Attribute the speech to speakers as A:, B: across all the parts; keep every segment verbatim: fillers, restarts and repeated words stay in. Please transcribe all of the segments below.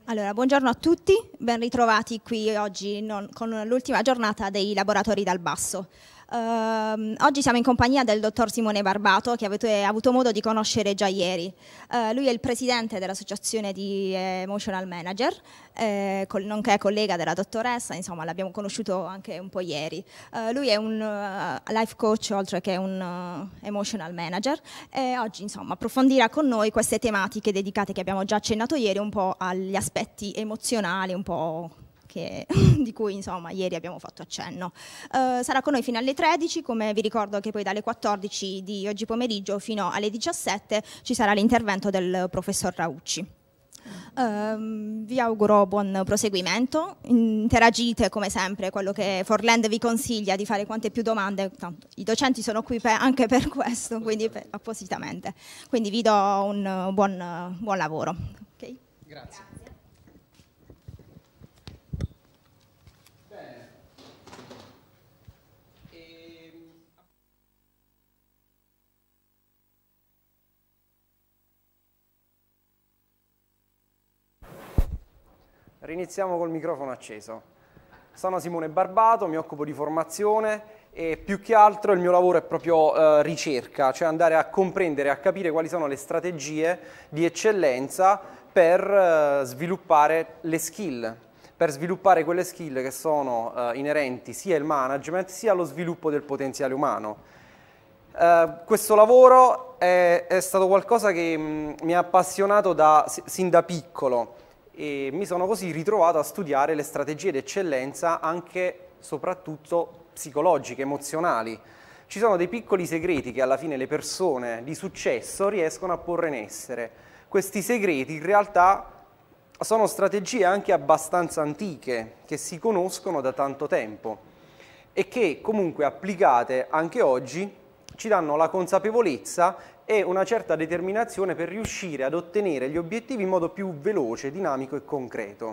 A: Allora, buongiorno a tutti, ben ritrovati qui oggi non, con l'ultima giornata dei laboratori dal basso. Uh, oggi siamo in compagnia del dottor Simone Barbato, che avete avuto modo di conoscere già ieri. Uh, lui è il presidente dell'associazione di Emotional Manager, eh, col, nonché collega della dottoressa, insomma l'abbiamo conosciuto anche un po' ieri. Uh, lui è un uh, life coach oltre che un uh, emotional manager e oggi insomma approfondirà con noi queste tematiche dedicate, che abbiamo già accennato ieri, un po' agli aspetti emozionali, un po' Che, di cui insomma ieri abbiamo fatto accenno. Uh, sarà con noi fino alle tredici, come vi ricordo che poi dalle quattordici di oggi pomeriggio fino alle diciassette ci sarà l'intervento del professor Raucci. Uh, vi auguro buon proseguimento, interagite come sempre, quello che Forland vi consiglia di fare quante più domande, tanto i docenti sono qui per, anche per questo, quindi per, appositamente. Quindi vi do un buon, buon lavoro. Okay?
B: Grazie. Riniziamo col microfono acceso. Sono Simone Barbato, mi occupo di formazione e più che altro il mio lavoro è proprio eh, ricerca, cioè andare a comprendere, a capire quali sono le strategie di eccellenza per eh, sviluppare le skill, per sviluppare quelle skill che sono eh, inerenti sia al management sia allo sviluppo del potenziale umano. Eh, questo lavoro è, è stato qualcosa che mh, mi ha appassionato da, sin da piccolo. E mi sono così ritrovato a studiare le strategie d'eccellenza anche soprattutto psicologiche, emozionali. Ci sono dei piccoli segreti che alla fine le persone di successo riescono a porre in essere. Questi segreti in realtà sono strategie anche abbastanza antiche, che si conoscono da tanto tempo e che comunque applicate anche oggi ci danno la consapevolezza e una certa determinazione per riuscire ad ottenere gli obiettivi in modo più veloce, dinamico e concreto.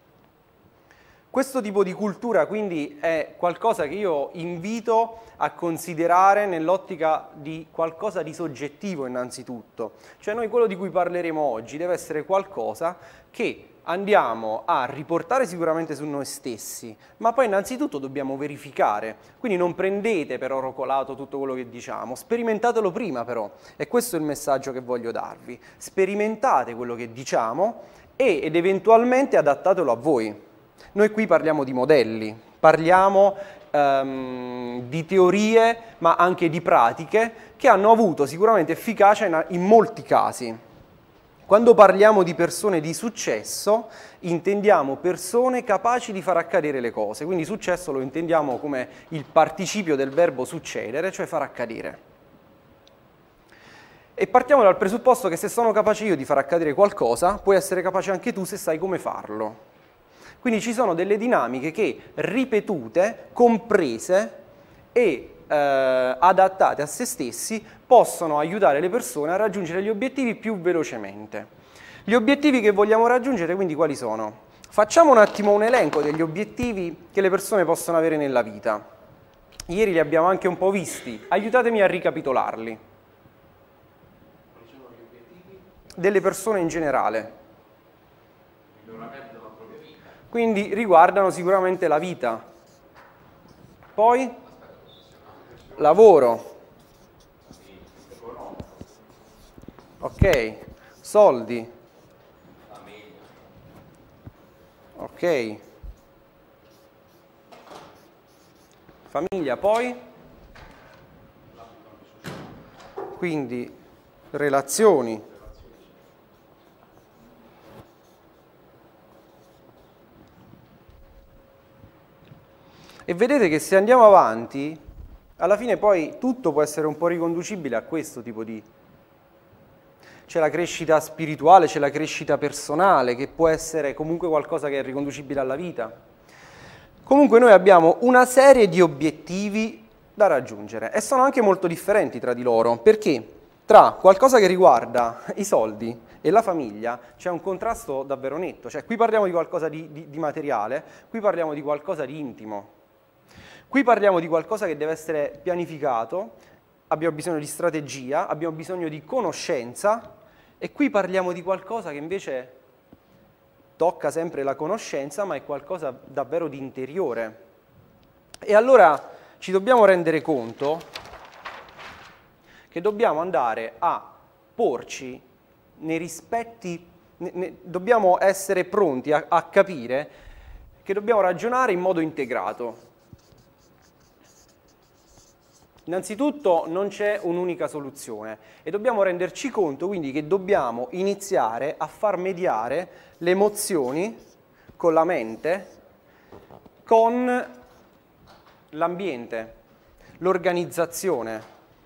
B: Questo tipo di cultura quindi è qualcosa che io invito a considerare nell'ottica di qualcosa di soggettivo innanzitutto. Cioè noi quello di cui parleremo oggi deve essere qualcosa che andiamo a riportare sicuramente su noi stessi, ma poi innanzitutto dobbiamo verificare. Quindi non prendete per oro colato tutto quello che diciamo, sperimentatelo prima però, e questo è il messaggio che voglio darvi. Sperimentate quello che diciamo e, ed eventualmente adattatelo a voi. Noi qui parliamo di modelli, parliamo um, di teorie, ma anche di pratiche che hanno avuto sicuramente efficacia in, in molti casi. Quando parliamo di persone di successo, intendiamo persone capaci di far accadere le cose. Quindi successo lo intendiamo come il participio del verbo succedere, cioè far accadere. E partiamo dal presupposto che se sono capace io di far accadere qualcosa, puoi essere capace anche tu se sai come farlo. Quindi ci sono delle dinamiche che, ripetute, comprese e eh, adattate a se stessi, possono aiutare le persone a raggiungere gli obiettivi più velocemente. Gli obiettivi che vogliamo raggiungere quindi quali sono? Facciamo un attimo un elenco degli obiettivi che le persone possono avere nella vita. Ieri li abbiamo anche un po' visti, aiutatemi a ricapitolarli.
C: Quali sono gli obiettivi?
B: Delle persone in generale.
C: Il miglioramento della propria vita.
B: Quindi riguardano sicuramente la vita. Poi? Lavoro. Ok, soldi.
C: Famiglia.
B: Ok. Famiglia, poi? Quindi relazioni. E vedete che se andiamo avanti, alla fine poi tutto può essere un po' riconducibile a questo tipo di... C'è la crescita spirituale, c'è la crescita personale, che può essere comunque qualcosa che è riconducibile alla vita. Comunque noi abbiamo una serie di obiettivi da raggiungere e sono anche molto differenti tra di loro, perché tra qualcosa che riguarda i soldi e la famiglia c'è un contrasto davvero netto. Cioè qui parliamo di qualcosa di, di, di materiale, qui parliamo di qualcosa di intimo. Qui parliamo di qualcosa che deve essere pianificato, abbiamo bisogno di strategia, abbiamo bisogno di conoscenza, e qui parliamo di qualcosa che invece tocca sempre la conoscenza, ma è qualcosa davvero di interiore. E allora ci dobbiamo rendere conto che dobbiamo andare a porci nei rispetti, ne, ne, dobbiamo essere pronti a, a capire che dobbiamo ragionare in modo integrato. Innanzitutto non c'è un'unica soluzione e dobbiamo renderci conto quindi che dobbiamo iniziare a far mediare le emozioni con la mente, con l'ambiente, l'organizzazione.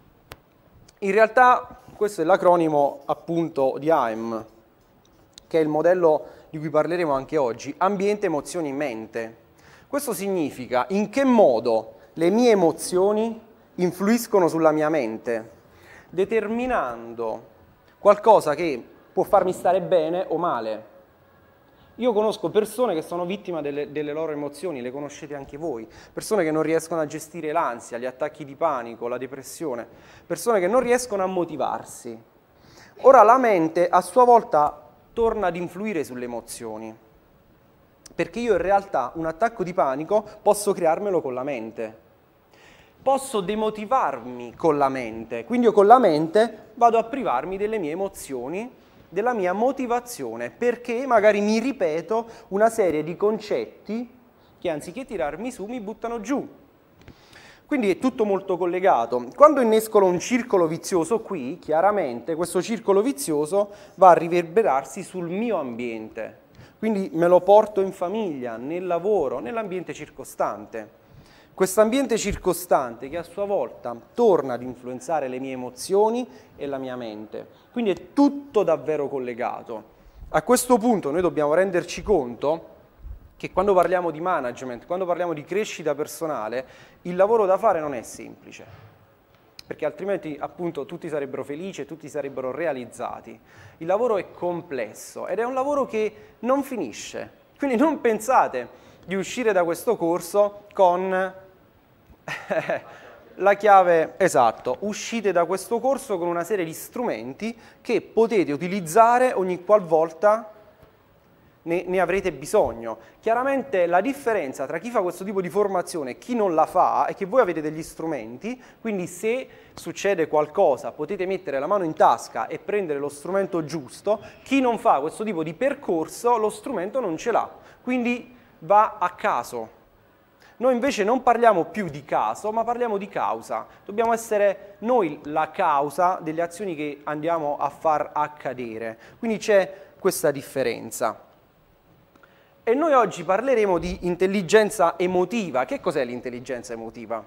B: In realtà questo è l'acronimo appunto di A E M, che è il modello di cui parleremo anche oggi, ambiente, emozioni, mente. Questo significa in che modo le mie emozioni influiscono sulla mia mente, determinando qualcosa che può farmi stare bene o male. Io conosco persone che sono vittime delle, delle loro emozioni, le conoscete anche voi, persone che non riescono a gestire l'ansia, gli attacchi di panico, la depressione, persone che non riescono a motivarsi. Ora la mente a sua volta torna ad influire sulle emozioni, perché io in realtà un attacco di panico posso crearmelo con la mente. Posso demotivarmi con la mente, quindi io con la mente vado a privarmi delle mie emozioni, della mia motivazione, perché magari mi ripeto una serie di concetti che anziché tirarmi su mi buttano giù. Quindi è tutto molto collegato. Quando innescolo un circolo vizioso qui, chiaramente questo circolo vizioso va a riverberarsi sul mio ambiente. Quindi me lo porto in famiglia, nel lavoro, nell'ambiente circostante. Quest'ambiente circostante che a sua volta torna ad influenzare le mie emozioni e la mia mente. Quindi è tutto davvero collegato. A questo punto noi dobbiamo renderci conto che quando parliamo di management, quando parliamo di crescita personale, il lavoro da fare non è semplice, perché altrimenti appunto tutti sarebbero felici e tutti sarebbero realizzati. Il lavoro è complesso ed è un lavoro che non finisce. Quindi non pensate di uscire da questo corso con la chiave, esatto, uscite da questo corso con una serie di strumenti che potete utilizzare ogni qualvolta ne, ne avrete bisogno. Chiaramente la differenza tra chi fa questo tipo di formazione e chi non la fa è che voi avete degli strumenti, quindi se succede qualcosa potete mettere la mano in tasca e prendere lo strumento giusto. Chi non fa questo tipo di percorso lo strumento non ce l'ha, quindi va a caso. Noi invece non parliamo più di caso, ma parliamo di causa. Dobbiamo essere noi la causa delle azioni che andiamo a far accadere. Quindi c'è questa differenza. E noi oggi parleremo di intelligenza emotiva. Che cos'è l'intelligenza emotiva?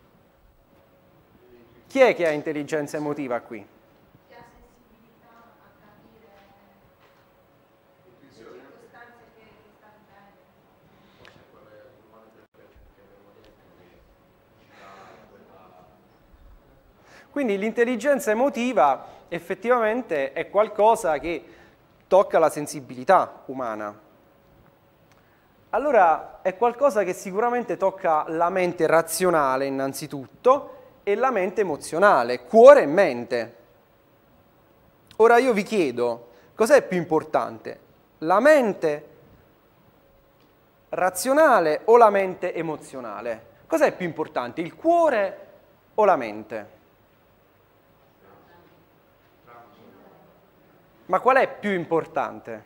B: Chi è che ha intelligenza emotiva qui? Quindi l'intelligenza emotiva effettivamente è qualcosa che tocca la sensibilità umana. Allora è qualcosa che sicuramente tocca la mente razionale innanzitutto e la mente emozionale, cuore e mente. Ora io vi chiedo, cos'è più importante? La mente razionale o la mente emozionale? Cos'è più importante, il cuore o la mente? Ma qual è più importante?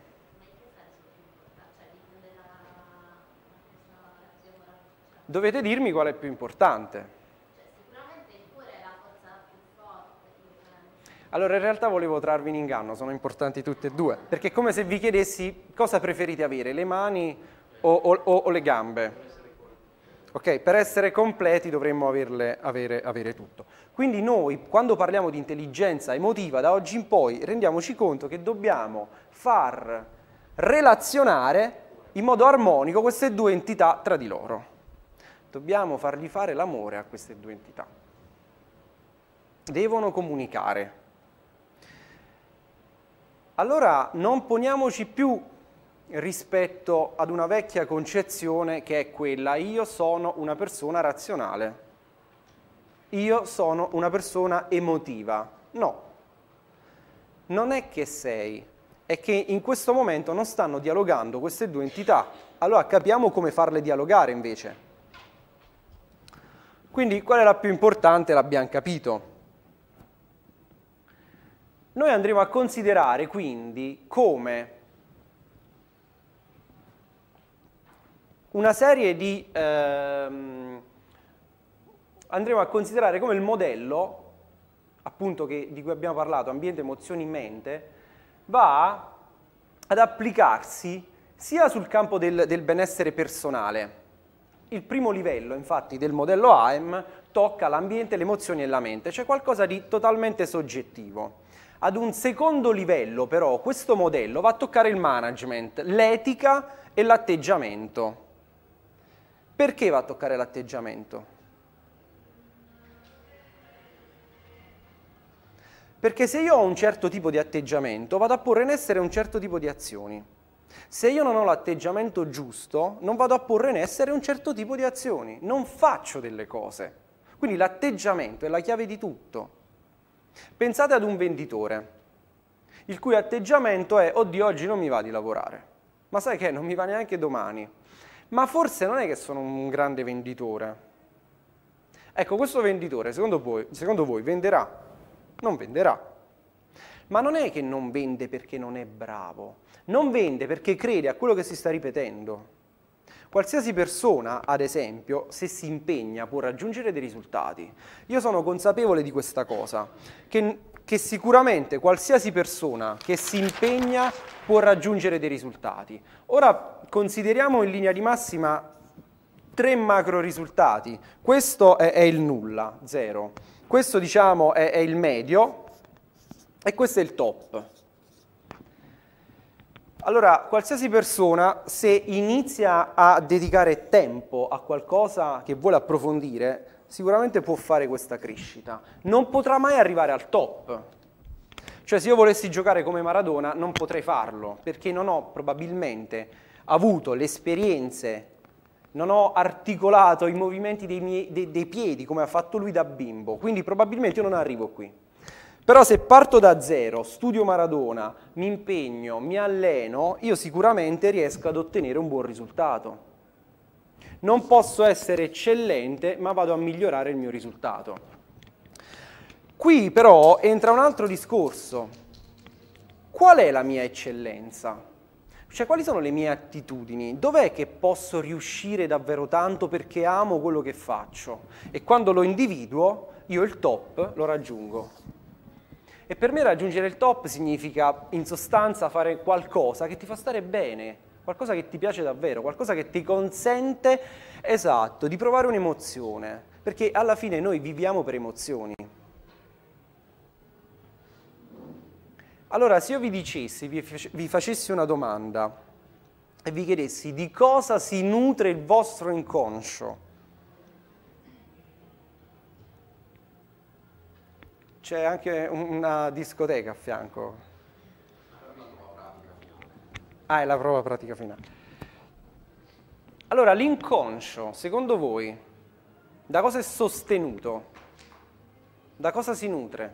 B: Dovete dirmi qual è più importante.
D: Sicuramente il cuore è la forza più forte.
B: Allora in realtà volevo trarvi in inganno, sono importanti tutte e due, perché è come se vi chiedessi cosa preferite avere, le mani o, o, o le gambe. Ok, per essere completi dovremmo averle, avere, avere tutto. Quindi noi, quando parliamo di intelligenza emotiva, da oggi in poi, rendiamoci conto che dobbiamo far relazionare in modo armonico queste due entità tra di loro. Dobbiamo fargli fare l'amore a queste due entità. Devono comunicare. Allora non poniamoci più rispetto ad una vecchia concezione che è quella: io sono una persona razionale, io sono una persona emotiva. No, non è che sei, è che in questo momento non stanno dialogando queste due entità. Allora capiamo come farle dialogare invece. Quindi qual è la più importante? L'abbiamo capito. Noi andremo a considerare quindi come una serie di... Ehm, andremo a considerare come il modello, appunto che, di cui abbiamo parlato, ambiente, emozioni, mente, va ad applicarsi sia sul campo del, del benessere personale. Il primo livello, infatti, del modello A E M tocca l'ambiente, le emozioni e la mente, cioè qualcosa di totalmente soggettivo. Ad un secondo livello, però, questo modello va a toccare il management, l'etica e l'atteggiamento. Perché va a toccare l'atteggiamento? Perché se io ho un certo tipo di atteggiamento, vado a porre in essere un certo tipo di azioni. Se io non ho l'atteggiamento giusto, non vado a porre in essere un certo tipo di azioni. Non faccio delle cose. Quindi l'atteggiamento è la chiave di tutto. Pensate ad un venditore, il cui atteggiamento è: oddio, oggi non mi va di lavorare. Ma sai che non mi va neanche domani. Ma forse non è che sono un grande venditore. Ecco, questo venditore, secondo voi, secondo voi venderà? Non venderà. Ma non è che non vende perché non è bravo, non vende perché crede a quello che si sta ripetendo. Qualsiasi persona, ad esempio, se si impegna può raggiungere dei risultati. Io sono consapevole di questa cosa, che, che sicuramente qualsiasi persona che si impegna può raggiungere dei risultati. Ora consideriamo in linea di massima tre macro risultati. Questo è, è il nulla, zero. Questo, diciamo, è, è il medio e questo è il top. Allora, qualsiasi persona, se inizia a dedicare tempo a qualcosa che vuole approfondire, sicuramente può fare questa crescita. Non potrà mai arrivare al top. Cioè, se io volessi giocare come Maradona, non potrei farlo, perché non ho probabilmente avuto le esperienze, non ho articolato i movimenti dei, miei, dei, dei piedi come ha fatto lui da bimbo, quindi probabilmente io non arrivo qui. Però se parto da zero, studio Maradona, mi impegno, mi alleno, io sicuramente riesco ad ottenere un buon risultato. Non posso essere eccellente, ma vado a migliorare il mio risultato. Qui però entra un altro discorso. Qual è la mia eccellenza? Cioè, quali sono le mie attitudini? Dov'è che posso riuscire davvero tanto perché amo quello che faccio? E quando lo individuo, io il top lo raggiungo. E per me raggiungere il top significa, in sostanza, fare qualcosa che ti fa stare bene, qualcosa che ti piace davvero, qualcosa che ti consente, esatto, di provare un'emozione. Perché alla fine noi viviamo per emozioni. Allora, se io vi dicessi, vi facessi una domanda e vi chiedessi di cosa si nutre il vostro inconscio, c'è anche una discoteca a fianco. Ah, è la prova pratica finale. Allora, l'inconscio, secondo voi, da cosa è sostenuto? Da cosa si nutre?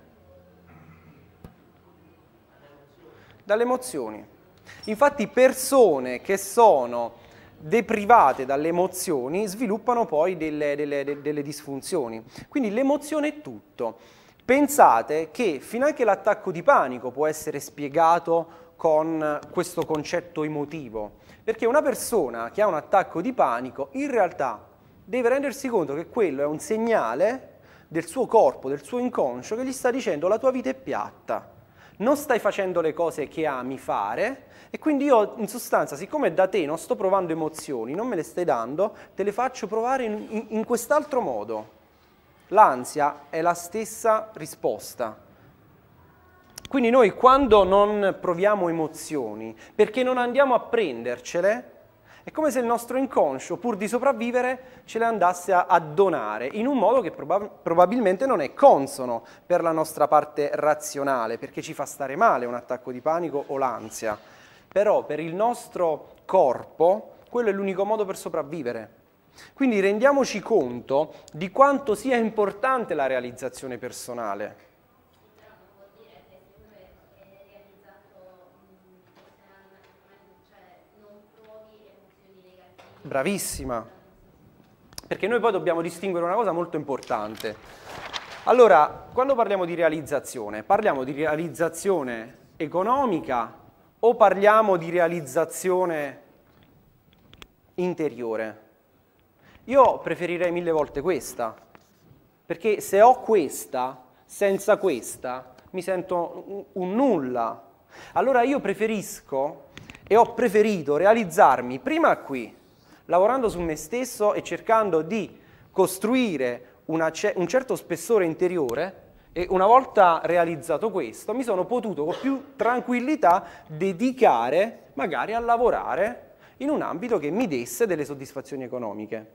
B: Dalle emozioni. Infatti persone che sono deprivate dalle emozioni sviluppano poi delle, delle, delle disfunzioni. Quindi l'emozione è tutto. Pensate che finanche l'attacco di panico può essere spiegato con questo concetto emotivo, perché una persona che ha un attacco di panico in realtà deve rendersi conto che quello è un segnale del suo corpo, del suo inconscio, che gli sta dicendo: la tua vita è piatta, non stai facendo le cose che ami fare, e quindi io in sostanza, siccome da te non sto provando emozioni, non me le stai dando, te le faccio provare in, in, in quest'altro modo. L'ansia è la stessa risposta. Quindi noi quando non proviamo emozioni, perché non andiamo a prendercele, è come se il nostro inconscio, pur di sopravvivere, ce le andasse a, a donare, in un modo che proba- probabilmente non è consono per la nostra parte razionale, perché ci fa stare male un attacco di panico o l'ansia. Però per il nostro corpo, quello è l'unico modo per sopravvivere. Quindi rendiamoci conto di quanto sia importante la realizzazione personale.
D: Però non vuol dire che se uno è realizzato
B: Bravissima. Perché noi poi dobbiamo distinguere una cosa molto importante. Allora, quando parliamo di realizzazione, parliamo di realizzazione economica o parliamo di realizzazione interiore? Io preferirei mille volte questa, perché se ho questa, senza questa, mi sento un, un nulla. Allora io preferisco e ho preferito realizzarmi prima qui, lavorando su me stesso e cercando di costruire una, un certo spessore interiore, e una volta realizzato questo mi sono potuto con più tranquillità dedicare magari a lavorare in un ambito che mi desse delle soddisfazioni economiche.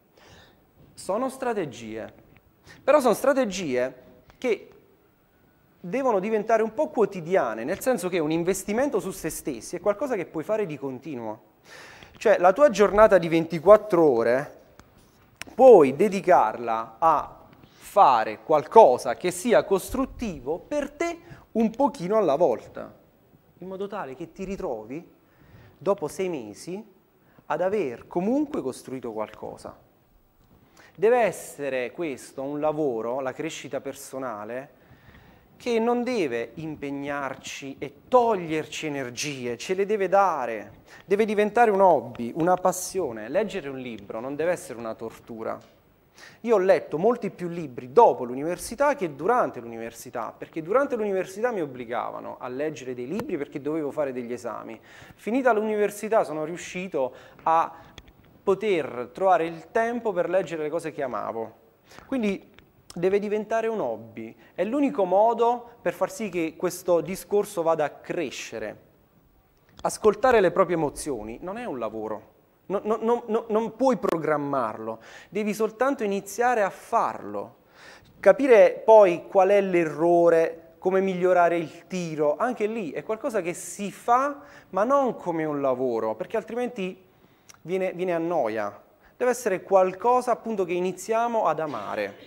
B: Sono strategie, però sono strategie che devono diventare un po' quotidiane, nel senso che un investimento su se stessi è qualcosa che puoi fare di continuo. Cioè, la tua giornata di ventiquattro ore puoi dedicarla a fare qualcosa che sia costruttivo per te un pochino alla volta, in modo tale che ti ritrovi, dopo sei mesi, ad aver comunque costruito qualcosa. Deve essere questo un lavoro, la crescita personale, che non deve impegnarci e toglierci energie, ce le deve dare. Deve diventare un hobby, una passione. Leggere un libro non deve essere una tortura. Io ho letto molti più libri dopo l'università che durante l'università, perché durante l'università mi obbligavano a leggere dei libri perché dovevo fare degli esami. Finita l'università sono riuscito a poter trovare il tempo per leggere le cose che amavo. Quindi deve diventare un hobby, è l'unico modo per far sì che questo discorso vada a crescere. Ascoltare le proprie emozioni non è un lavoro, no, no, no, no, non puoi programmarlo, devi soltanto iniziare a farlo. Capire poi qual è l'errore, come migliorare il tiro, anche lì è qualcosa che si fa, ma non come un lavoro, perché altrimenti viene, viene a noia. Deve essere qualcosa appunto che iniziamo ad amare.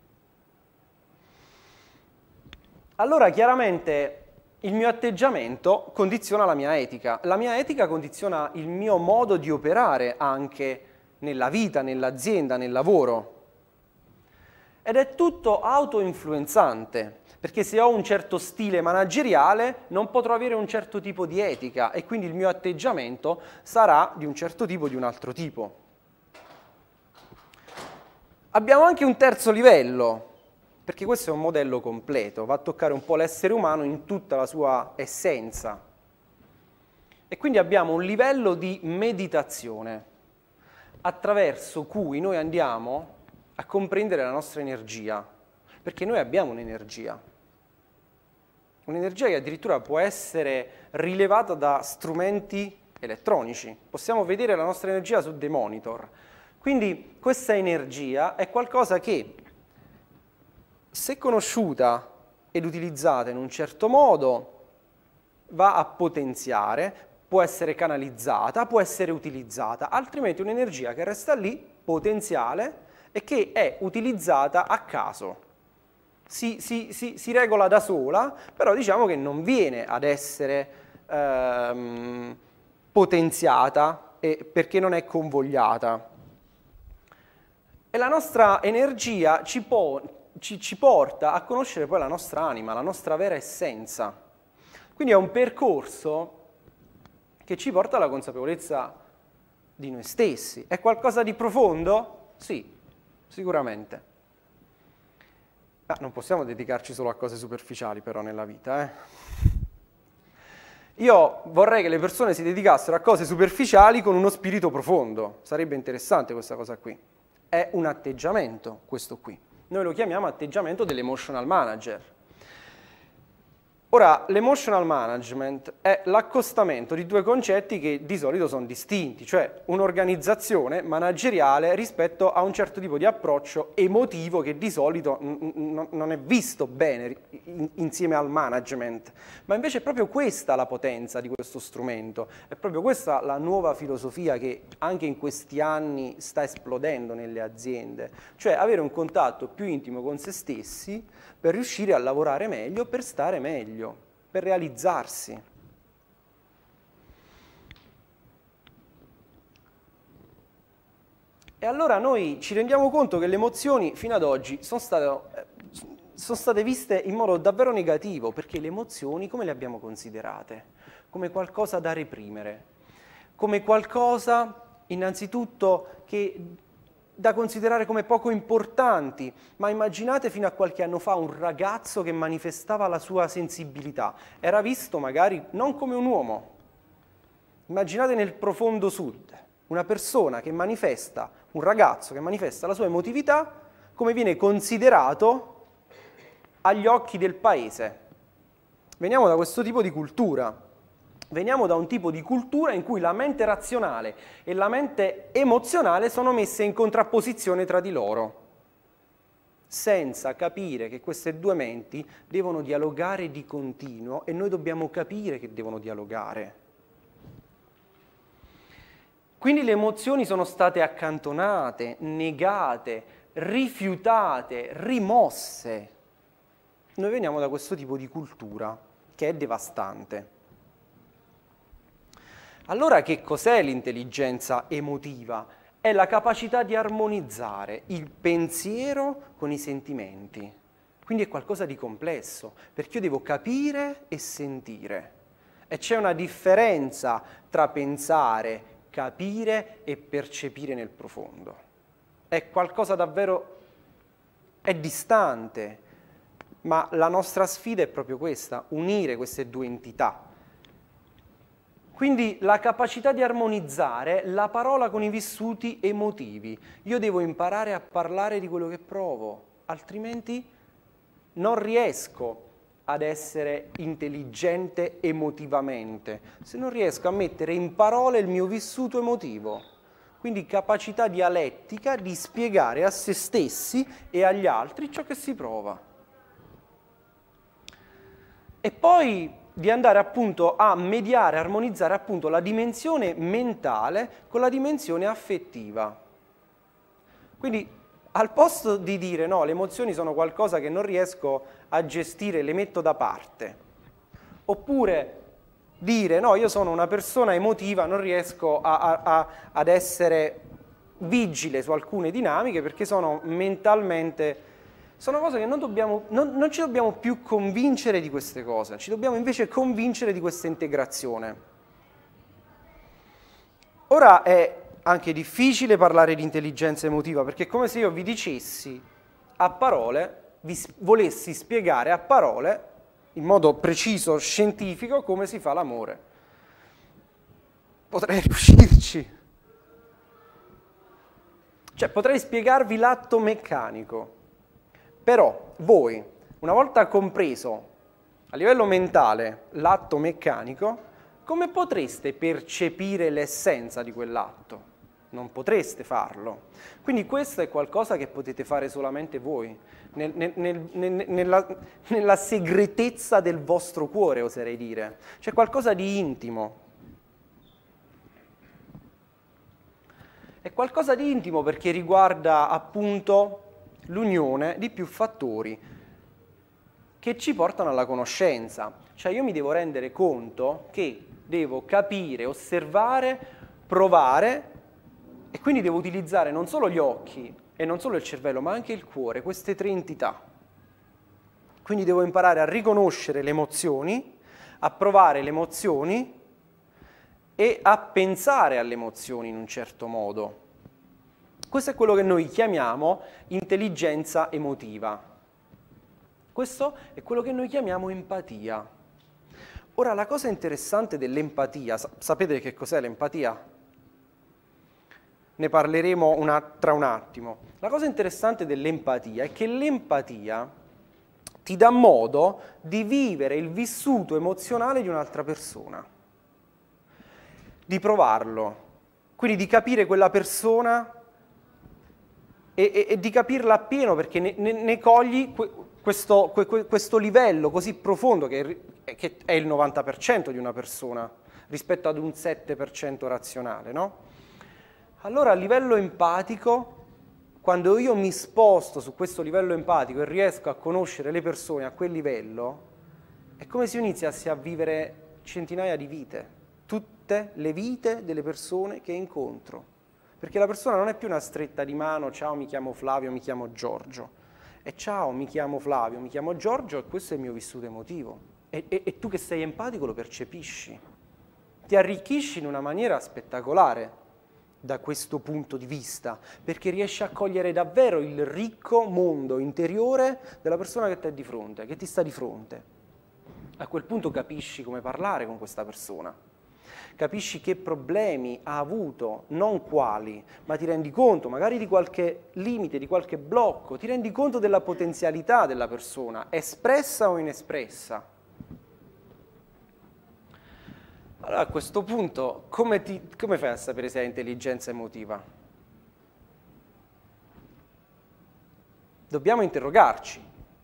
B: Allora chiaramente il mio atteggiamento condiziona la mia etica, la mia etica condiziona il mio modo di operare anche nella vita, nell'azienda, nel lavoro. Ed è tutto autoinfluenzante, perché se ho un certo stile manageriale non potrò avere un certo tipo di etica e quindi il mio atteggiamento sarà di un certo tipo, di un altro tipo. Abbiamo anche un terzo livello, perché questo è un modello completo, va a toccare un po' l'essere umano in tutta la sua essenza. E quindi abbiamo un livello di meditazione, attraverso cui noi andiamo a comprendere la nostra energia, perché noi abbiamo un'energia. Un'energia che addirittura può essere rilevata da strumenti elettronici. Possiamo vedere la nostra energia su dei monitor. Quindi questa energia è qualcosa che, se conosciuta ed utilizzata in un certo modo, va a potenziare, può essere canalizzata, può essere utilizzata, altrimenti è un'energia che resta lì, potenziale, e che è utilizzata a caso. Si, si, si, si regola da sola, però diciamo che non viene ad essere ehm, potenziata e perché non è convogliata. E la nostra energia ci può... Ci, ci porta a conoscere poi la nostra anima, la nostra vera essenza. Quindi è un percorso che ci porta alla consapevolezza di noi stessi. È qualcosa di profondo? Sì, sicuramente. Ma non possiamo dedicarci solo a cose superficiali però nella vita, eh? Io vorrei che le persone si dedicassero a cose superficiali con uno spirito profondo. Sarebbe interessante questa cosa qui. È un atteggiamento questo qui. Noi lo chiamiamo atteggiamento dell'emotional manager. Ora, l'emotional management è l'accostamento di due concetti che di solito sono distinti, cioè un'organizzazione manageriale rispetto a un certo tipo di approccio emotivo che di solito non è visto bene insieme al management, ma invece è proprio questa la potenza di questo strumento, è proprio questa la nuova filosofia che anche in questi anni sta esplodendo nelle aziende, cioè avere un contatto più intimo con se stessi per riuscire a lavorare meglio, per stare meglio, per realizzarsi. allora noi ci rendiamo conto che le emozioni fino ad oggi sono state, sono state viste in modo davvero negativo, perché le emozioni come le abbiamo considerate? Come qualcosa da reprimere, come qualcosa innanzitutto che da considerare come poco importanti, ma immaginate fino a qualche anno fa un ragazzo che manifestava la sua sensibilità, era visto magari non come un uomo. Immaginate nel profondo sud, una persona che manifesta, un ragazzo che manifesta la sua emotività, come viene considerato agli occhi del paese. Veniamo da questo tipo di cultura. Veniamo da un tipo di cultura in cui la mente razionale e la mente emozionale sono messe in contrapposizione tra di loro, senza capire che queste due menti devono dialogare di continuo e noi dobbiamo capire che devono dialogare. Quindi le emozioni sono state accantonate, negate, rifiutate, rimosse. Noi veniamo da questo tipo di cultura che è devastante. Allora che cos'è l'intelligenza emotiva? È la capacità di armonizzare il pensiero con i sentimenti. Quindi è qualcosa di complesso, perché io devo capire e sentire. E c'è una differenza tra pensare, capire e percepire nel profondo. È qualcosa davvero, è distante, ma la nostra sfida è proprio questa, unire queste due entità. Quindi la capacità di armonizzare la parola con i vissuti emotivi. Io devo imparare a parlare di quello che provo, altrimenti non riesco ad essere intelligente emotivamente, se non riesco a mettere in parole il mio vissuto emotivo. Quindi capacità dialettica di spiegare a se stessi e agli altri ciò che si prova. E poi di andare appunto a mediare, armonizzare appunto la dimensione mentale con la dimensione affettiva. Quindi al posto di dire no, le emozioni sono qualcosa che non riesco a gestire, le metto da parte, oppure dire no, io sono una persona emotiva, non riesco a, a, a, ad essere vigile su alcune dinamiche perché sono mentalmente... Sono cose che non, dobbiamo, non, non ci dobbiamo più convincere di queste cose, ci dobbiamo invece convincere di questa integrazione. Ora è anche difficile parlare di intelligenza emotiva, perché è come se io vi dicessi a parole, vi volessi spiegare a parole, in modo preciso, scientifico, come si fa l'amore. Potrei riuscirci. Cioè, potrei spiegarvi l'atto meccanico. Però voi, una volta compreso a livello mentale l'atto meccanico, come potreste percepire l'essenza di quell'atto? Non potreste farlo. Quindi questo è qualcosa che potete fare solamente voi, nel, nel, nel, nella, nella segretezza del vostro cuore, oserei dire. C'è qualcosa di intimo. È qualcosa di intimo perché riguarda appunto l'unione di più fattori che ci portano alla conoscenza. Cioè io mi devo rendere conto che devo capire, osservare, provare e quindi devo utilizzare non solo gli occhi e non solo il cervello, ma anche il cuore, queste tre entità. Quindi devo imparare a riconoscere le emozioni, a provare le emozioni e a pensare alle emozioni in un certo modo. Questo è quello che noi chiamiamo intelligenza emotiva. Questo è quello che noi chiamiamo empatia. Ora, la cosa interessante dell'empatia, sapete che cos'è l'empatia? Ne parleremo una, tra un attimo. La cosa interessante dell'empatia è che l'empatia ti dà modo di vivere il vissuto emozionale di un'altra persona, di provarlo, quindi di capire quella persona e, e, e di capirla appieno, perché ne, ne, ne cogli que, questo, que, questo livello così profondo che è, che è il novanta per cento di una persona rispetto ad un sette per cento razionale, no? Allora a livello empatico, quando io mi sposto su questo livello empatico e riesco a conoscere le persone a quel livello, è come se io iniziassi a vivere centinaia di vite, tutte le vite delle persone che incontro. perché la persona non è più una stretta di mano, ciao mi chiamo Flavio, mi chiamo Giorgio, e ciao mi chiamo Flavio, mi chiamo Giorgio e questo è il mio vissuto emotivo, e, e, e tu che sei empatico lo percepisci, ti arricchisci in una maniera spettacolare da questo punto di vista, perché riesci a cogliere davvero il ricco mondo interiore della persona che ti è di fronte, che ti sta di fronte. A quel punto capisci come parlare con questa persona, capisci che problemi ha avuto, non quali, ma ti rendi conto magari di qualche limite, di qualche blocco, ti rendi conto della potenzialità della persona, espressa o inespressa. Allora a questo punto come, ti, come fai a sapere se hai intelligenza emotiva? Dobbiamo interrogarci.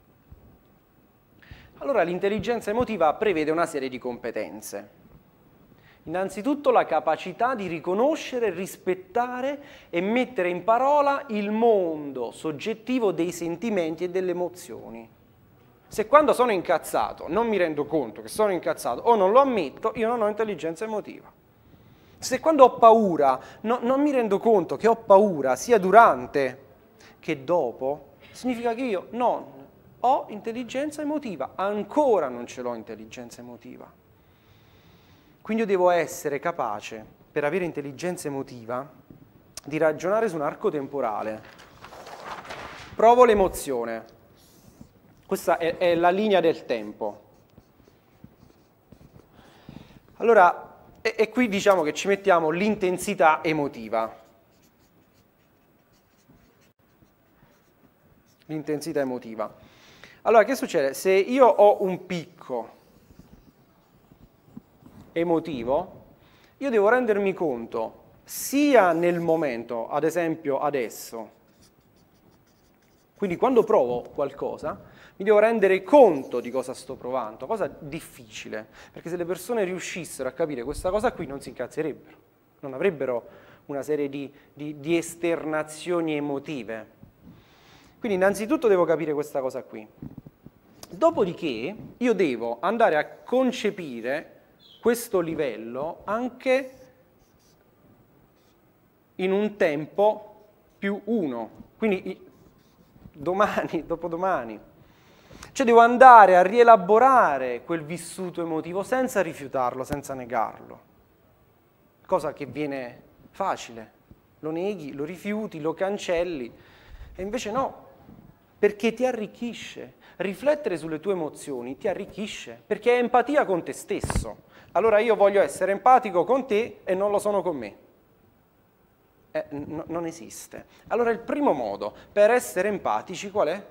B: Allora l'intelligenza emotiva prevede una serie di competenze. Innanzitutto la capacità di riconoscere, rispettare e mettere in parola il mondo soggettivo dei sentimenti e delle emozioni. Se quando sono incazzato non mi rendo conto che sono incazzato o non lo ammetto, io non ho intelligenza emotiva. Se quando ho paura no, non mi rendo conto che ho paura sia durante che dopo, significa che io non ho intelligenza emotiva, ancora non ce l'ho intelligenza emotiva. Quindi io devo essere capace, per avere intelligenza emotiva, di ragionare su un arco temporale. Provo l'emozione. Questa è, è la linea del tempo. Allora, e, e qui diciamo che ci mettiamo l'intensità emotiva. L'intensità emotiva. Allora, che succede? Se io ho un picco emotivo, io devo rendermi conto, sia nel momento, ad esempio adesso, quindi quando provo qualcosa, mi devo rendere conto di cosa sto provando, cosa difficile, perché se le persone riuscissero a capire questa cosa qui non si incazzerebbero, non avrebbero una serie di, di, di esternazioni emotive. Quindi innanzitutto devo capire questa cosa qui. Dopodiché io devo andare a concepire questo livello anche in un tempo più uno, quindi domani, dopodomani. Cioè devo andare a rielaborare quel vissuto emotivo senza rifiutarlo, senza negarlo. Cosa che viene facile. Lo neghi, lo rifiuti, lo cancelli. E invece no, perché ti arricchisce. Riflettere sulle tue emozioni ti arricchisce, perché è empatia con te stesso. Allora io voglio essere empatico con te e non lo sono con me. Eh, n- non esiste. Allora il primo modo per essere empatici qual è?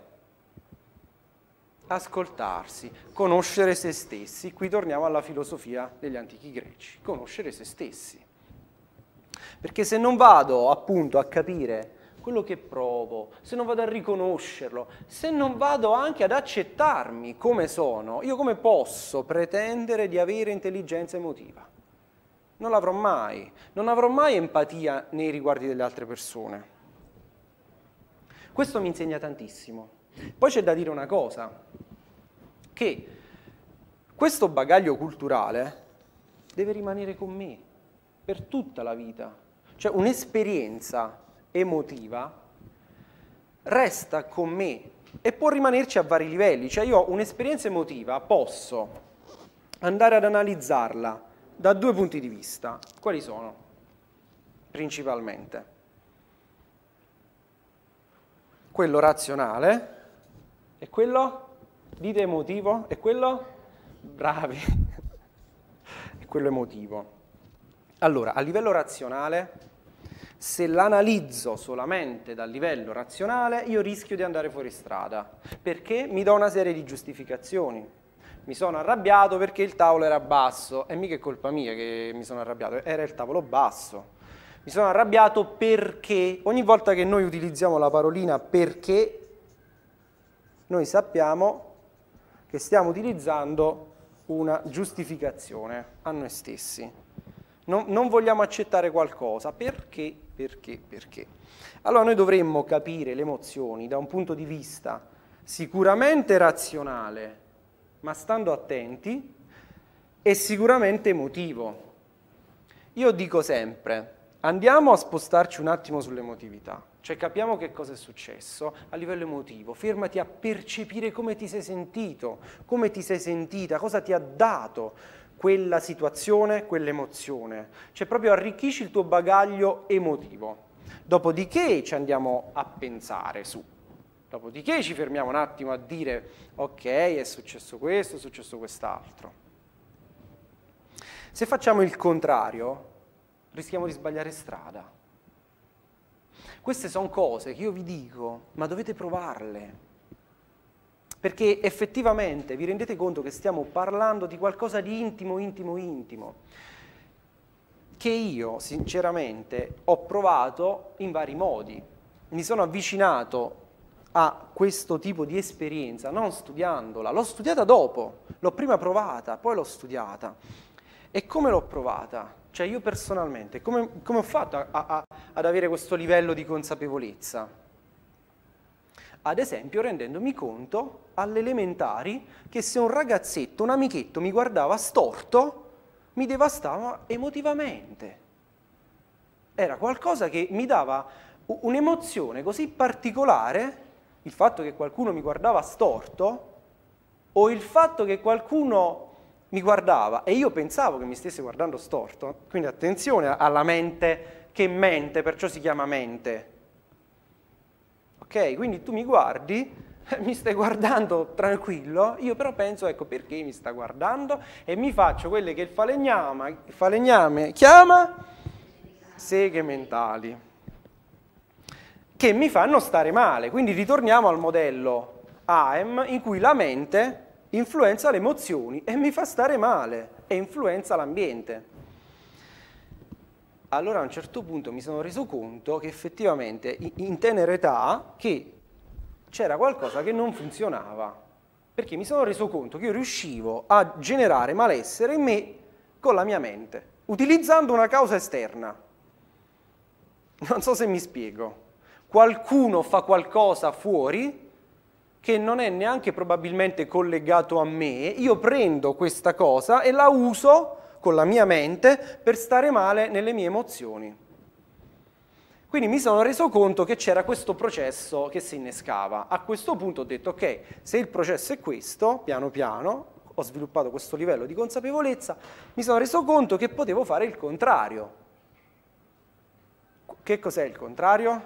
B: Ascoltarsi, conoscere se stessi. Qui torniamo alla filosofia degli antichi greci, conoscere se stessi. Perché se non vado appunto a capire quello che provo, se non vado a riconoscerlo, se non vado anche ad accettarmi come sono, io come posso pretendere di avere intelligenza emotiva? Non l'avrò mai, non avrò mai empatia nei riguardi delle altre persone. Questo mi insegna tantissimo. Poi c'è da dire una cosa, che questo bagaglio culturale deve rimanere con me per tutta la vita. Cioè un'esperienza emotiva resta con me e può rimanerci a vari livelli. Cioè io ho un'esperienza emotiva, posso andare ad analizzarla da due punti di vista. Quali sono? Principalmente quello razionale e quello, dite emotivo, e quello, bravi, e quello emotivo. Allora, a livello razionale, se l'analizzo solamente dal livello razionale, io rischio di andare fuori strada, perché mi do una serie di giustificazioni. Mi sono arrabbiato perché il tavolo era basso, e mica è colpa mia che mi sono arrabbiato, era il tavolo basso. Mi sono arrabbiato perché, ogni volta che noi utilizziamo la parolina perché, noi sappiamo che stiamo utilizzando una giustificazione a noi stessi. Non, non vogliamo accettare qualcosa, perché, perché, perché. Allora noi dovremmo capire le emozioni da un punto di vista sicuramente razionale, ma stando attenti, e sicuramente emotivo. Io dico sempre, andiamo a spostarci un attimo sull'emotività, cioè capiamo che cosa è successo a livello emotivo, fermati a percepire come ti sei sentito, come ti sei sentita, cosa ti ha dato quella situazione, quell'emozione, cioè proprio arricchisci il tuo bagaglio emotivo, dopodiché ci andiamo a pensare su, dopodiché ci fermiamo un attimo a dire ok, è successo questo, è successo quest'altro. Se facciamo il contrario, rischiamo di sbagliare strada. Queste sono cose che io vi dico, ma dovete provarle, perché effettivamente vi rendete conto che stiamo parlando di qualcosa di intimo, intimo, intimo, che io sinceramente ho provato in vari modi. Mi sono avvicinato a questo tipo di esperienza non studiandola, l'ho studiata dopo, l'ho prima provata, poi l'ho studiata. E come l'ho provata? Cioè io personalmente, come, come ho fatto a, a, ad avere questo livello di consapevolezza? Ad esempio rendendomi conto alle elementari che se un ragazzetto, un amichetto mi guardava storto, mi devastava emotivamente. Era qualcosa che mi dava un'emozione così particolare, il fatto che qualcuno mi guardava storto, o il fatto che qualcuno mi guardava e io pensavo che mi stesse guardando storto, quindi attenzione alla mente che mente, perciò si chiama mente. Ok? Quindi tu mi guardi, mi stai guardando tranquillo, io però penso, ecco, perché mi sta guardando, e mi faccio quelle che il falegname, il falegname chiama seghe mentali, che mi fanno stare male. Quindi ritorniamo al modello A E M in cui la mente influenza le emozioni e mi fa stare male e influenza l'ambiente. Allora a un certo punto mi sono reso conto che effettivamente in tenera età che c'era qualcosa che non funzionava, perché mi sono reso conto che io riuscivo a generare malessere in me con la mia mente, utilizzando una causa esterna. Non so se mi spiego. Qualcuno fa qualcosa fuori che non è neanche probabilmente collegato a me, io prendo questa cosa e la uso con la mia mente per stare male nelle mie emozioni. Quindi mi sono reso conto che c'era questo processo che si innescava. A questo punto ho detto, ok, se il processo è questo, piano piano, ho sviluppato questo livello di consapevolezza, mi sono reso conto che potevo fare il contrario. Che cos'è il contrario?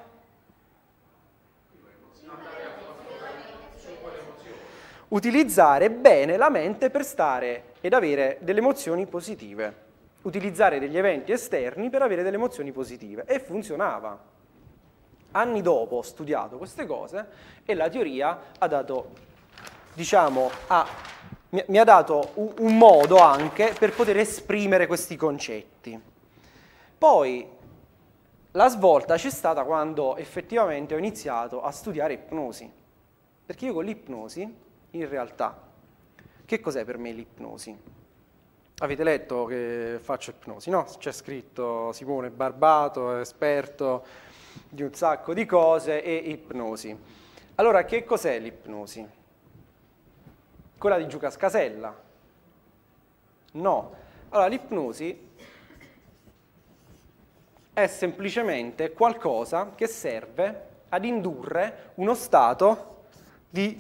B: Utilizzare bene la mente per stare ed avere delle emozioni positive. Utilizzare degli eventi esterni per avere delle emozioni positive. E funzionava. Anni dopo ho studiato queste cose e la teoria ha dato, diciamo, ha, mi, mi ha dato un, un modo anche per poter esprimere questi concetti. Poi la svolta c'è stata quando effettivamente ho iniziato a studiare ipnosi. Perché io con l'ipnosi, in realtà, che cos'è per me l'ipnosi? Avete letto che faccio ipnosi, no? C'è scritto Simone Barbato, esperto di un sacco di cose e ipnosi. Allora, che cos'è l'ipnosi? Quella di Giuca Scasella? No. Allora, l'ipnosi è semplicemente qualcosa che serve ad indurre uno stato di...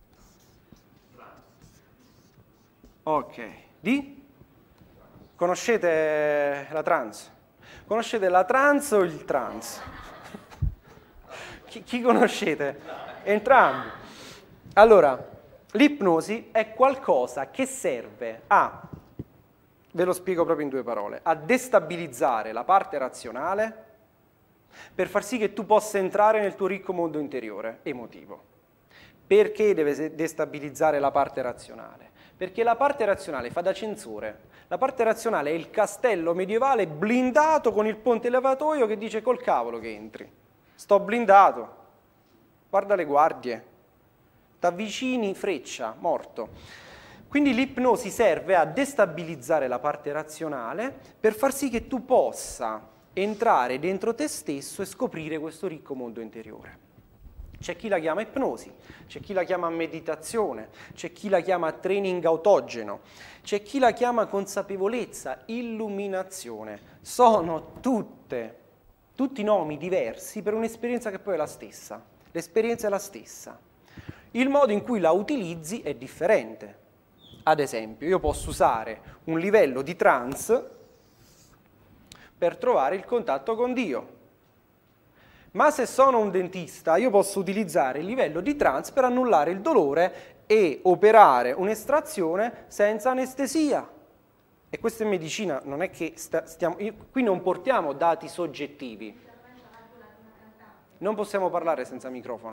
B: Ok, di? Conoscete la trance? Conoscete la trance o il trance? chi, chi conoscete? Entrambi. Allora, l'ipnosi è qualcosa che serve a, ve lo spiego proprio in due parole, a destabilizzare la parte razionale per far sì che tu possa entrare nel tuo ricco mondo interiore, emotivo. Perché deve destabilizzare la parte razionale? Perché la parte razionale fa da censore. La parte razionale è il castello medievale blindato con il ponte levatoio che dice col cavolo che entri. Sto blindato. Guarda le guardie. T'avvicini, freccia, morto. Quindi l'ipnosi serve a destabilizzare la parte razionale per far sì che tu possa entrare dentro te stesso e scoprire questo ricco mondo interiore. C'è chi la chiama ipnosi, c'è chi la chiama meditazione, c'è chi la chiama training autogeno, c'è chi la chiama consapevolezza, illuminazione. Sono tutte, tutti nomi diversi per un'esperienza che poi è la stessa. L'esperienza è la stessa. Il modo in cui la utilizzi è differente. Ad esempio, io posso usare un livello di trance per trovare il contatto con Dio. Ma se sono un dentista, io posso utilizzare il livello di trance per annullare il dolore e operare un'estrazione senza anestesia. E questa è medicina, non è che sta, stiamo... Io, qui non portiamo dati soggettivi. Non possiamo parlare senza microfono.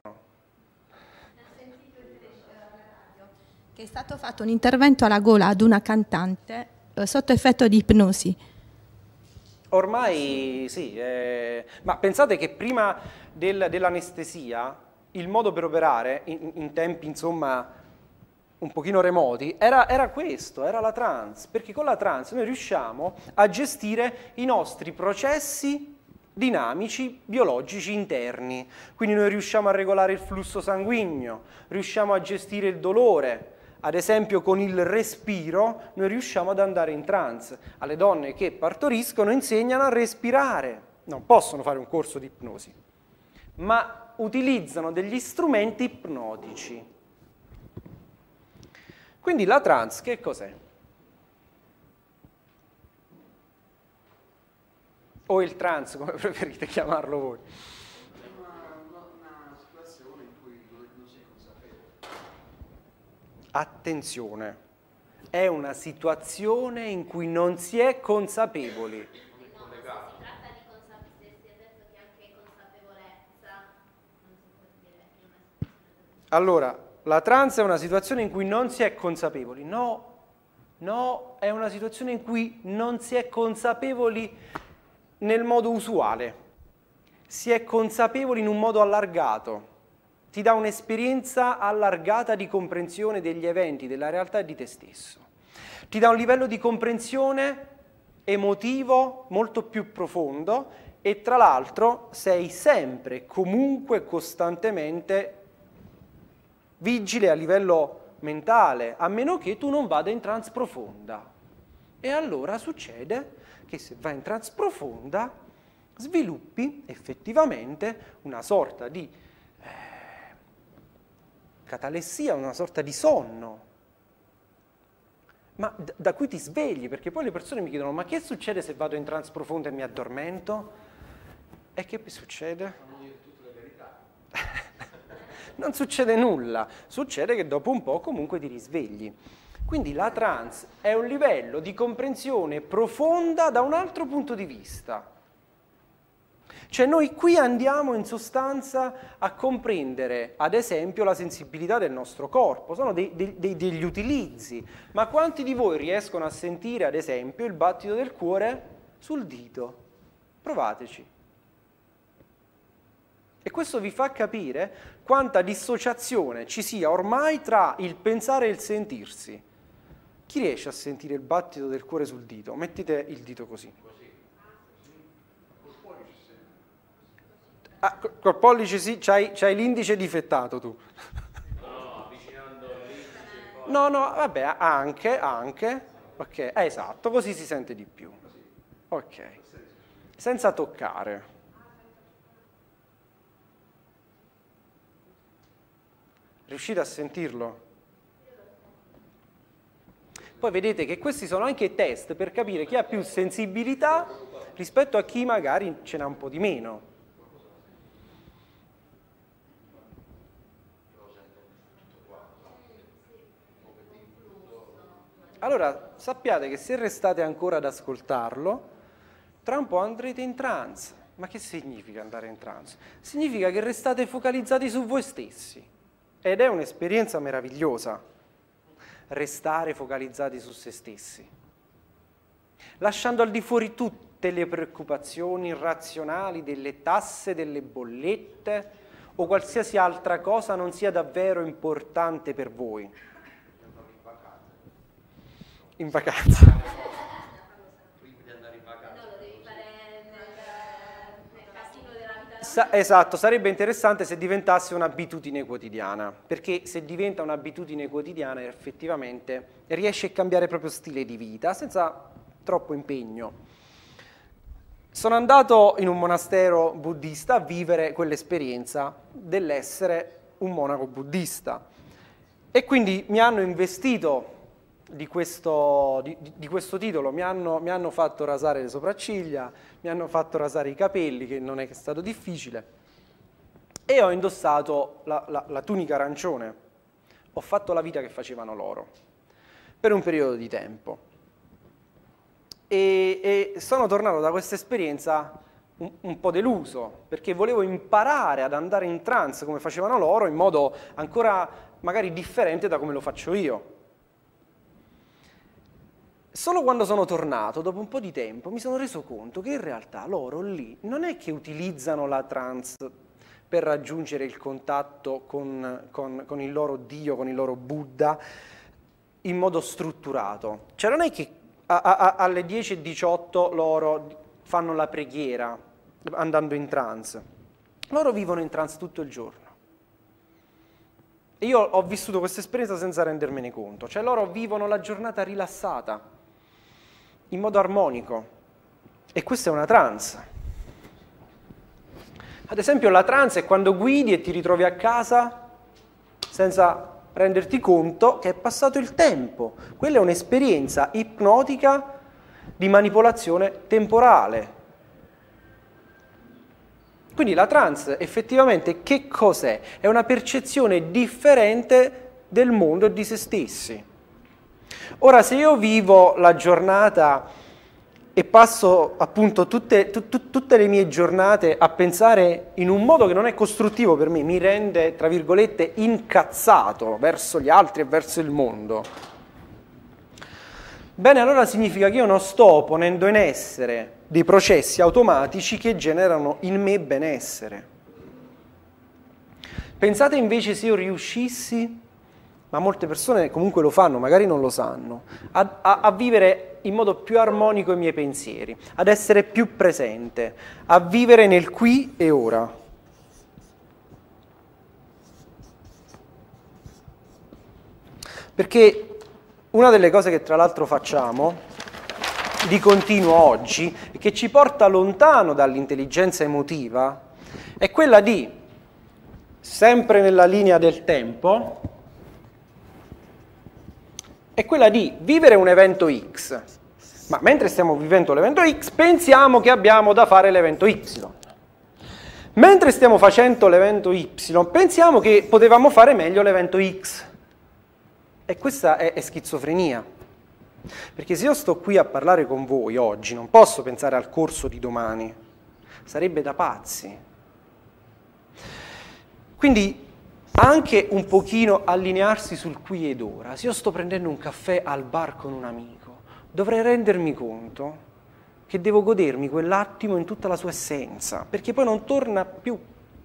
E: Che è stato fatto un intervento alla gola ad una cantante eh, sotto effetto di ipnosi.
B: Ormai sì, eh, ma pensate che prima del, dell'anestesia il modo per operare in, in tempi insomma un pochino remoti era, era questo, era la trance, perché con la trance noi riusciamo a gestire i nostri processi dinamici biologici interni, quindi noi riusciamo a regolare il flusso sanguigno, riusciamo a gestire il dolore. Ad esempio con il respiro noi riusciamo ad andare in trance. Alle donne che partoriscono insegnano a respirare. Non possono fare un corso di ipnosi, ma utilizzano degli strumenti ipnotici. Quindi la trance che cos'è? O il trance, come preferite chiamarlo voi? Attenzione, è una situazione in cui non si è consapevoli.
D: No, si tratta di consapevolezza, si è detto che anche consapevolezza non si può dire in una situazione.
B: Allora, la trance è una situazione in cui non si è consapevoli. No, no, è una situazione in cui non si è consapevoli nel modo usuale. Si è consapevoli in un modo allargato. Ti dà un'esperienza allargata di comprensione degli eventi, della realtà e di te stesso. Ti dà un livello di comprensione emotivo molto più profondo e tra l'altro sei sempre, comunque, costantemente vigile a livello mentale, a meno che tu non vada in trance profonda. E allora succede che se vai in trance profonda sviluppi effettivamente una sorta di catalessia, una sorta di sonno, ma d- da cui ti svegli, perché poi le persone mi chiedono: ma che succede se vado in trance profonda e mi addormento? E che succede? Non succede nulla, succede che dopo un po' comunque ti risvegli. Quindi la trance è un livello di comprensione profonda da un altro punto di vista. Cioè noi qui andiamo in sostanza a comprendere, ad esempio, la sensibilità del nostro corpo, sono dei, dei, dei, degli utilizzi, ma quanti di voi riescono a sentire, ad esempio, il battito del cuore sul dito? Provateci. E questo vi fa capire quanta dissociazione ci sia ormai tra il pensare e il sentirsi. Chi riesce a sentire il battito del cuore sul dito? Mettete il dito così. Ah, col pollice sì, c'hai, c'hai l'indice difettato tu.
C: No, no, avvicinando l'indice.
B: No, no, vabbè, anche, anche. Ok, eh, esatto, così si sente di più. Ok. Senza toccare. Riuscite a sentirlo? Poi vedete che questi sono anche test per capire chi ha più sensibilità rispetto a chi magari ce n'ha un po' di meno. Allora, sappiate che se restate ancora ad ascoltarlo, tra un po' andrete in trance. Ma che significa andare in trance? Significa che restate focalizzati su voi stessi. Ed è un'esperienza meravigliosa, restare focalizzati su se stessi. Lasciando al di fuori tutte le preoccupazioni irrazionali delle tasse, delle bollette o qualsiasi altra cosa non sia davvero importante per voi. In vacanza.
C: Prima di andare in vacanza.
D: No, lo devi fare nel, nel casino della vita
B: Sa esatto, sarebbe interessante se diventasse un'abitudine quotidiana, perché se diventa un'abitudine quotidiana effettivamente riesce a cambiare proprio stile di vita senza troppo impegno. Sono andato in un monastero buddista a vivere quell'esperienza dell'essere un monaco buddista e quindi mi hanno investito di questo, di, di questo titolo, mi hanno, mi hanno fatto rasare le sopracciglia, mi hanno fatto rasare i capelli, che non è che è stato difficile, e ho indossato la, la, la tunica arancione. Ho fatto la vita che facevano loro, per un periodo di tempo. E, e sono tornato da questa esperienza un, un po' deluso, perché volevo imparare ad andare in trance come facevano loro, in modo ancora magari differente da come lo faccio io. Solo quando sono tornato, dopo un po' di tempo, mi sono reso conto che in realtà loro lì non è che utilizzano la trance per raggiungere il contatto con, con, con il loro Dio, con il loro Buddha, in modo strutturato. Cioè non è che a, a, alle dieci e diciotto loro fanno la preghiera andando in trance. Loro vivono in trance tutto il giorno. E io ho vissuto questa esperienza senza rendermene conto. Cioè loro vivono la giornata rilassata, in modo armonico, e questa è una trance. Ad esempio la trance è quando guidi e ti ritrovi a casa senza renderti conto che è passato il tempo. Quella è un'esperienza ipnotica di manipolazione temporale. Quindi la trance effettivamente che cos'è? È una percezione differente del mondo e di se stessi. Ora, se io vivo la giornata e passo appunto tutte, tu, tu, tutte le mie giornate a pensare in un modo che non è costruttivo per me, mi rende, tra virgolette, incazzato verso gli altri e verso il mondo, bene, allora significa che io non sto ponendo in essere dei processi automatici che generano in me benessere. Pensate invece se io riuscissi, ma molte persone comunque lo fanno, magari non lo sanno, a, a, a vivere in modo più armonico i miei pensieri, ad essere più presente, a vivere nel qui e ora. Perché una delle cose che tra l'altro facciamo di continuo oggi e che ci porta lontano dall'intelligenza emotiva è quella di, sempre nella linea del tempo, è quella di vivere un evento X, ma mentre stiamo vivendo l'evento X pensiamo che abbiamo da fare l'evento Y. Mentre stiamo facendo l'evento Y pensiamo che potevamo fare meglio l'evento X. E questa è, è schizofrenia. Perché se io sto qui a parlare con voi oggi non posso pensare al corso di domani, sarebbe da pazzi. Quindi anche un pochino allinearsi sul qui ed ora. Se io sto prendendo un caffè al bar con un amico, dovrei rendermi conto che devo godermi quell'attimo in tutta la sua essenza, perché poi non torna più.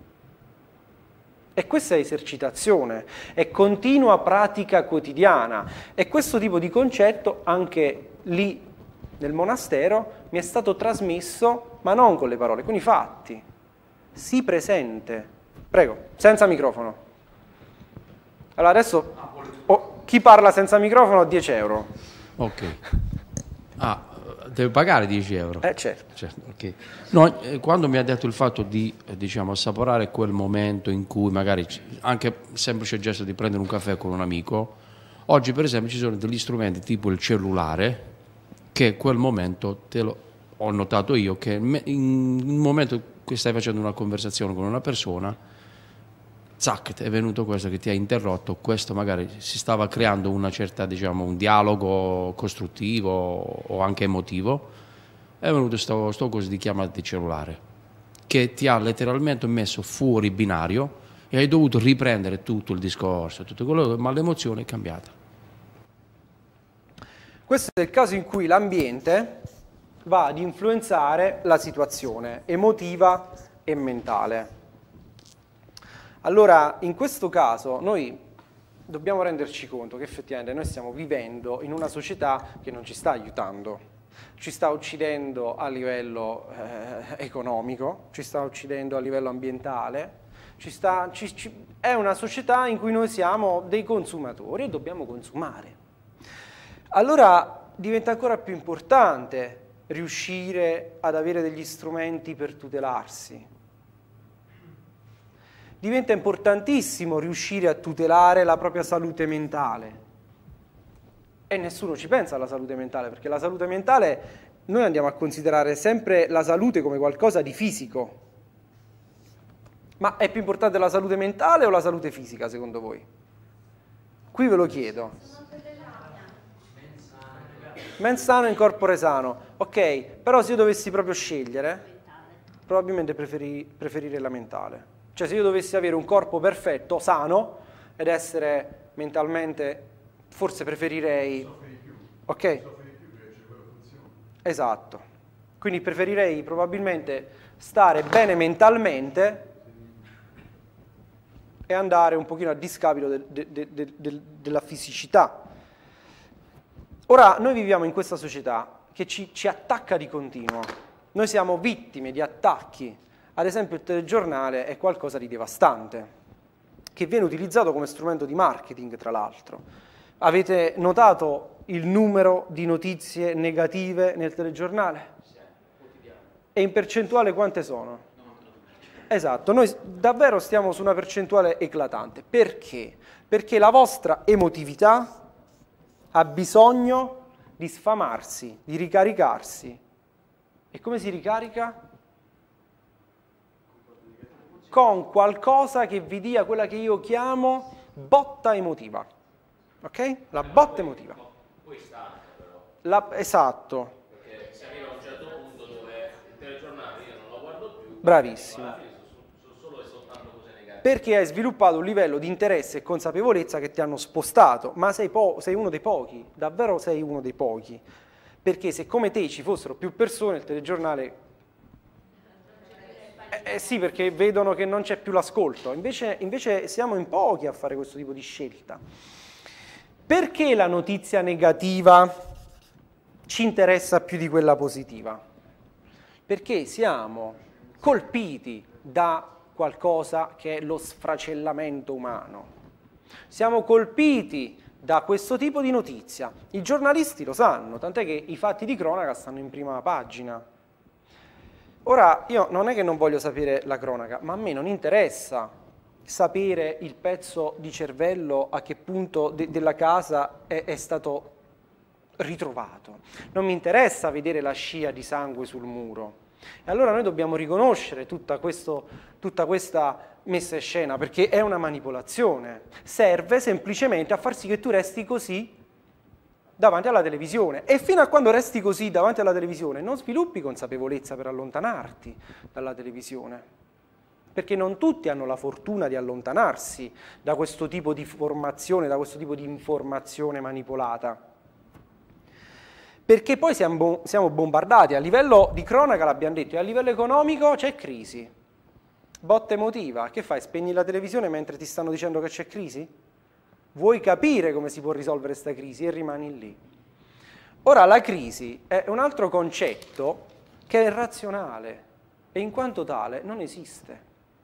B: E questa è esercitazione, è continua pratica quotidiana. E questo tipo di concetto anche lì nel monastero mi è stato trasmesso, ma non con le parole, con i fatti. Sii presente. Prego, senza microfono. Allora adesso oh, chi parla senza microfono dieci euro.
F: Ok. Ah, deve pagare dieci euro.
B: Eh certo.
F: certo okay. No, eh, quando mi ha detto il fatto di eh, diciamo assaporare quel momento in cui magari anche il semplice gesto di prendere un caffè con un amico, oggi per esempio ci sono degli strumenti tipo il cellulare che quel momento te lo ho notato io che in un momento in cui stai facendo una conversazione con una persona, zac, è venuto questo che ti ha interrotto, questo magari si stava creando una certa, diciamo, un dialogo costruttivo o anche emotivo, è venuto sto, sto coso di chiamata di cellulare, che ti ha letteralmente messo fuori binario e hai dovuto riprendere tutto il discorso, tutto quello, ma l'emozione è cambiata.
B: Questo è il caso in cui l'ambiente va ad influenzare la situazione emotiva e mentale. Allora, in questo caso, noi dobbiamo renderci conto che effettivamente noi stiamo vivendo in una società che non ci sta aiutando. ci sta uccidendo a livello eh, economico, ci sta uccidendo a livello ambientale, ci sta, ci, ci, è una società in cui noi siamo dei consumatori e dobbiamo consumare. Allora diventa ancora più importante riuscire ad avere degli strumenti per tutelarsi. Diventa importantissimo riuscire a tutelare la propria salute mentale. E nessuno ci pensa alla salute mentale, perché la salute mentale noi andiamo a considerare sempre la salute come qualcosa di fisico. Ma è più importante la salute mentale o la salute fisica, secondo voi? Qui ve lo chiedo. Mens sano in corpore sano. Ok, però se io dovessi proprio scegliere, probabilmente preferi, preferire la mentale. Cioè se io dovessi avere un corpo perfetto, sano, ed essere mentalmente... forse preferirei... Ok? Esatto. Quindi preferirei probabilmente stare bene mentalmente e andare un pochino a discapito de, de, de, de, de, della fisicità. Ora, noi viviamo in questa società che ci, ci attacca di continuo. Noi siamo vittime di attacchi. Ad esempio il telegiornale è qualcosa di devastante, che viene utilizzato come strumento di marketing, tra l'altro. Avete notato il numero di notizie negative nel telegiornale? E in percentuale quante sono? Esatto, noi davvero stiamo su una percentuale eclatante. Perché? Perché la vostra emotività ha bisogno di sfamarsi, di ricaricarsi. E come si ricarica? Con qualcosa che vi dia quella che io chiamo botta emotiva. Ok? La botta emotiva.
C: Poi stanca però.
B: La, esatto.
C: Perché si arriva a un certo punto dove il telegiornale io non lo guardo più.
B: Bravissimo.
C: Alla fine sono, sono solo e soltanto cose negative.
B: Perché hai sviluppato un livello di interesse e consapevolezza che ti hanno spostato, ma sei, po- sei uno dei pochi, davvero sei uno dei pochi. Perché se come te ci fossero più persone, il telegiornale... Eh, eh sì, perché vedono che non c'è più l'ascolto. Invece, invece siamo in pochi a fare questo tipo di scelta. Perché la notizia negativa ci interessa più di quella positiva? Perché siamo colpiti da qualcosa che è lo sfracellamento umano. Siamo colpiti da questo tipo di notizia. I giornalisti lo sanno, tant'è che i fatti di cronaca stanno in prima pagina. Ora, io non è che non voglio sapere la cronaca, ma a me non interessa sapere il pezzo di cervello a che punto de- della casa è, è stato ritrovato. Non mi interessa vedere la scia di sangue sul muro. E allora noi dobbiamo riconoscere tutta, questo, tutta questa messa in scena, perché è una manipolazione. Serve semplicemente a far sì che tu resti così davanti alla televisione. E fino a quando resti così davanti alla televisione non sviluppi consapevolezza per allontanarti dalla televisione. Perché non tutti hanno la fortuna di allontanarsi da questo tipo di formazione, da questo tipo di informazione manipolata. Perché poi siamo, siamo bombardati, a livello di cronaca l'abbiamo detto, e a livello economico c'è crisi. Botta emotiva, che fai? Spegni la televisione mentre ti stanno dicendo che c'è crisi? Vuoi capire come si può risolvere questa crisi e rimani lì. Ora la crisi è un altro concetto che è irrazionale e in quanto tale non esiste.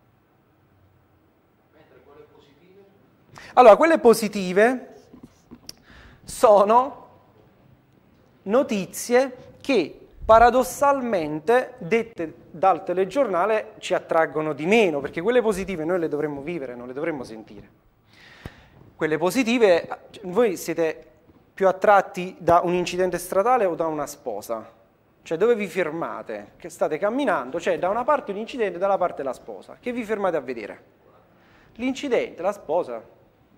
B: Allora, quelle positive sono notizie che paradossalmente, dette dal telegiornale, ci attraggono di meno, perché quelle positive noi le dovremmo vivere, non le dovremmo sentire. Quelle positive, voi siete più attratti da un incidente stradale o da una sposa? Cioè dove vi fermate? Che state camminando, c'è da una parte un incidente e dalla parte la sposa. Che vi fermate a vedere? L'incidente, la sposa.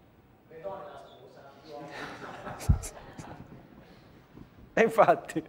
B: E infatti,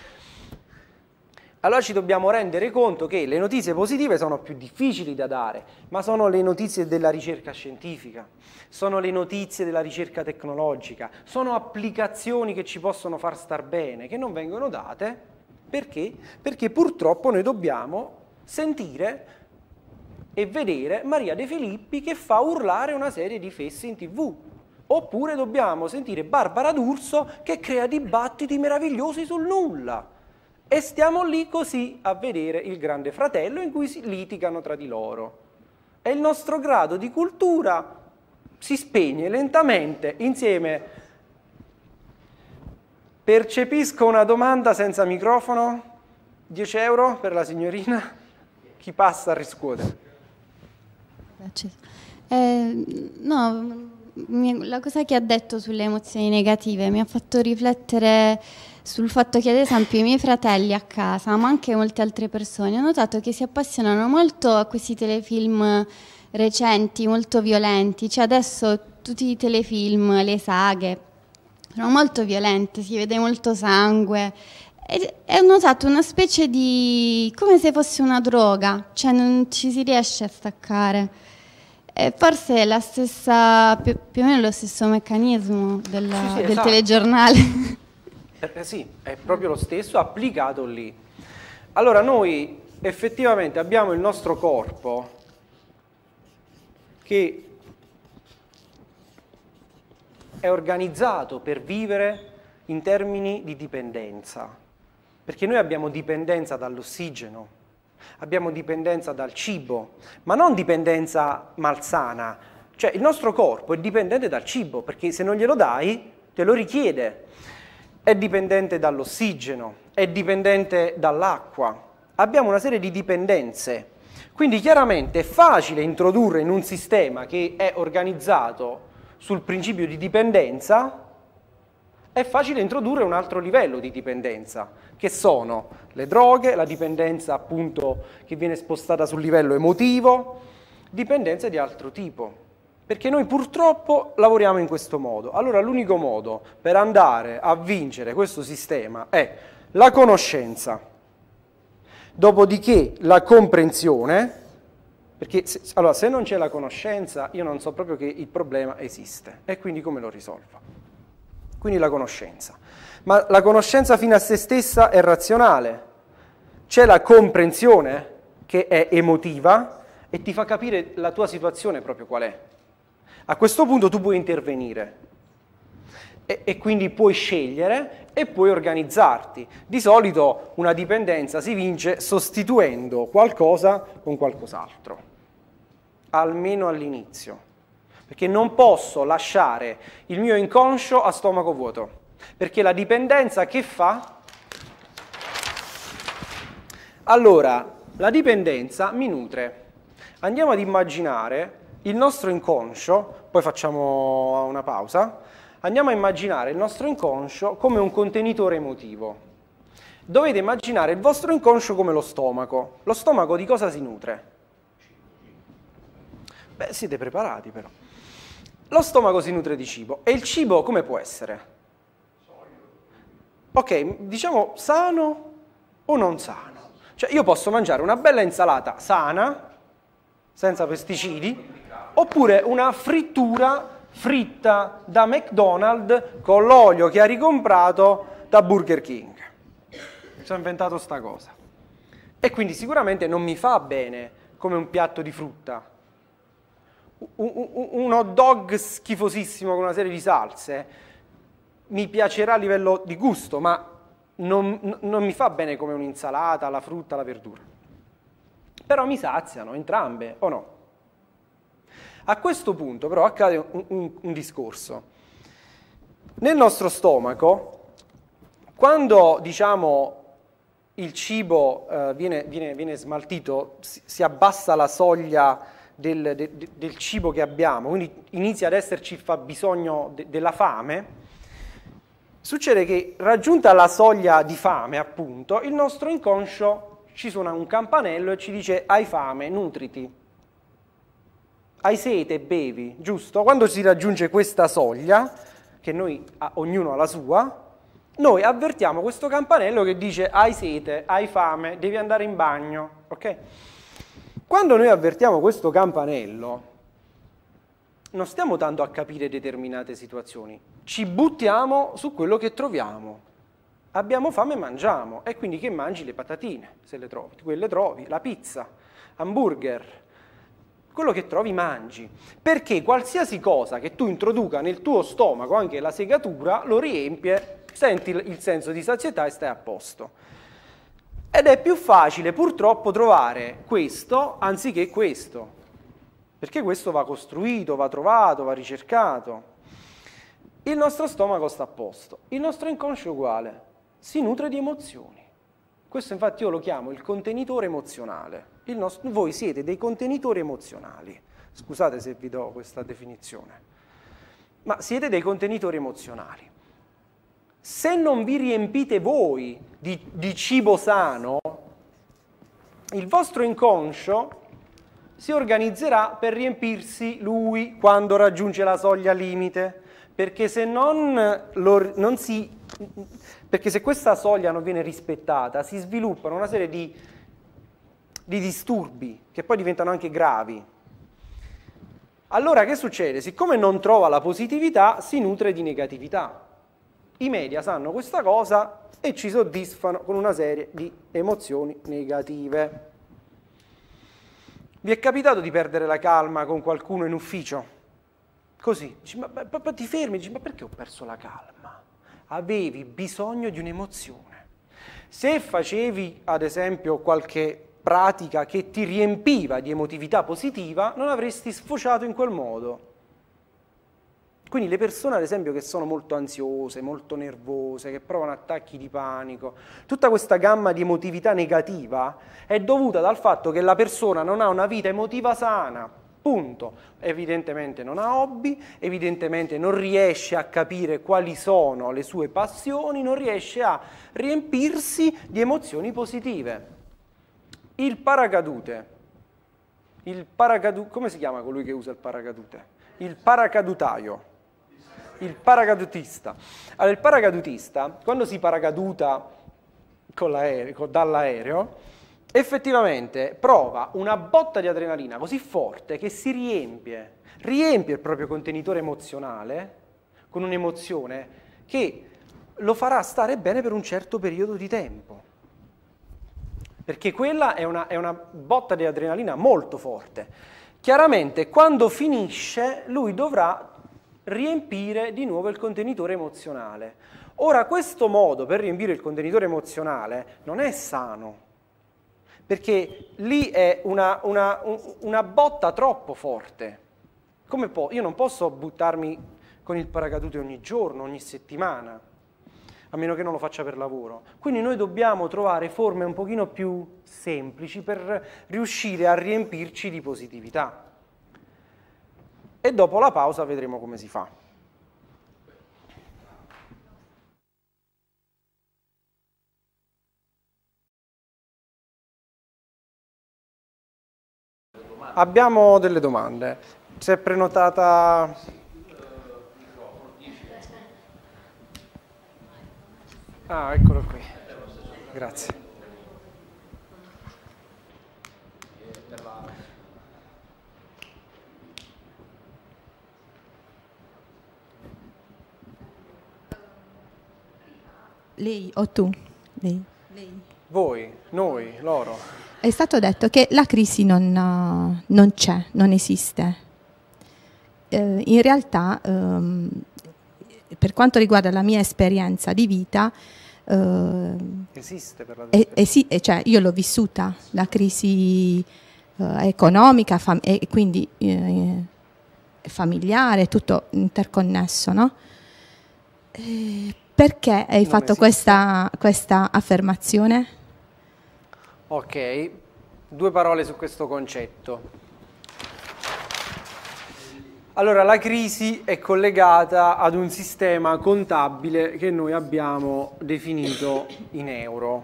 B: allora ci dobbiamo rendere conto che le notizie positive sono più difficili da dare, ma sono le notizie della ricerca scientifica, sono le notizie della ricerca tecnologica, sono applicazioni che ci possono far star bene, che non vengono date, perché? Perché purtroppo noi dobbiamo sentire e vedere Maria De Filippi che fa urlare una serie di fessi in tivù, oppure dobbiamo sentire Barbara D'Urso che crea dibattiti meravigliosi sul nulla. E stiamo lì così a vedere il Grande Fratello in cui si litigano tra di loro. E il nostro grado di cultura si spegne lentamente insieme. Percepisco una domanda senza microfono? dieci euro per la signorina? Chi passa a riscuotere?
G: Eh, no, mi- la cosa che ha detto sulle emozioni negative mi ha fatto riflettere sul fatto che ad esempio i miei fratelli a casa, ma anche molte altre persone, ho notato che si appassionano molto a questi telefilm recenti, molto violenti. Cioè adesso tutti i telefilm, le saghe, sono molto violente, si vede molto sangue. E e ho notato una specie di, come se fosse una droga, cioè non ci si riesce a staccare. E forse è la stessa, più, più o meno lo stesso meccanismo del,
B: Sì, sì,
G: del
B: esatto.
G: telegiornale.
B: Eh, eh sì, è proprio lo stesso applicato lì. Allora noi effettivamente abbiamo il nostro corpo che è organizzato per vivere in termini di dipendenza, perché noi abbiamo dipendenza dall'ossigeno, abbiamo dipendenza dal cibo, ma non dipendenza malsana, cioè il nostro corpo è dipendente dal cibo, perché se non glielo dai te lo richiede, è dipendente dall'ossigeno, è dipendente dall'acqua, abbiamo una serie di dipendenze, quindi chiaramente è facile introdurre in un sistema che è organizzato sul principio di dipendenza, è facile introdurre un altro livello di dipendenza, che sono le droghe, la dipendenza appunto che viene spostata sul livello emotivo, dipendenze di altro tipo. Perché noi purtroppo lavoriamo in questo modo. Allora l'unico modo per andare a vincere questo sistema è la conoscenza, dopodiché la comprensione, perché se, allora, se non c'è la conoscenza io non so proprio che il problema esiste e quindi come lo risolvo. Quindi la conoscenza. Ma la conoscenza fino a se stessa è razionale. C'è la comprensione che è emotiva e ti fa capire la tua situazione proprio qual è. A questo punto tu puoi intervenire e, e quindi puoi scegliere e puoi organizzarti. Di solito una dipendenza si vince sostituendo qualcosa con qualcos'altro, almeno all'inizio. Perché non posso lasciare il mio inconscio a stomaco vuoto, perché la dipendenza che fa? Allora, la dipendenza mi nutre. Andiamo ad immaginare il nostro inconscio, poi facciamo una pausa, andiamo a immaginare il nostro inconscio come un contenitore emotivo. Dovete immaginare il vostro inconscio come lo stomaco. Lo stomaco di cosa si nutre? Beh, siete preparati però. Lo stomaco si nutre di cibo. E il cibo come può essere? Ok, diciamo sano o non sano? Cioè io posso mangiare una bella insalata sana, senza pesticidi, oppure una frittura fritta da McDonald's con l'olio che ha ricomprato da Burger King. Mi sono inventato sta cosa. E quindi sicuramente non mi fa bene come un piatto di frutta. Un, un, un hot dog schifosissimo con una serie di salse mi piacerà a livello di gusto, ma non, non mi fa bene come un'insalata, la frutta, la verdura. Però mi saziano entrambe, o no? A questo punto però accade un, un, un discorso. Nel nostro stomaco, quando diciamo il cibo eh, viene, viene, viene smaltito, si, si abbassa la soglia del, de, de, del cibo che abbiamo, quindi inizia ad esserci il fabbisogno de, della fame, succede che raggiunta la soglia di fame, appunto, il nostro inconscio ci suona un campanello e ci dice hai fame, nutriti. Hai sete, bevi, giusto? Quando si raggiunge questa soglia, che noi, ognuno ha la sua, noi avvertiamo questo campanello che dice hai sete, hai fame, devi andare in bagno, ok? Quando noi avvertiamo questo campanello, non stiamo tanto a capire determinate situazioni, ci buttiamo su quello che troviamo. Abbiamo fame e mangiamo, e quindi che mangi? Le patatine, se le trovi, quelle trovi, la pizza, hamburger, quello che trovi mangi, perché qualsiasi cosa che tu introduca nel tuo stomaco, anche la segatura, lo riempie, senti il senso di sazietà e stai a posto. Ed è più facile purtroppo trovare questo anziché questo, perché questo va costruito, va trovato, va ricercato. Il nostro stomaco sta a posto, il nostro inconscio è uguale, si nutre di emozioni. Questo infatti io lo chiamo il contenitore emozionale. Il nostro, voi siete dei contenitori emozionali. Scusate se vi do questa definizione. Ma siete dei contenitori emozionali. Se non vi riempite voi di, di cibo sano, il vostro inconscio si organizzerà per riempirsi lui quando raggiunge la soglia limite. Perché se non, lo, non si... Perché se questa soglia non viene rispettata, si sviluppano una serie di, di disturbi che poi diventano anche gravi. Allora che succede? Siccome non trova la positività, si nutre di negatività. I media sanno questa cosa e ci soddisfano con una serie di emozioni negative. Vi è capitato di perdere la calma con qualcuno in ufficio? Così, dici, ma, ma, ma ti fermi, dici, ma perché ho perso la calma? Avevi bisogno di un'emozione. Se facevi, ad esempio, qualche pratica che ti riempiva di emotività positiva, non avresti sfociato in quel modo. Quindi le persone, ad esempio, che sono molto ansiose, molto nervose, che provano attacchi di panico, tutta questa gamma di emotività negativa è dovuta dal fatto che la persona non ha una vita emotiva sana. Punto. Evidentemente non ha hobby, evidentemente non riesce a capire quali sono le sue passioni, non riesce a riempirsi di emozioni positive. Il paracadute, il paracadute, come si chiama colui che usa il paracadute? Il paracadutaio, il paracadutista. Allora, il paracadutista, quando si paracaduta con l'aereo, dall'aereo, effettivamente prova una botta di adrenalina così forte che si riempie, riempie il proprio contenitore emozionale con un'emozione che lo farà stare bene per un certo periodo di tempo. Perché quella è una, è una botta di adrenalina molto forte. Chiaramente quando finisce lui dovrà riempire di nuovo il contenitore emozionale. Ora questo modo per riempire il contenitore emozionale non è sano. Perché lì è una, una, una botta troppo forte. Come po- io non posso buttarmi con il paracadute ogni giorno, ogni settimana, a meno che non lo faccia per lavoro. Quindi noi dobbiamo trovare forme un pochino più semplici per riuscire a riempirci di positività. E dopo la pausa vedremo come si fa. Abbiamo delle domande. Si è prenotata... Ah, eccolo qui. Grazie.
E: Lei o tu? Lei.
A: Lei.
B: Voi, noi, loro.
E: È stato detto che la crisi non, non c'è, non esiste. Eh, in realtà, ehm, per quanto riguarda la mia esperienza di vita, eh,
B: esiste per la
E: eh, eh, sì, eh, cioè io l'ho vissuta, la crisi eh, economica fam- e quindi eh, familiare, tutto interconnesso, no? Eh, perché hai
B: Non
E: fatto
B: esiste.
E: questa, questa affermazione?
B: Ok, due parole su questo concetto. Allora, la crisi è collegata ad un sistema contabile che noi abbiamo definito in euro.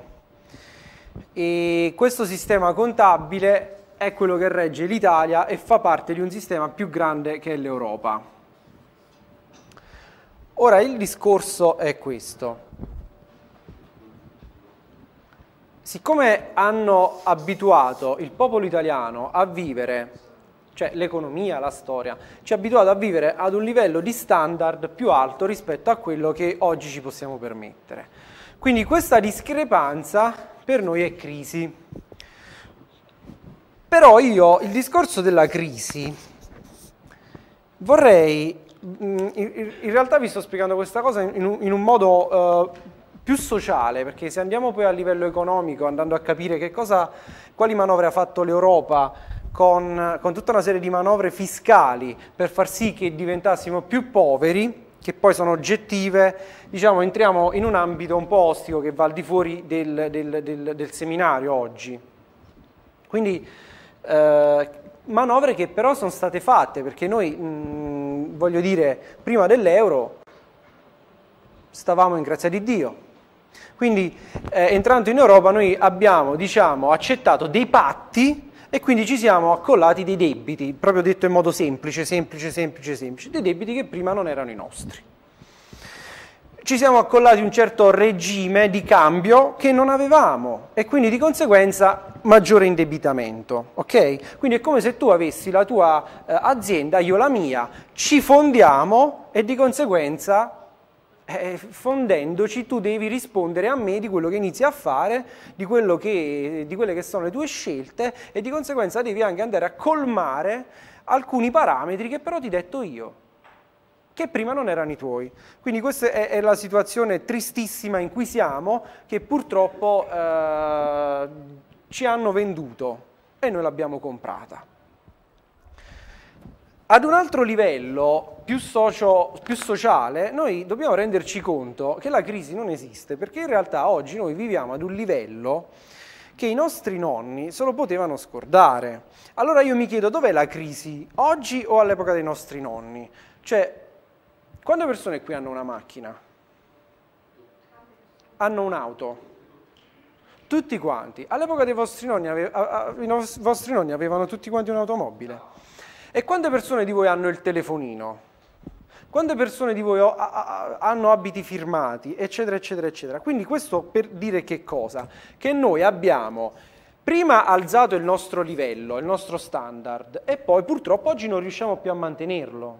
B: E questo sistema contabile è quello che regge l'Italia e fa parte di un sistema più grande che è l'Europa. Ora, il discorso è questo. Siccome hanno abituato il popolo italiano a vivere, cioè l'economia, la storia, ci ha abituato a vivere ad un livello di standard più alto rispetto a quello che oggi ci possiamo permettere. Quindi questa discrepanza per noi è crisi. Però io, il discorso della crisi, vorrei, in, in realtà vi sto spiegando questa cosa in un, in un modo uh, più sociale, perché se andiamo poi a livello economico, andando a capire che cosa, quali manovre ha fatto l'Europa con, con tutta una serie di manovre fiscali per far sì che diventassimo più poveri, che poi sono oggettive, diciamo, entriamo in un ambito un po' ostico che va al di fuori del, del, del, del seminario oggi. Quindi eh, manovre che però sono state fatte, perché noi, mh, voglio dire, prima dell'euro stavamo in grazia di Dio. Quindi eh, entrando in Europa noi abbiamo, diciamo, accettato dei patti e quindi ci siamo accollati dei debiti, proprio detto in modo semplice, semplice, semplice, semplice, dei debiti che prima non erano i nostri. Ci siamo accollati un certo regime di cambio che non avevamo e quindi di conseguenza maggiore indebitamento, ok? Quindi è come se tu avessi la tua eh, azienda, io la mia, ci fondiamo e di conseguenza Eh, fondendoci tu devi rispondere a me di quello che inizi a fare, di, quello che, di quelle che sono le tue scelte e di conseguenza devi anche andare a colmare alcuni parametri che però ti detto io, che prima non erano i tuoi. Quindi questa è, è la situazione tristissima in cui siamo, che purtroppo eh, ci hanno venduto e noi l'abbiamo comprata. Ad un altro livello, più, socio, più sociale, noi dobbiamo renderci conto che la crisi non esiste, perché in realtà oggi noi viviamo ad un livello che i nostri nonni se lo potevano scordare. Allora io mi chiedo, dov'è la crisi? Oggi o all'epoca dei nostri nonni? Cioè, quante persone qui hanno una macchina? Hanno un'auto? Tutti quanti. All'epoca dei vostri nonni, ave- a- a- i vostri nonni avevano tutti quanti un'automobile? E quante persone di voi hanno il telefonino? Quante persone di voi ho, a, a, hanno abiti firmati, eccetera, eccetera, eccetera? Quindi questo per dire che cosa? Che noi abbiamo prima alzato il nostro livello, il nostro standard, e poi purtroppo oggi non riusciamo più a mantenerlo.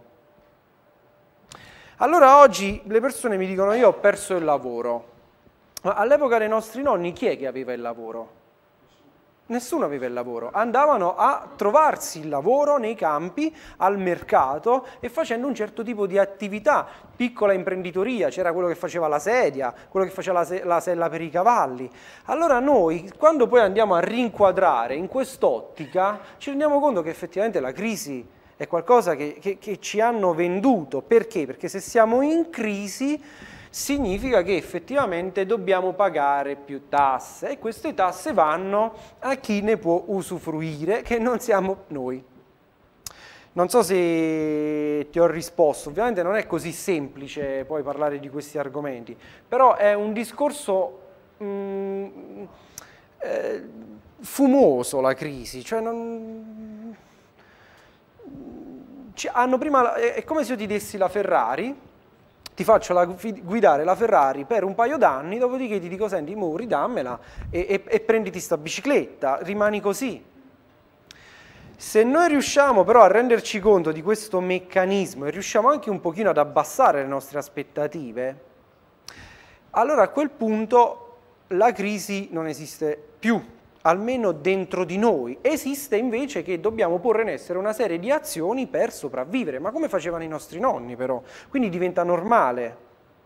B: Allora oggi le persone mi dicono io ho perso il lavoro. Ma all'epoca dei nostri nonni chi è che aveva il lavoro? Nessuno aveva il lavoro, andavano a trovarsi il lavoro nei campi, al mercato e facendo un certo tipo di attività, piccola imprenditoria, c'era quello che faceva la sedia, quello che faceva la, se- la sella per i cavalli. Allora noi, quando poi andiamo a rinquadrare in quest'ottica, ci rendiamo conto che effettivamente la crisi è qualcosa che, che, che ci hanno venduto. Perché? Perché se siamo in crisi significa che effettivamente dobbiamo pagare più tasse e queste tasse vanno a chi ne può usufruire, che non siamo noi. Non so se ti ho risposto, ovviamente non è così semplice poi parlare di questi argomenti, però è un discorso mh, eh, fumoso la crisi, cioè non... Ci hanno prima, è come se io ti dessi la Ferrari, ti faccio la, guidare la Ferrari per un paio d'anni, dopodiché ti dico, senti, mo ridammela e, e, e prenditi sta bicicletta, rimani così. Se noi riusciamo però a renderci conto di questo meccanismo e riusciamo anche un pochino ad abbassare le nostre aspettative, allora a quel punto la crisi non esiste più, almeno dentro di noi. Esiste invece che dobbiamo porre in essere una serie di azioni per sopravvivere, ma come facevano i nostri nonni però, quindi diventa normale.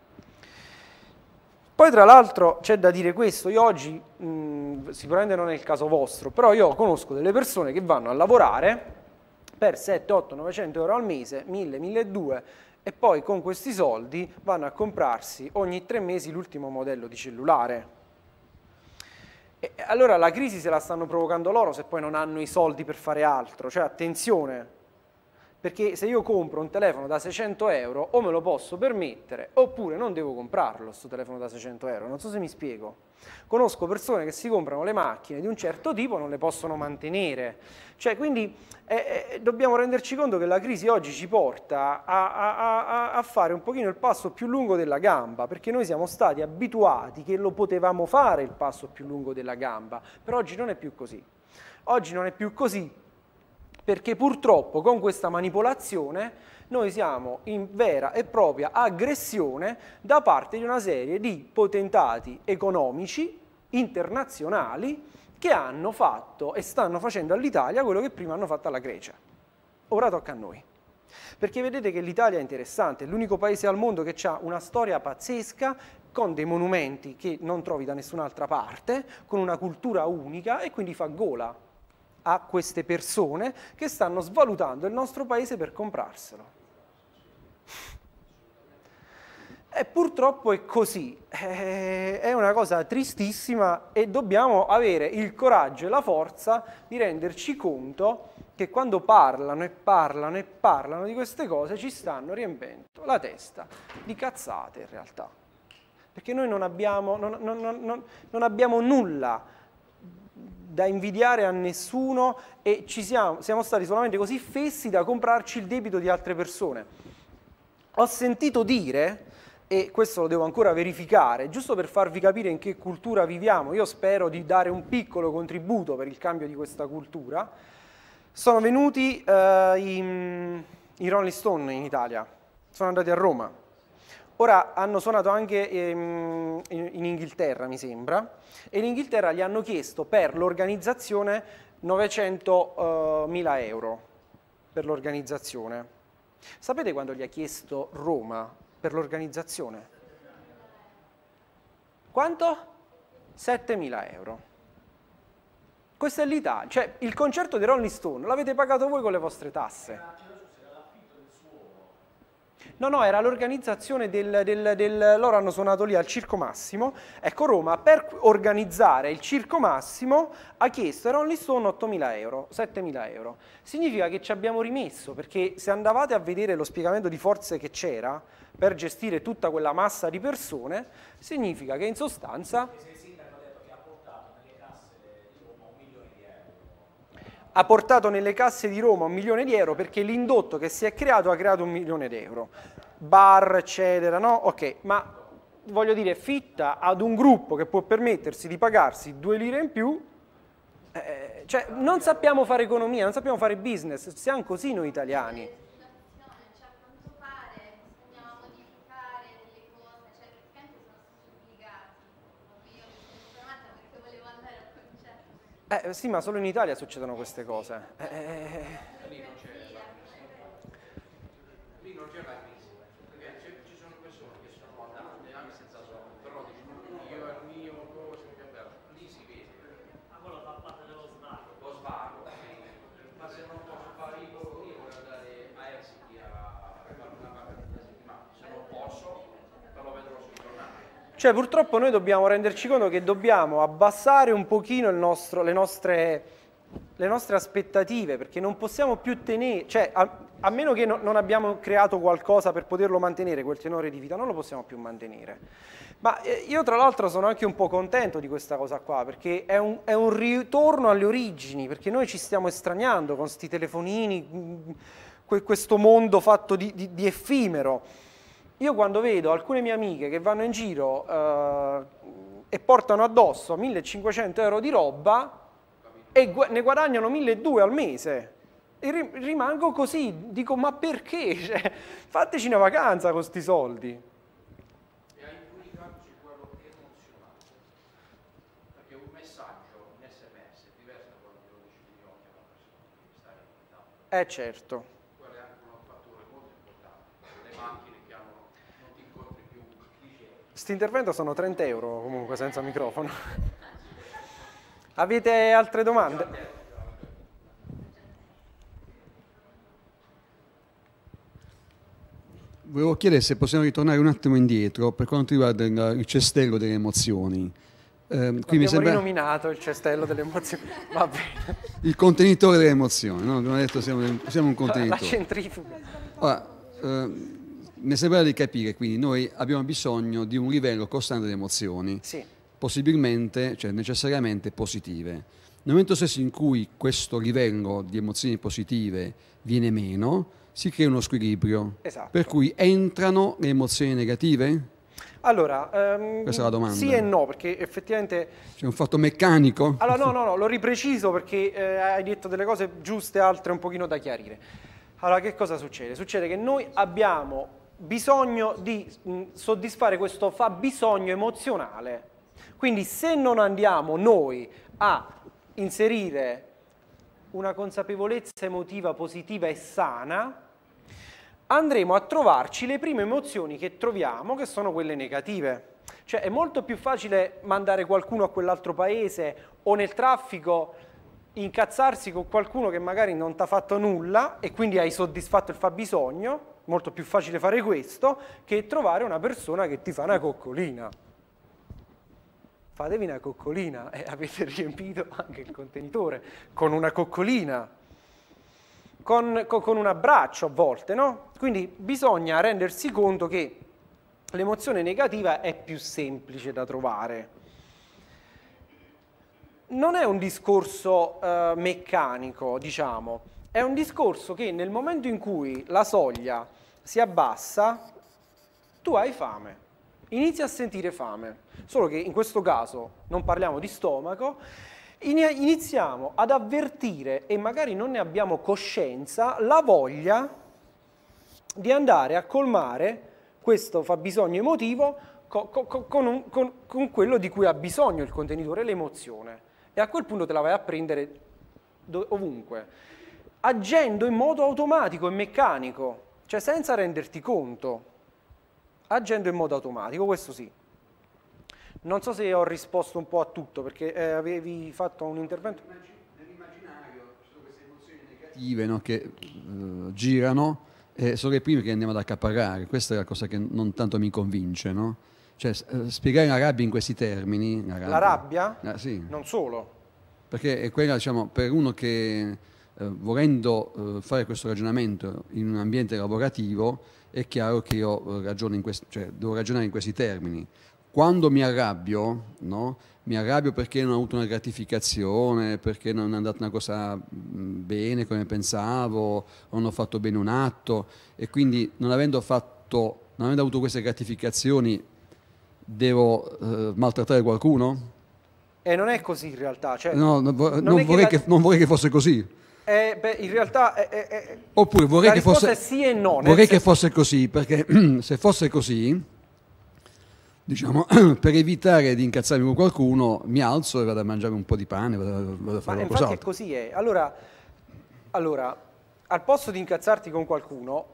B: Poi tra l'altro c'è da dire questo, io oggi, mh, sicuramente non è il caso vostro, però io conosco delle persone che vanno a lavorare per sette, otto, novecento euro al mese, mille, milleduecento e poi con questi soldi vanno a comprarsi ogni tre mesi l'ultimo modello di cellulare. E allora la crisi se la stanno provocando loro se poi non hanno i soldi per fare altro, cioè attenzione, perché se io compro un telefono da seicento euro o me lo posso permettere oppure non devo comprarlo sto telefono da seicento euro, non so se mi spiego. Conosco persone che si comprano le macchine di un certo tipo e non le possono mantenere, cioè quindi eh, eh, dobbiamo renderci conto che la crisi oggi ci porta a, a, a, a fare un pochino il passo più lungo della gamba, perché noi siamo stati abituati che lo potevamo fare il passo più lungo della gamba, però oggi non è più così. Oggi non è più così perché purtroppo con questa manipolazione noi siamo in vera e propria aggressione da parte di una serie di potentati economici internazionali che hanno fatto e stanno facendo all'Italia quello che prima hanno fatto alla Grecia. Ora tocca a noi. Perché vedete che l'Italia è interessante, è l'unico paese al mondo che ha una storia pazzesca, con dei monumenti che non trovi da nessun'altra parte, con una cultura unica, e quindi fa gola a queste persone che stanno svalutando il nostro paese per comprarselo. E purtroppo è così, è una cosa tristissima e dobbiamo avere il coraggio e la forza di renderci conto che quando parlano e parlano e parlano di queste cose ci stanno riempendo la testa di cazzate in realtà. Perché noi non abbiamo, non, non, non, non abbiamo nulla da invidiare a nessuno e ci siamo, siamo stati solamente così fessi da comprarci il debito di altre persone. Ho sentito dire, e questo lo devo ancora verificare, giusto per farvi capire in che cultura viviamo, io spero di dare un piccolo contributo per il cambio di questa cultura, sono venuti uh, i, i Rolling Stone in Italia, sono andati a Roma, ora hanno suonato anche ehm, in, in Inghilterra mi sembra, e in Inghilterra gli hanno chiesto per l'organizzazione novecentomila euro per l'organizzazione. Sapete quando gli ha chiesto Roma per l'organizzazione? Quanto? settemila euro. Questa è l'Italia, cioè il concerto dei Rolling Stone l'avete pagato voi con le vostre tasse. No, no, era l'organizzazione del, del, del... loro hanno suonato lì al Circo Massimo, ecco Roma, per organizzare il Circo Massimo ha chiesto ai Rolling Stone ottomila euro, settemila euro. Significa che ci abbiamo rimesso, perché se andavate a vedere lo spiegamento di forze che c'era per gestire tutta quella massa di persone, significa che in sostanza... ha portato nelle casse di Roma un milione di euro perché l'indotto che si è creato ha creato un milione di euro. Bar, eccetera, no? Ok, ma voglio dire, fitta ad un gruppo che può permettersi di pagarsi due lire in più, eh, cioè non sappiamo fare economia, non sappiamo fare business, siamo così noi italiani. Eh sì, ma solo in Italia succedono queste cose. Eh, eh,
F: Lì non c'è la lì non c'è la crisi, perché ci sono persone che sono andate anche senza soldi, però dicono io è il mio, cose che bello. Lì si vede. Ma quello fa parte dello svago. Lo svago, sì. Ma se non posso fare io, io voglio andare a Helsinki a fare una vacanza di settimana. Se non posso, però lo vedrò sui giornali.
B: Cioè purtroppo noi dobbiamo renderci conto che dobbiamo abbassare un pochino il nostro, le, nostre, le nostre aspettative, perché non possiamo più tenere, cioè a, a meno che no, non abbiamo creato qualcosa per poterlo mantenere, quel tenore di vita, non lo possiamo più mantenere. Ma eh, io tra l'altro sono anche un po' contento di questa cosa qua, perché è un, è un ritorno alle origini, perché noi ci stiamo estraniando con sti telefonini, mh, questo mondo fatto di, di, di effimero. Io quando vedo alcune mie amiche che vanno in giro eh, e portano addosso millecinquecento euro di roba e gu ne guadagnano milleduecento al mese, e ri rimango così, dico ma perché? Cioè, fateci una vacanza con questi soldi.
F: E hai influito su quello emozionale, perché un messaggio, un sms è diverso da quello che lo dici di occhio alla persona che mi stai raccontando.
B: Eh certo.
F: Quello è anche un fattore molto importante. Le macchine che hanno, non ti incontri più cliché.
B: Quest'intervento sono trenta euro comunque senza microfono. Avete altre domande?
H: Volevo chiedere se possiamo ritornare un attimo indietro per quanto riguarda il, il cestello delle emozioni. Eh, qui
B: Abbiamo
H: mi sembra
B: rinominato il cestello delle emozioni, va bene.
H: il contenitore delle emozioni, no? Abbiamo detto siamo, siamo un
B: La
H: contenitore.
B: centrifuga.
H: Ora, eh, mi sembra di capire, quindi noi abbiamo bisogno di un livello costante di emozioni,
B: Sì.
H: possibilmente, cioè necessariamente positive. Nel momento stesso in cui questo livello di emozioni positive viene meno, si crea uno squilibrio,
B: Esatto.
H: per cui entrano le emozioni negative?
B: Allora, ehm,
H: Questa è la domanda.
B: sì e no, perché effettivamente...
H: C'è un fatto meccanico?
B: Allora, no, no, no, lo ripreciso perché eh, hai detto delle cose giuste, altre un pochino da chiarire. Allora, che cosa succede? Succede che noi abbiamo bisogno di mh, soddisfare questo fabbisogno emozionale. Quindi se non andiamo noi a inserire una consapevolezza emotiva positiva e sana, andremo a trovarci le prime emozioni che troviamo, che sono quelle negative. Cioè è molto più facile mandare qualcuno a quell'altro paese o nel traffico incazzarsi con qualcuno che magari non ti ha fatto nulla e quindi hai soddisfatto il fabbisogno, molto più facile fare questo, che trovare una persona che ti fa una coccolina. Fatevi una coccolina e avete riempito anche il contenitore con una coccolina, con, con, con un abbraccio a volte, no? Quindi bisogna rendersi conto che l'emozione negativa è più semplice da trovare. Non è un discorso eh, meccanico, diciamo, è un discorso che nel momento in cui la soglia si abbassa, tu hai fame, inizi a sentire fame, solo che in questo caso non parliamo di stomaco, iniziamo ad avvertire, e magari non ne abbiamo coscienza, la voglia di andare a colmare questo fabbisogno emotivo con, con, con, un, con, con quello di cui ha bisogno il contenitore, l'emozione. E a quel punto te la vai a prendere ovunque, agendo in modo automatico e meccanico, cioè senza renderti conto, agendo in modo automatico, questo sì. Non so se ho risposto un po' a tutto, perché eh, avevi fatto un intervento.
H: Nell'immaginario ci sono queste emozioni negative, no, che uh, girano, e sono le prime che andiamo ad accaparrare. Questa è la cosa che non tanto mi convince, no? Cioè, uh, spiegare la rabbia in questi termini... La rabbia?
B: La rabbia?
H: Ah, sì.
B: Non solo.
H: Perché è quella, diciamo, per uno che, uh, volendo uh, fare questo ragionamento in un ambiente lavorativo, è chiaro che io uh, ragiono in questi, cioè, devo ragionare in questi termini. Quando mi arrabbio, no? Mi arrabbio perché non ho avuto una gratificazione, perché non è andata una cosa bene come pensavo, o non ho fatto bene un atto, e quindi non avendo, fatto, non avendo avuto queste gratificazioni devo eh, maltrattare qualcuno?
B: E non è così in realtà. Cioè,
H: no, non, vo-
B: non,
H: non, vorrei
B: che la...
H: che, non vorrei che fosse così.
B: Eh, beh, in realtà è, è, è...
H: Oppure vorrei
B: la
H: che fosse
B: è sì e no.
H: Vorrei che
B: senso...
H: fosse così, perché se fosse così, diciamo, per evitare di incazzarmi con qualcuno, mi alzo e vado a mangiare un po' di pane, vado, vado a fare
B: Ma
H: qualcos'altro.
B: infatti è così è. Allora, allora, al posto di incazzarti con qualcuno,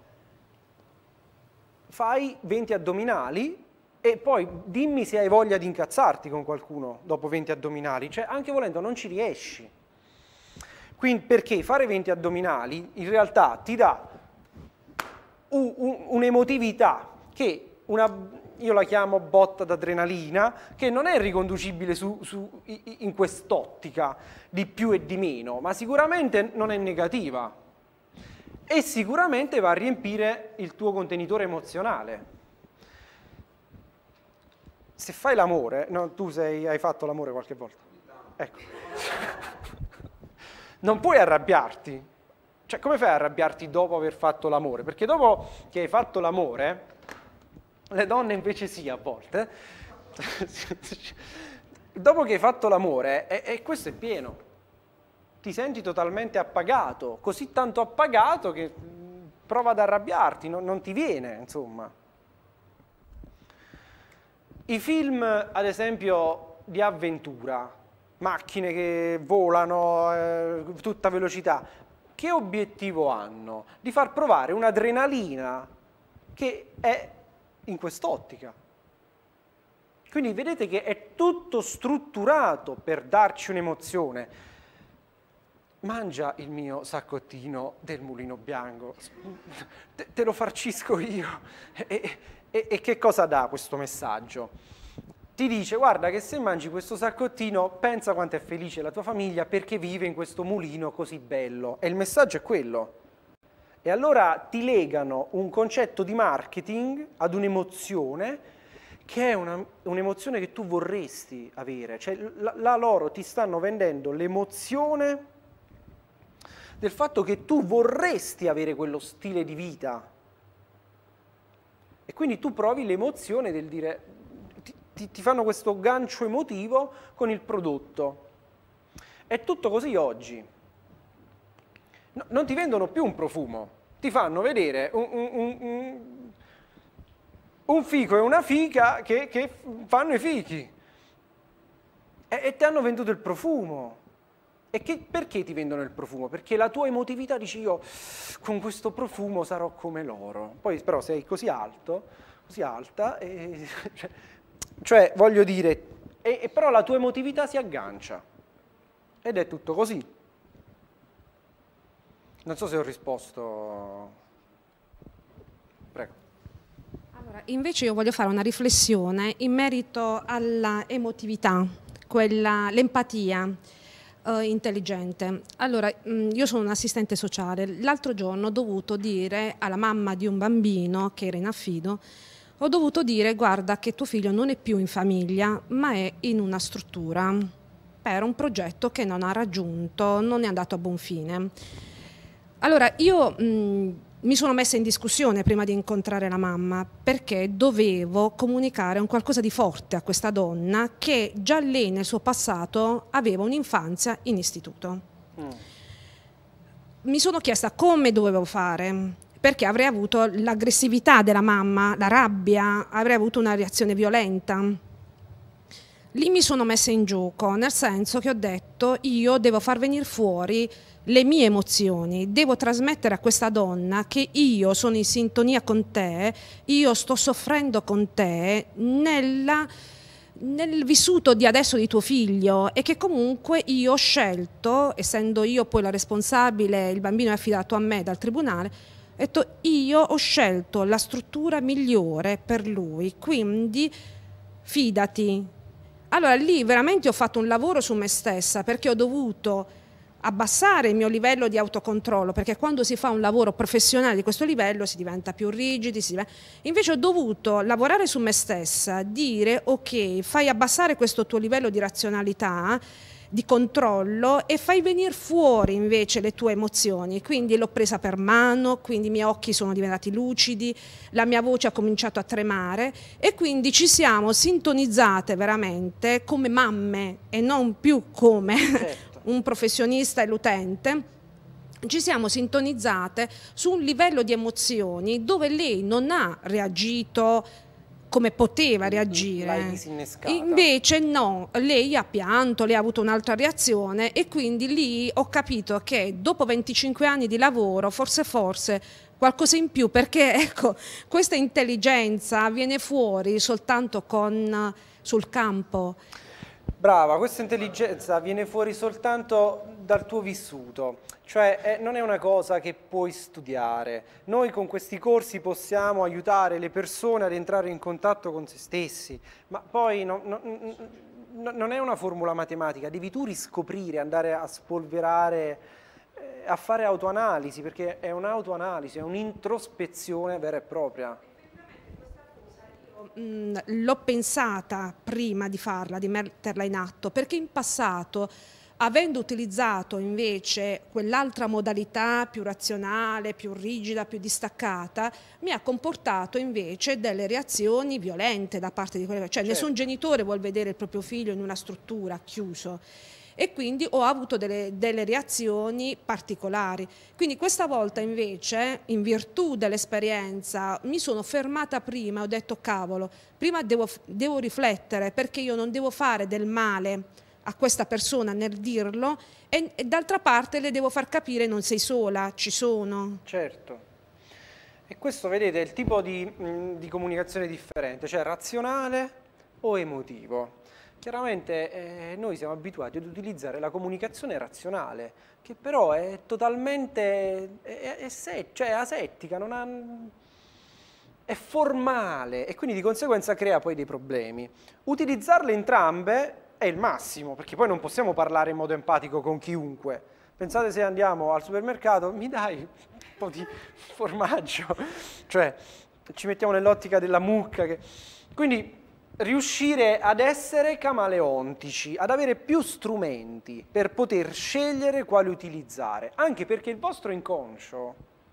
B: fai venti addominali e poi dimmi se hai voglia di incazzarti con qualcuno dopo venti addominali. Cioè, anche volendo, non ci riesci. Quindi, perché fare venti addominali in realtà ti dà un, un, un'emotività che una... io la chiamo botta d'adrenalina, che non è riconducibile su, su, in quest'ottica di più e di meno, ma sicuramente non è negativa e sicuramente va a riempire il tuo contenitore emozionale. Se fai l'amore, no, tu sei, hai fatto l'amore qualche volta? Ecco. Non puoi arrabbiarti. Cioè, come fai a arrabbiarti dopo aver fatto l'amore? Perché dopo che hai fatto l'amore... le donne invece sì, a volte. Dopo che hai fatto l'amore, e, e questo è pieno, ti senti totalmente appagato, così tanto appagato che prova ad arrabbiarti, non, non ti viene, insomma. I film, ad esempio, di avventura, macchine che volano, eh, tutta velocità, che obiettivo hanno? Di far provare un'adrenalina che è in quest'ottica. Quindi vedete che è tutto strutturato per darci un'emozione. Mangia il mio saccottino del mulino bianco, te, te lo farcisco io. E, e, e che cosa dà questo messaggio? Ti dice, guarda che se mangi questo saccottino, pensa quanto è felice la tua famiglia perché vive in questo mulino così bello. E il messaggio è quello. E allora ti legano un concetto di marketing ad un'emozione che è una, un'emozione che tu vorresti avere. Cioè, la, la loro ti stanno vendendo l'emozione del fatto che tu vorresti avere quello stile di vita. E quindi tu provi l'emozione del dire, ti, ti, ti fanno questo gancio emotivo con il prodotto. È tutto così oggi. No, non ti vendono più un profumo, ti fanno vedere un, un, un, un fico e una fica che, che fanno i fichi e, e ti hanno venduto il profumo. E che, perché ti vendono il profumo? Perché la tua emotività dici io con questo profumo sarò come loro. Poi però sei così alto, così alta, e, cioè, cioè voglio dire, e, e però la tua emotività si aggancia. Ed è tutto così. Non so se ho risposto. Prego.
I: Allora, invece io voglio fare una riflessione in merito alla emotività, quella, l'empatia eh, intelligente. Allora, mh, io sono un assistente sociale. L'altro giorno ho dovuto dire alla mamma di un bambino che era in affido, ho dovuto dire guarda che tuo figlio non è più in famiglia, ma è in una struttura per un progetto che non ha raggiunto, non è andato a buon fine. Allora, io mh, mi sono messa in discussione prima di incontrare la mamma perché dovevo comunicare un qualcosa di forte a questa donna che già lei nel suo passato aveva un'infanzia in istituto. Mm. Mi sono chiesta come dovevo fare, perché avrei avuto l'aggressività della mamma, la rabbia, avrei avuto una reazione violenta. Lì mi sono messa in gioco, nel senso che ho detto io devo far venire fuori le mie emozioni, devo trasmettere a questa donna che io sono in sintonia con te, io sto soffrendo con te nella, nel vissuto di adesso di tuo figlio e che comunque io ho scelto, essendo io poi la responsabile, il bambino è affidato a me dal tribunale, ho detto io ho scelto la struttura migliore per lui, quindi fidati. Allora lì veramente ho fatto un lavoro su me stessa perché ho dovuto abbassare il mio livello di autocontrollo, perché quando si fa un lavoro professionale di questo livello si diventa più rigidi, si diventa... invece ho dovuto lavorare su me stessa, dire ok, fai abbassare questo tuo livello di razionalità, di controllo e fai venire fuori invece le tue emozioni. Quindi l'ho presa per mano, quindi i miei occhi sono diventati lucidi, la mia voce ha cominciato a tremare e quindi ci siamo sintonizzate veramente come mamme e non più come certo. un professionista e l'utente. Ci siamo sintonizzate su un livello di emozioni dove lei non ha reagito come poteva reagire, invece no, lei ha pianto, lei ha avuto un'altra reazione e quindi lì ho capito che dopo venticinque anni di lavoro forse forse qualcosa in più, perché ecco questa intelligenza viene fuori soltanto con sul campo.
B: Brava, questa intelligenza viene fuori soltanto dal tuo vissuto, cioè eh, non è una cosa che puoi studiare. Noi con questi corsi possiamo aiutare le persone ad entrare in contatto con se stessi, ma poi no, no, no, non è una formula matematica, devi tu riscoprire, andare a spolverare, eh, a fare autoanalisi, perché è un'autoanalisi, è un'introspezione vera e propria.
I: L'ho pensata prima di farla, di metterla in atto, perché in passato, avendo utilizzato invece quell'altra modalità più razionale, più rigida, più distaccata, mi ha comportato invece delle reazioni violente da parte di quelle, cioè certo. Nessun genitore vuol vedere il proprio figlio in una struttura chiuso. E quindi ho avuto delle, delle reazioni particolari. Quindi questa volta invece, in virtù dell'esperienza, mi sono fermata prima e ho detto cavolo, prima devo, devo riflettere perché io non devo fare del male a questa persona nel dirlo e, e d'altra parte le devo far capire non sei sola, ci sono.
B: Certo. E questo vedete è il tipo di, mh, di comunicazione differente, cioè razionale o emotivo. Chiaramente eh, noi siamo abituati ad utilizzare la comunicazione razionale, che però è totalmente è, è se, cioè asettica, non ha, è formale e quindi di conseguenza crea poi dei problemi. Utilizzarle entrambe è il massimo, perché poi non possiamo parlare in modo empatico con chiunque. Pensate se andiamo al supermercato, mi dai un po' di formaggio, cioè ci mettiamo nell'ottica della mucca. Che... Quindi riuscire ad essere camaleontici, ad avere più strumenti per poter scegliere quali utilizzare, anche perché il vostro inconscio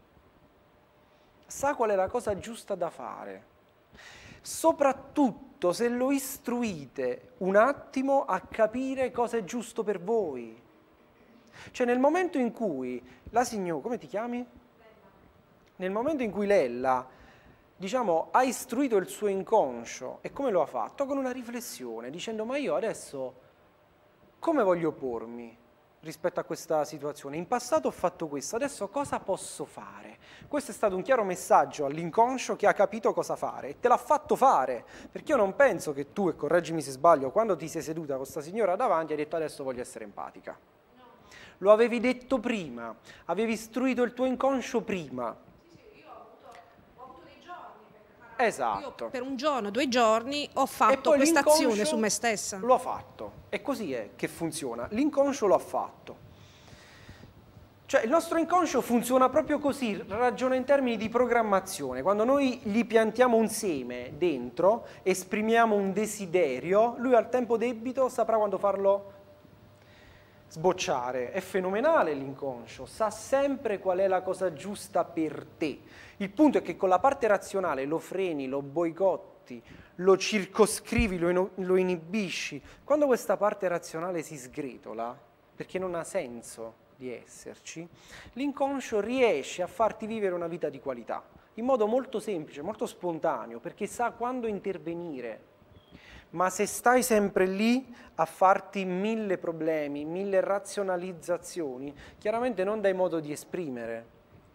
B: sa qual è la cosa giusta da fare, soprattutto se lo istruite un attimo a capire cosa è giusto per voi. Cioè nel momento in cui la signora, come ti chiami? Nel momento in cui Lella diciamo, ha istruito il suo inconscio. E come lo ha fatto? Con una riflessione, dicendo ma io adesso come voglio pormi rispetto a questa situazione. In passato ho fatto questo, adesso cosa posso fare? Questo è stato un chiaro messaggio all'inconscio che ha capito cosa fare e te l'ha fatto fare, perché io non penso che tu, e correggimi se sbaglio, quando ti sei seduta con questa signora davanti hai detto adesso voglio essere empatica. No. Lo avevi detto prima, avevi istruito il tuo inconscio prima.
I: Sì, sì, io ho avuto, ho avuto dei giorni per preparare.
B: Esatto.
I: Io per un giorno, due giorni ho fatto questa azione su me stessa.
B: Lo ha fatto. E così è che funziona. L'inconscio lo ha fatto. Cioè il nostro inconscio funziona proprio così, ragiona in termini di programmazione. Quando noi gli piantiamo un seme dentro, esprimiamo un desiderio, lui al tempo debito saprà quando farlo sbocciare. È fenomenale l'inconscio, sa sempre qual è la cosa giusta per te. Il punto è che con la parte razionale lo freni, lo boicotti, lo circoscrivi, lo, lo inibisci. Quando questa parte razionale si sgretola, perché non ha senso di esserci, l'inconscio riesce a farti vivere una vita di qualità, in modo molto semplice, molto spontaneo, perché sa quando intervenire. Ma se stai sempre lì a farti mille problemi, mille razionalizzazioni, chiaramente non dai modo di esprimere.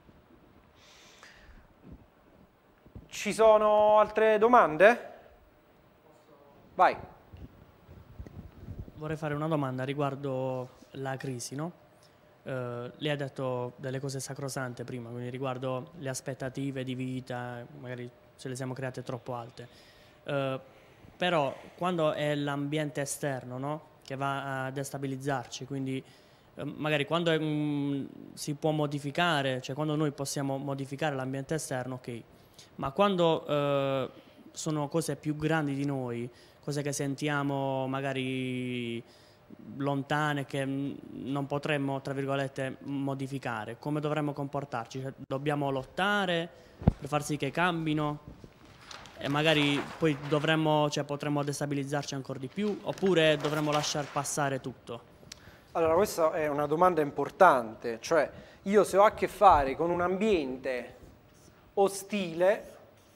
B: Ci sono altre domande? Vai.
J: Vorrei fare una domanda riguardo la crisi, no? Uh, lei ha detto delle cose sacrosante prima, quindi riguardo le aspettative di vita, magari ce le siamo create troppo alte. Uh, però quando è l'ambiente esterno, no? Che va a destabilizzarci, quindi uh, magari quando è, um, si può modificare, cioè quando noi possiamo modificare l'ambiente esterno, ok, ma quando uh, sono cose più grandi di noi, cose che sentiamo magari lontane, che non potremmo, tra virgolette, modificare, come dovremmo comportarci? Cioè, dobbiamo lottare per far sì che cambino e magari poi dovremmo, cioè, potremmo destabilizzarci ancora di più, oppure dovremmo lasciar passare tutto?
B: Allora, questa è una domanda importante, cioè io se ho a che fare con un ambiente ostile,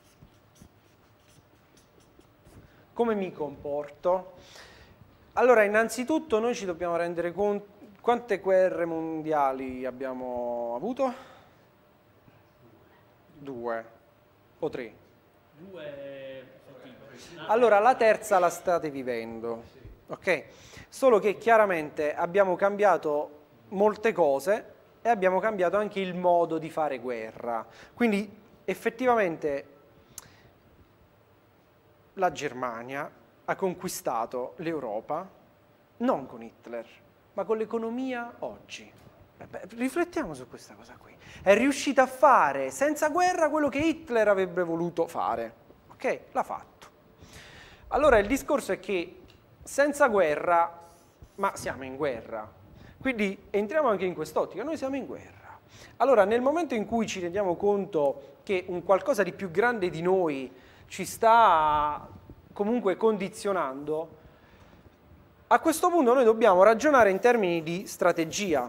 B: come mi comporto? Allora, innanzitutto noi ci dobbiamo rendere conto quante guerre mondiali abbiamo avuto? Due o tre?
J: Due.
B: Allora, la terza la state vivendo, ok? Solo che chiaramente abbiamo cambiato molte cose e abbiamo cambiato anche il modo di fare guerra. Quindi, effettivamente, la Germania ha conquistato l'Europa non con Hitler, ma con l'economia oggi. Beh, riflettiamo su questa cosa qui. È riuscita a fare senza guerra quello che Hitler avrebbe voluto fare. Ok? L'ha fatto. Allora il discorso è che senza guerra, ma siamo in guerra. Quindi entriamo anche in quest'ottica, noi siamo in guerra. Allora nel momento in cui ci rendiamo conto che un qualcosa di più grande di noi ci sta comunque condizionando, a questo punto noi dobbiamo ragionare in termini di strategia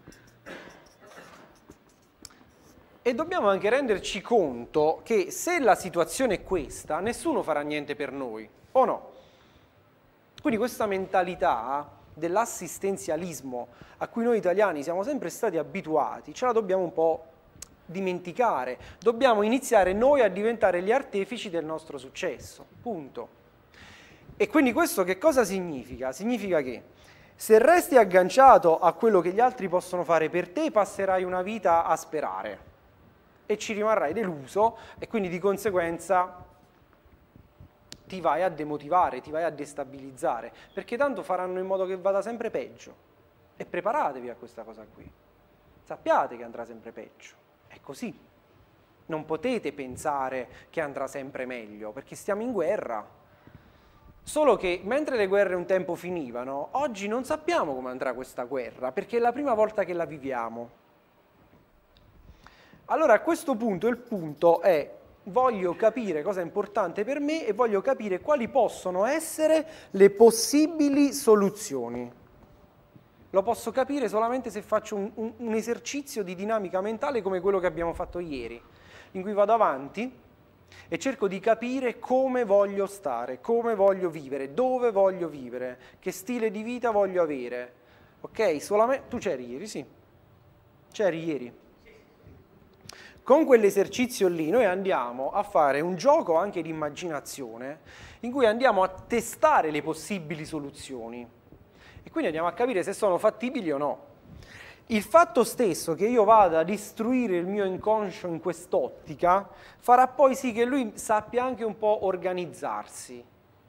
B: e dobbiamo anche renderci conto che se la situazione è questa, nessuno farà niente per noi, o no? Quindi questa mentalità dell'assistenzialismo a cui noi italiani siamo sempre stati abituati, ce la dobbiamo un po' dimenticare, dobbiamo iniziare noi a diventare gli artefici del nostro successo, punto. E quindi questo che cosa significa? Significa che se resti agganciato a quello che gli altri possono fare per te, passerai una vita a sperare e ci rimarrai deluso e quindi di conseguenza ti vai a demotivare, ti vai a destabilizzare, perché tanto faranno in modo che vada sempre peggio. E preparatevi a questa cosa qui, sappiate che andrà sempre peggio. È così. Non potete pensare che andrà sempre meglio, perché stiamo in guerra. Solo che mentre le guerre un tempo finivano, oggi non sappiamo come andrà questa guerra, perché è la prima volta che la viviamo. Allora a questo punto il punto è: voglio capire cosa è importante per me e voglio capire quali possono essere le possibili soluzioni. Lo posso capire solamente se faccio un, un, un esercizio di dinamica mentale come quello che abbiamo fatto ieri, in cui vado avanti e cerco di capire come voglio stare, come voglio vivere, dove voglio vivere, che stile di vita voglio avere, Ok? Solamente... Tu c'eri ieri, sì. C'eri ieri. Con quell'esercizio lì noi andiamo a fare un gioco anche di immaginazione in cui andiamo a testare le possibili soluzioni e quindi andiamo a capire se sono fattibili o no. Il fatto stesso che io vada a distruggere il mio inconscio in quest'ottica farà poi sì che lui sappia anche un po' organizzarsi.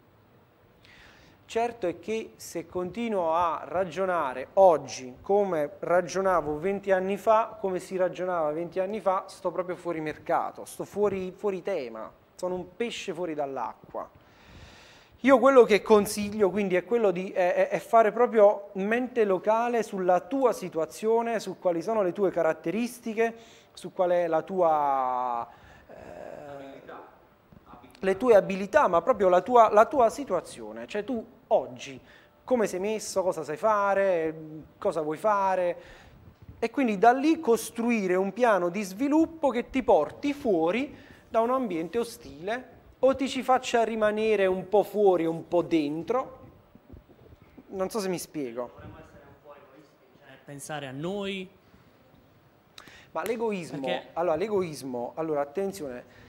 B: Certo è che se continuo a ragionare oggi come ragionavo venti anni fa, come si ragionava venti anni fa, sto proprio fuori mercato, sto fuori, fuori tema, sono un pesce fuori dall'acqua. Io quello che consiglio quindi è quello di è, è fare proprio mente locale sulla tua situazione, su quali sono le tue caratteristiche, su qual è la tua... Eh, le tue abilità, ma proprio la tua, la tua situazione, cioè tu oggi come sei messo, cosa sai fare, cosa vuoi fare e quindi da lì costruire un piano di sviluppo che ti porti fuori da un ambiente ostile o ti ci faccia rimanere un po' fuori, un po' dentro. Non so se mi spiego.
J: Dovremmo essere un po' egoisti, cioè pensare a noi.
B: Ma l'egoismo,
J: Perché...
B: allora l'egoismo, allora attenzione,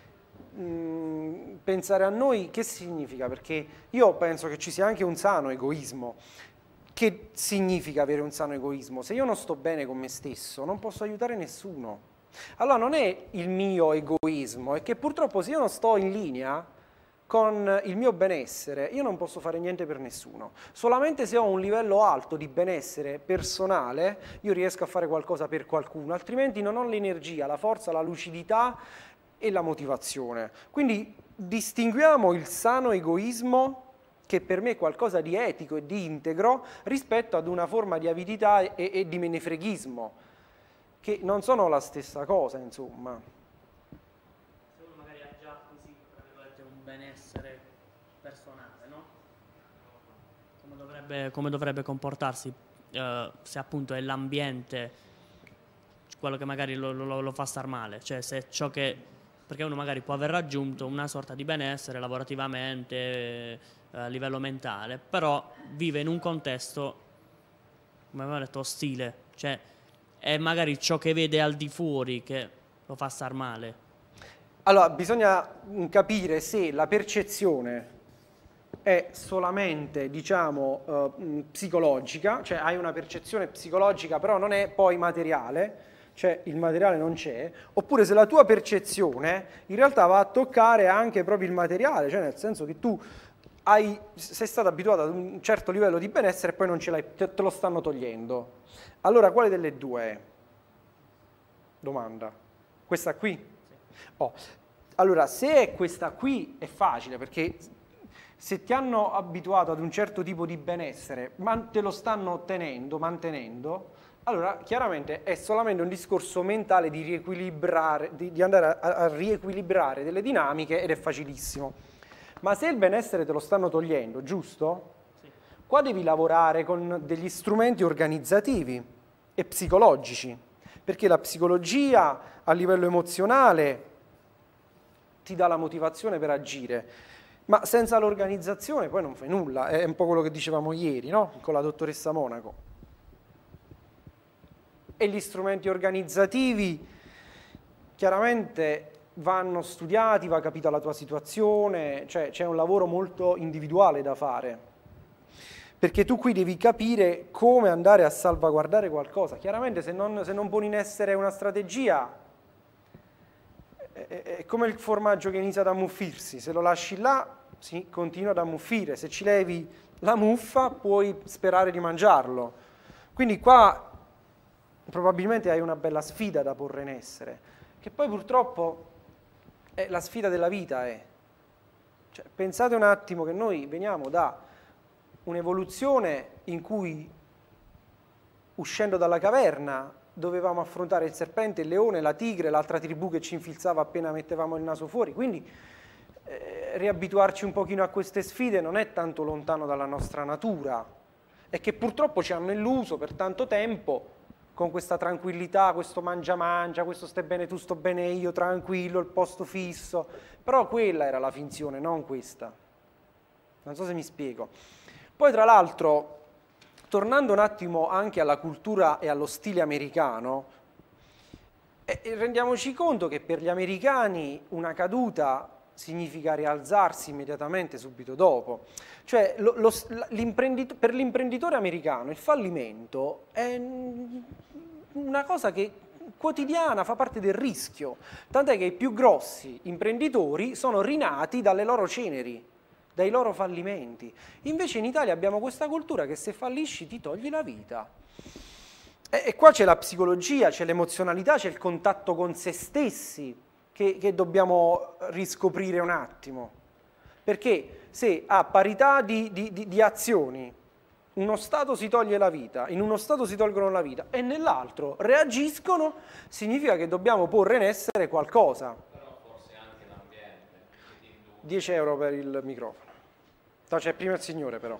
B: mh, pensare a noi che significa? Perché io penso che ci sia anche un sano egoismo. Che significa avere un sano egoismo? Se io non sto bene con me stesso, non posso aiutare nessuno. Allora non è il mio egoismo, è che purtroppo se io non sto in linea con il mio benessere, io non posso fare niente per nessuno. Solamente se ho un livello alto di benessere personale, io riesco a fare qualcosa per qualcuno, altrimenti non ho l'energia, la forza, la lucidità e la motivazione. Quindi distinguiamo il sano egoismo, che per me è qualcosa di etico e di integro, rispetto ad una forma di avidità e, e di menefreghismo, che non sono la stessa cosa, insomma.
J: Se uno magari ha già acquisito, tra virgolette, un benessere personale, no? Come dovrebbe, come dovrebbe comportarsi eh, se appunto è l'ambiente quello che magari lo, lo, lo fa star male, cioè se ciò che... perché uno magari può aver raggiunto una sorta di benessere lavorativamente, eh, a livello mentale, però vive in un contesto, come avevo detto, ostile, cioè è magari ciò che vede al di fuori che lo fa star male.
B: Allora, bisogna capire se la percezione è solamente, diciamo, eh, psicologica, cioè hai una percezione psicologica però non è poi materiale, cioè il materiale non c'è, oppure se la tua percezione in realtà va a toccare anche proprio il materiale, cioè nel senso che tu hai, sei stato abituato ad un certo livello di benessere e poi non ce l'hai, te, te lo stanno togliendo. Allora quale delle due è? Domanda. Questa qui? Sì. Oh. Allora, se è questa qui è facile, perché se ti hanno abituato ad un certo tipo di benessere, ma te lo stanno ottenendo, mantenendo, allora chiaramente è solamente un discorso mentale di riequilibrare, di, di andare a, a riequilibrare delle dinamiche ed è facilissimo. Ma se il benessere te lo stanno togliendo, giusto? Sì. Qua devi lavorare con degli strumenti organizzativi e psicologici, perché la psicologia a livello emozionale ti dà la motivazione per agire, ma senza l'organizzazione poi non fai nulla, è un po' quello che dicevamo ieri, no? Con la dottoressa Monaco. E gli strumenti organizzativi chiaramente vanno studiati, va capita la tua situazione, cioè c'è un lavoro molto individuale da fare, perché tu qui devi capire come andare a salvaguardare qualcosa. Chiaramente se non, se non poni in essere una strategia è, è come il formaggio che inizia ad ammuffirsi, se lo lasci là si continua ad ammuffire, se ci levi la muffa puoi sperare di mangiarlo. Quindi qua probabilmente hai una bella sfida da porre in essere, che poi purtroppo è la sfida della vita. È. Cioè, pensate un attimo che noi veniamo da un'evoluzione in cui, uscendo dalla caverna, dovevamo affrontare il serpente, il leone, la tigre, l'altra tribù che ci infilzava appena mettevamo il naso fuori, quindi eh, riabituarci un pochino a queste sfide non è tanto lontano dalla nostra natura, è che purtroppo ci hanno illuso per tanto tempo con questa tranquillità, questo mangia mangia, questo stai bene tu, sto bene io, tranquillo, il posto fisso, però quella era la finzione, non questa. Non so se mi spiego. Poi tra l'altro tornando un attimo anche alla cultura e allo stile americano, eh, rendiamoci conto che per gli americani una caduta significa rialzarsi immediatamente subito dopo. Cioè, lo, lo, l'imprendit- per l'imprenditore americano il fallimento è una cosa che quotidiana, fa parte del rischio, tant'è che i più grossi imprenditori sono rinati dalle loro ceneri, dai loro fallimenti. Invece in Italia abbiamo questa cultura che se fallisci ti togli la vita. E, e qua c'è la psicologia, c'è l'emozionalità, c'è il contatto con se stessi che, che dobbiamo riscoprire un attimo. Perché se a parità di, di, di, di azioni uno Stato si toglie la vita, in uno Stato si tolgono la vita e nell'altro reagiscono, significa che dobbiamo porre in essere qualcosa.
C: Però forse anche l'ambiente.
B: dieci euro per il microfono. No, c'è prima il signore però.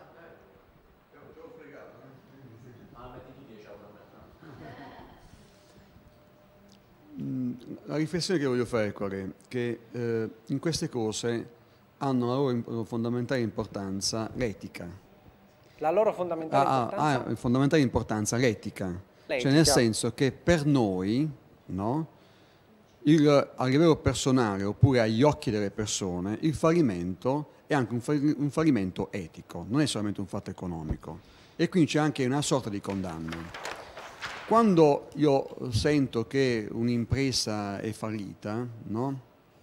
H: La riflessione che voglio fare è qual è? Che eh, in queste cose hanno la loro fondamentale importanza l'etica.
B: La loro fondamentale
H: ha,
B: importanza?
H: Ha fondamentale importanza l'etica,
B: l'etica,
H: cioè nel senso che per noi, no, il, a livello personale oppure agli occhi delle persone, il fallimento è anche un, fall- un fallimento etico, non è solamente un fatto economico e quindi c'è anche una sorta di condanna. Quando io sento che un'impresa è fallita, no?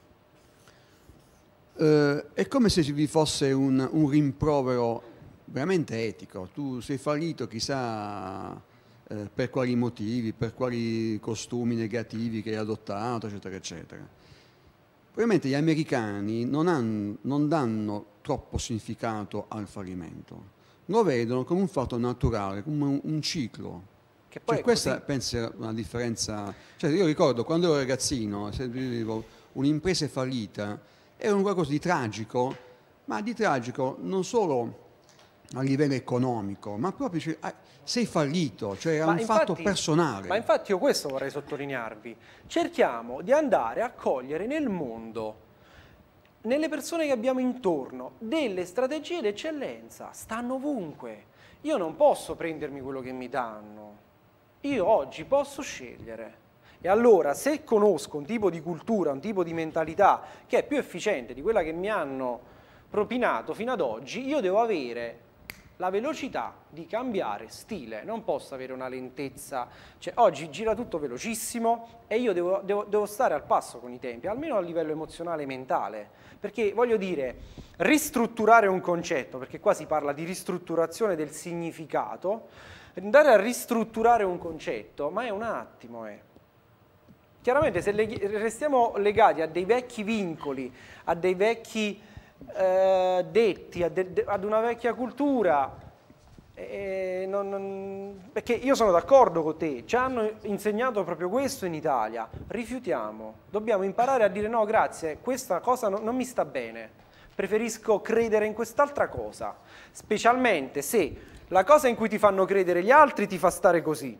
H: eh, è come se vi fosse un, un rimprovero veramente etico. Tu sei fallito chissà eh, per quali motivi, per quali costumi negativi che hai adottato, eccetera, eccetera. Probabilmente gli americani non, hanno, non danno troppo significato al fallimento, lo vedono come un fatto naturale, come un, un ciclo.
B: Che poi
H: Cioè, questa penso è una differenza. Cioè, io ricordo quando ero ragazzino, se dicevo, un'impresa è fallita, era un qualcosa di tragico, ma di tragico non solo a livello economico, ma proprio cioè, sei fallito, cioè era
B: ma
H: un
B: infatti,
H: fatto personale.
B: Ma infatti io questo vorrei sottolinearvi. Cerchiamo di andare a cogliere nel mondo, nelle persone che abbiamo intorno, delle strategie d'eccellenza, stanno ovunque. Io non posso prendermi quello che mi danno, io oggi posso scegliere. E allora se conosco un tipo di cultura, un tipo di mentalità che è più efficiente di quella che mi hanno propinato fino ad oggi, io devo avere la velocità di cambiare stile, non posso avere una lentezza, cioè oggi gira tutto velocissimo e io devo, devo, devo stare al passo con i tempi, almeno a livello emozionale e mentale, perché voglio dire, ristrutturare un concetto, perché qua si parla di ristrutturazione del significato, andare a ristrutturare un concetto, ma è un attimo, eh. Chiaramente se leghi, restiamo legati a dei vecchi vincoli, a dei vecchi Eh, detti ad, ad una vecchia cultura, eh, non, non, perché io sono d'accordo con te, ci hanno insegnato proprio questo in Italia, rifiutiamo, dobbiamo imparare a dire no grazie, questa cosa no, non mi sta bene, preferisco credere in quest'altra cosa, specialmente se la cosa in cui ti fanno credere gli altri ti fa stare così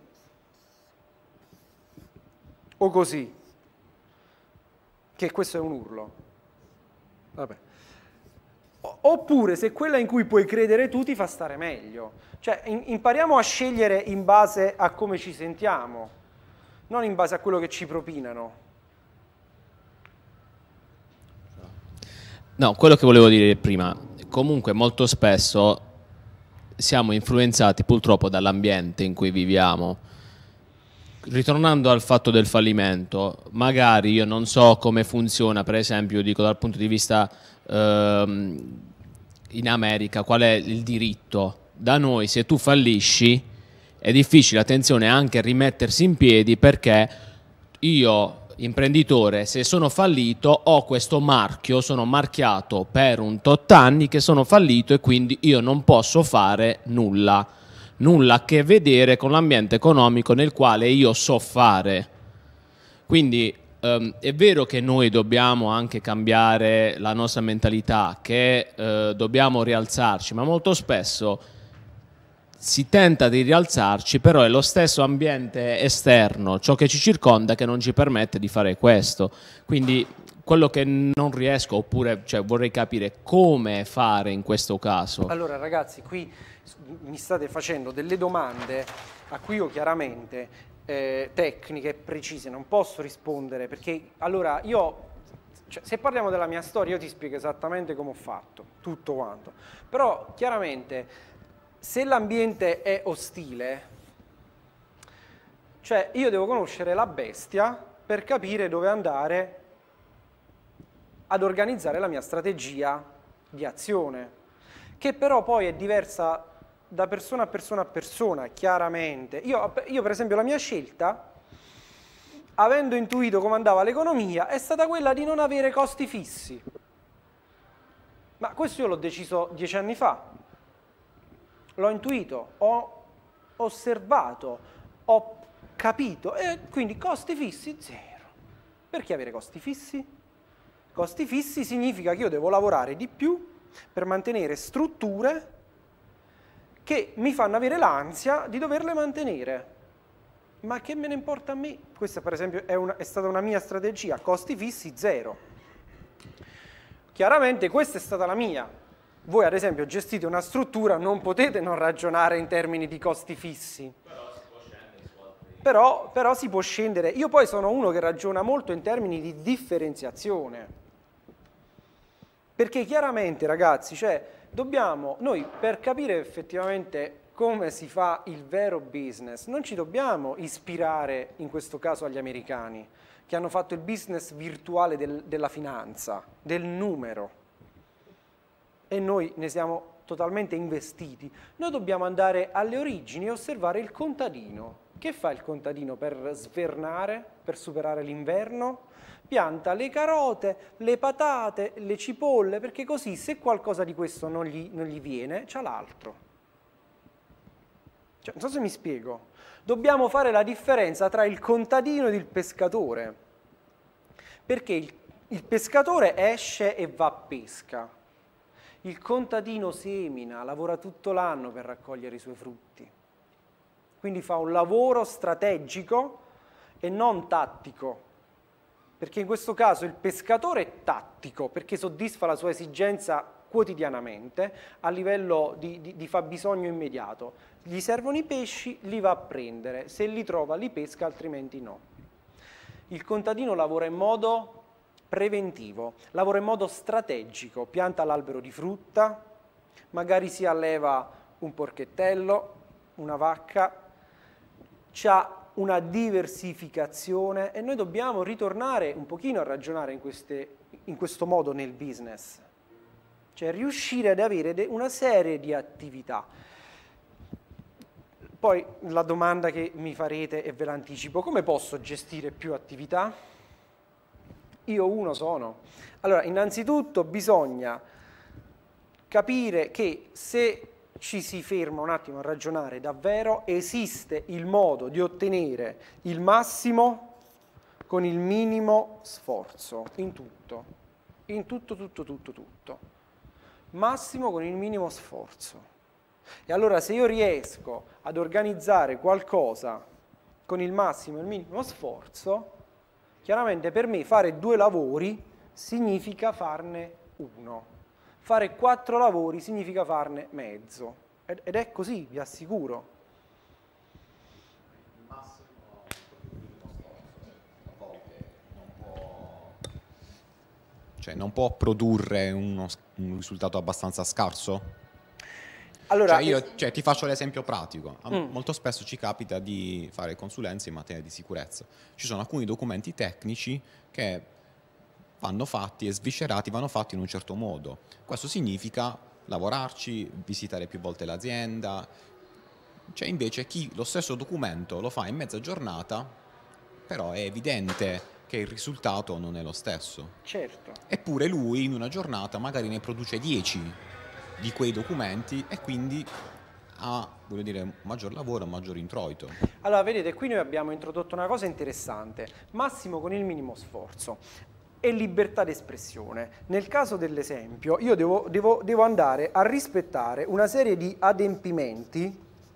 B: o così, che questo è un urlo, vabbè. Oppure se quella in cui puoi credere tu ti fa stare meglio. Cioè in, impariamo a scegliere in base a come ci sentiamo, non in base a quello che ci propinano.
C: No, quello che volevo dire prima, comunque molto spesso siamo influenzati purtroppo dall'ambiente in cui viviamo. Ritornando al fatto del fallimento, magari io non so come funziona, per esempio, dico dal punto di vista ehm, in America, qual è il diritto. Da noi se tu fallisci è difficile, attenzione, anche rimettersi in piedi, perché io, imprenditore, se sono fallito ho questo marchio, sono marchiato per un tot anni che sono fallito e quindi io non posso fare nulla. Nulla a che vedere con l'ambiente economico nel quale io so fare. Quindi ehm, è vero che noi dobbiamo anche cambiare la nostra mentalità, che eh, dobbiamo rialzarci, ma molto spesso si tenta di rialzarci, però è lo stesso ambiente esterno, ciò che ci circonda, che non ci permette di fare questo. Quindi quello che non riesco, oppure cioè, vorrei capire come fare in questo caso.
B: Allora ragazzi, qui mi state facendo delle domande a cui io chiaramente eh, tecniche, precise, non posso rispondere, perché allora io, cioè, se parliamo della mia storia, io ti spiego esattamente come ho fatto, tutto quanto, però chiaramente se l'ambiente è ostile, cioè io devo conoscere la bestia per capire dove andare ad organizzare la mia strategia di azione, che però poi è diversa da persona a persona a persona, chiaramente. Io, io per esempio la mia scelta, avendo intuito come andava l'economia, è stata quella di non avere costi fissi. Ma questo io l'ho deciso dieci anni fa, l'ho intuito, ho osservato, ho capito, e quindi costi fissi zero. Perché avere costi fissi? Costi fissi significa che io devo lavorare di più per mantenere strutture che mi fanno avere l'ansia di doverle mantenere. Ma che me ne importa a me? Questa per esempio è, una, è stata una mia strategia, costi fissi zero. Chiaramente questa è stata la mia. Voi ad esempio gestite una struttura, non potete non ragionare in termini di costi fissi. Però, però si può scendere. Io poi sono uno che ragiona molto in termini di differenziazione. Perché chiaramente, ragazzi, cioè, dobbiamo, noi per capire effettivamente come si fa il vero business, non ci dobbiamo ispirare, in questo caso, agli americani, che hanno fatto il business virtuale del, della finanza, del numero. E noi ne siamo totalmente investiti. Noi dobbiamo andare alle origini e osservare il contadino. Che fa il contadino per svernare, per superare l'inverno? Pianta le carote, le patate, le cipolle, perché così se qualcosa di questo non gli, non gli viene, c'ha l'altro. Cioè, non so se mi spiego. Dobbiamo fare la differenza tra il contadino ed il pescatore, perché il, il pescatore esce e va a pesca. Il contadino semina, lavora tutto l'anno per raccogliere i suoi frutti. Quindi fa un lavoro strategico e non tattico, perché in questo caso il pescatore è tattico, perché soddisfa la sua esigenza quotidianamente a livello di, di, di fabbisogno immediato. Gli servono i pesci, li va a prendere, se li trova li pesca, altrimenti no. Il contadino lavora in modo preventivo, lavora in modo strategico, pianta l'albero di frutta, magari si alleva un porchettello, una vacca, c'ha una diversificazione e noi dobbiamo ritornare un pochino a ragionare in, queste, in questo modo nel business, cioè riuscire ad avere una serie di attività. Poi la domanda che mi farete, e ve l'anticipo, come posso gestire più attività? Io uno sono. Allora, innanzitutto bisogna capire che se ci si ferma un attimo a ragionare davvero, esiste il modo di ottenere il massimo con il minimo sforzo, in tutto, in tutto, tutto, tutto, tutto. Massimo con il minimo sforzo. E allora se io riesco ad organizzare qualcosa con il massimo e il minimo sforzo, chiaramente per me fare due lavori significa farne uno. Fare quattro lavori significa farne mezzo. Ed è così, vi assicuro.
K: Il massimo a volte non può, cioè non può produrre uno, un risultato abbastanza scarso?
B: Allora,
K: cioè io cioè, ti faccio l'esempio pratico.
B: Mm.
K: Molto spesso ci capita di fare consulenze in materia di sicurezza. Ci sono alcuni documenti tecnici che vanno fatti e sviscerati, vanno fatti in un certo modo. Questo significa lavorarci, visitare più volte l'azienda. C'è invece chi lo stesso documento lo fa in mezza giornata, però è evidente che il risultato non è lo stesso.
B: Certo.
K: Eppure lui in una giornata magari ne produce dieci di quei documenti e quindi ha, voglio dire, maggior lavoro, maggior introito.
B: Allora, vedete, qui noi abbiamo introdotto una cosa interessante, massimo con il minimo sforzo e libertà d'espressione. Nel caso dell'esempio, io devo, devo, devo andare a rispettare una serie di adempimenti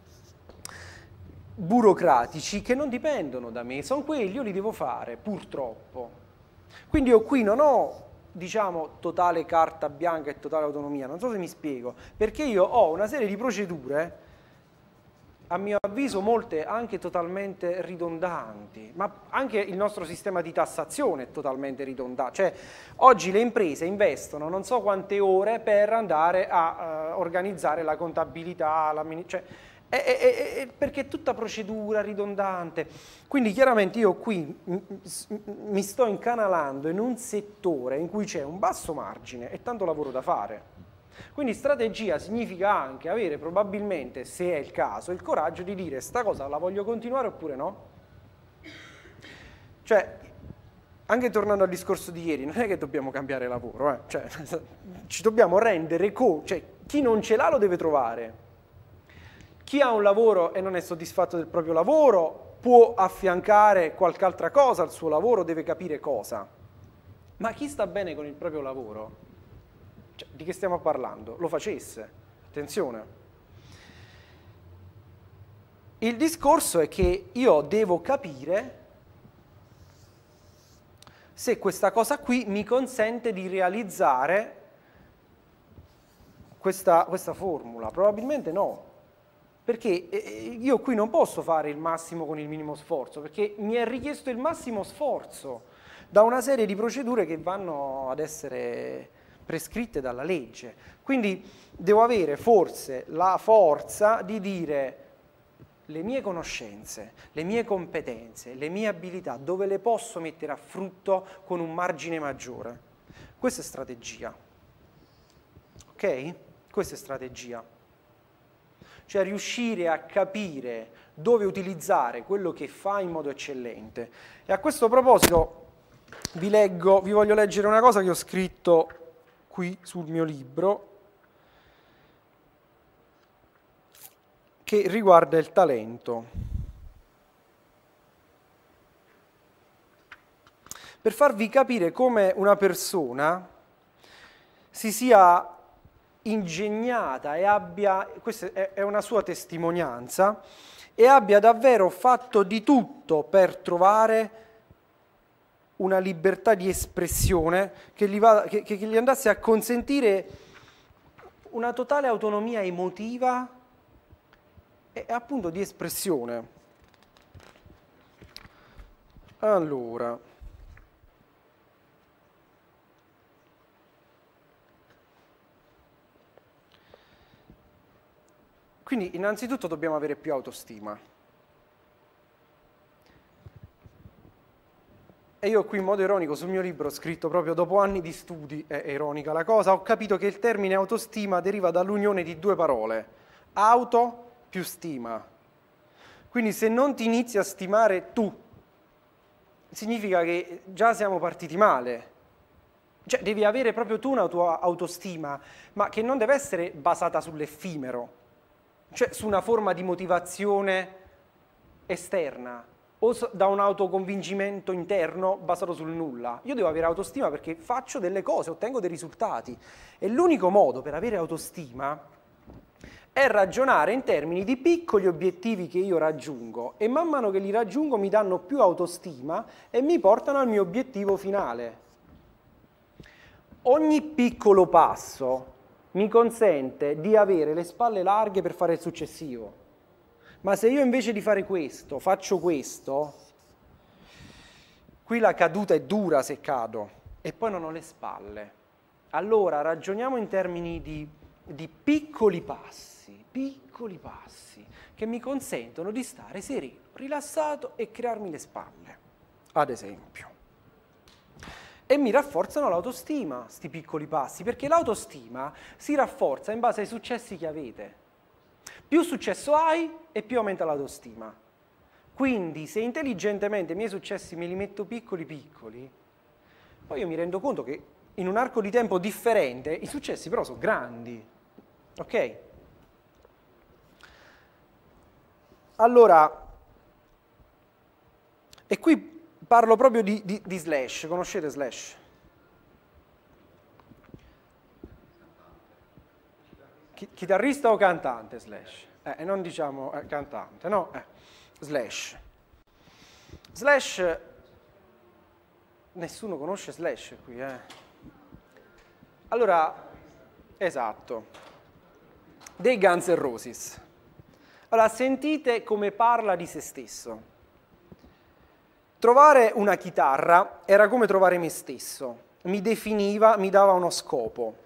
B: burocratici che non dipendono da me, sono quelli, io li devo fare, purtroppo. Quindi io qui non ho diciamo, totale carta bianca e totale autonomia, non so se mi spiego, perché io ho una serie di procedure, a mio avviso molte anche totalmente ridondanti, ma anche il nostro sistema di tassazione è totalmente ridondante. Cioè, oggi le imprese investono non so quante ore per andare a uh, organizzare la contabilità, la, cioè, è, è, è, è perché è tutta procedura ridondante. Quindi chiaramente io qui mi sto incanalando in un settore in cui c'è un basso margine e tanto lavoro da fare. Quindi strategia significa anche avere probabilmente, se è il caso, il coraggio di dire sta cosa la voglio continuare oppure no. Cioè, anche tornando al discorso di ieri, non è che dobbiamo cambiare lavoro, eh? Cioè, ci dobbiamo rendere conto, cioè chi non ce l'ha lo deve trovare. Chi ha un lavoro e non è soddisfatto del proprio lavoro può affiancare qualche altra cosa al suo lavoro, deve capire cosa. Ma chi sta bene con il proprio lavoro? Cioè, di che stiamo parlando? Lo facesse. Attenzione. Il discorso è che io devo capire se questa cosa qui mi consente di realizzare questa, questa formula. Probabilmente no. Perché io qui non posso fare il massimo con il minimo sforzo, perché mi è richiesto il massimo sforzo da una serie di procedure che vanno ad essere prescritte dalla legge. Quindi devo avere forse la forza di dire le mie conoscenze, le mie competenze, le mie abilità, dove le posso mettere a frutto con un margine maggiore. Questa è strategia. Ok? Questa è strategia. Cioè riuscire a capire dove utilizzare quello che fa in modo eccellente. E a questo proposito vi leggo, vi voglio leggere una cosa che ho scritto qui sul mio libro, che riguarda il talento. Per farvi capire come una persona si sia ingegnata e abbia, questa è una sua testimonianza, e abbia davvero fatto di tutto per trovare una libertà di espressione che gli, va, che, che gli andasse a consentire una totale autonomia emotiva e appunto di espressione. Allora, quindi innanzitutto dobbiamo avere più autostima. E io qui in modo ironico sul mio libro ho scritto proprio dopo anni di studi, è ironica la cosa, ho capito che il termine autostima deriva dall'unione di due parole, auto più stima. Quindi se non ti inizi a stimare tu, significa che già siamo partiti male. Cioè devi avere proprio tu una tua autostima, ma che non deve essere basata sull'effimero, cioè su una forma di motivazione esterna, o da un autoconvincimento interno basato sul nulla. Io devo avere autostima perché faccio delle cose, ottengo dei risultati. E l'unico modo per avere autostima è ragionare in termini di piccoli obiettivi che io raggiungo e man mano che li raggiungo mi danno più autostima e mi portano al mio obiettivo finale. Ogni piccolo passo mi consente di avere le spalle larghe per fare il successivo. Ma se io invece di fare questo, faccio questo, qui la caduta è dura se cado e poi non ho le spalle. Allora ragioniamo in termini di, di piccoli passi, piccoli passi, che mi consentono di stare sereno, rilassato e crearmi le spalle, ad esempio. E mi rafforzano l'autostima, sti piccoli passi, perché l'autostima si rafforza in base ai successi che avete. Più successo hai e più aumenta l'autostima. Quindi se intelligentemente i miei successi me li metto piccoli piccoli, poi io mi rendo conto che in un arco di tempo differente i successi però sono grandi. Ok? Allora, e qui parlo proprio di, di, di Slash, conoscete Slash? Chitarrista o cantante Slash? Eh, non diciamo eh, cantante, no? Eh. Slash. Slash, nessuno conosce Slash qui, eh? Allora, esatto, dei Guns N' Roses. Allora, sentite come parla di se stesso. Trovare una chitarra era come trovare me stesso, mi definiva, mi dava uno scopo.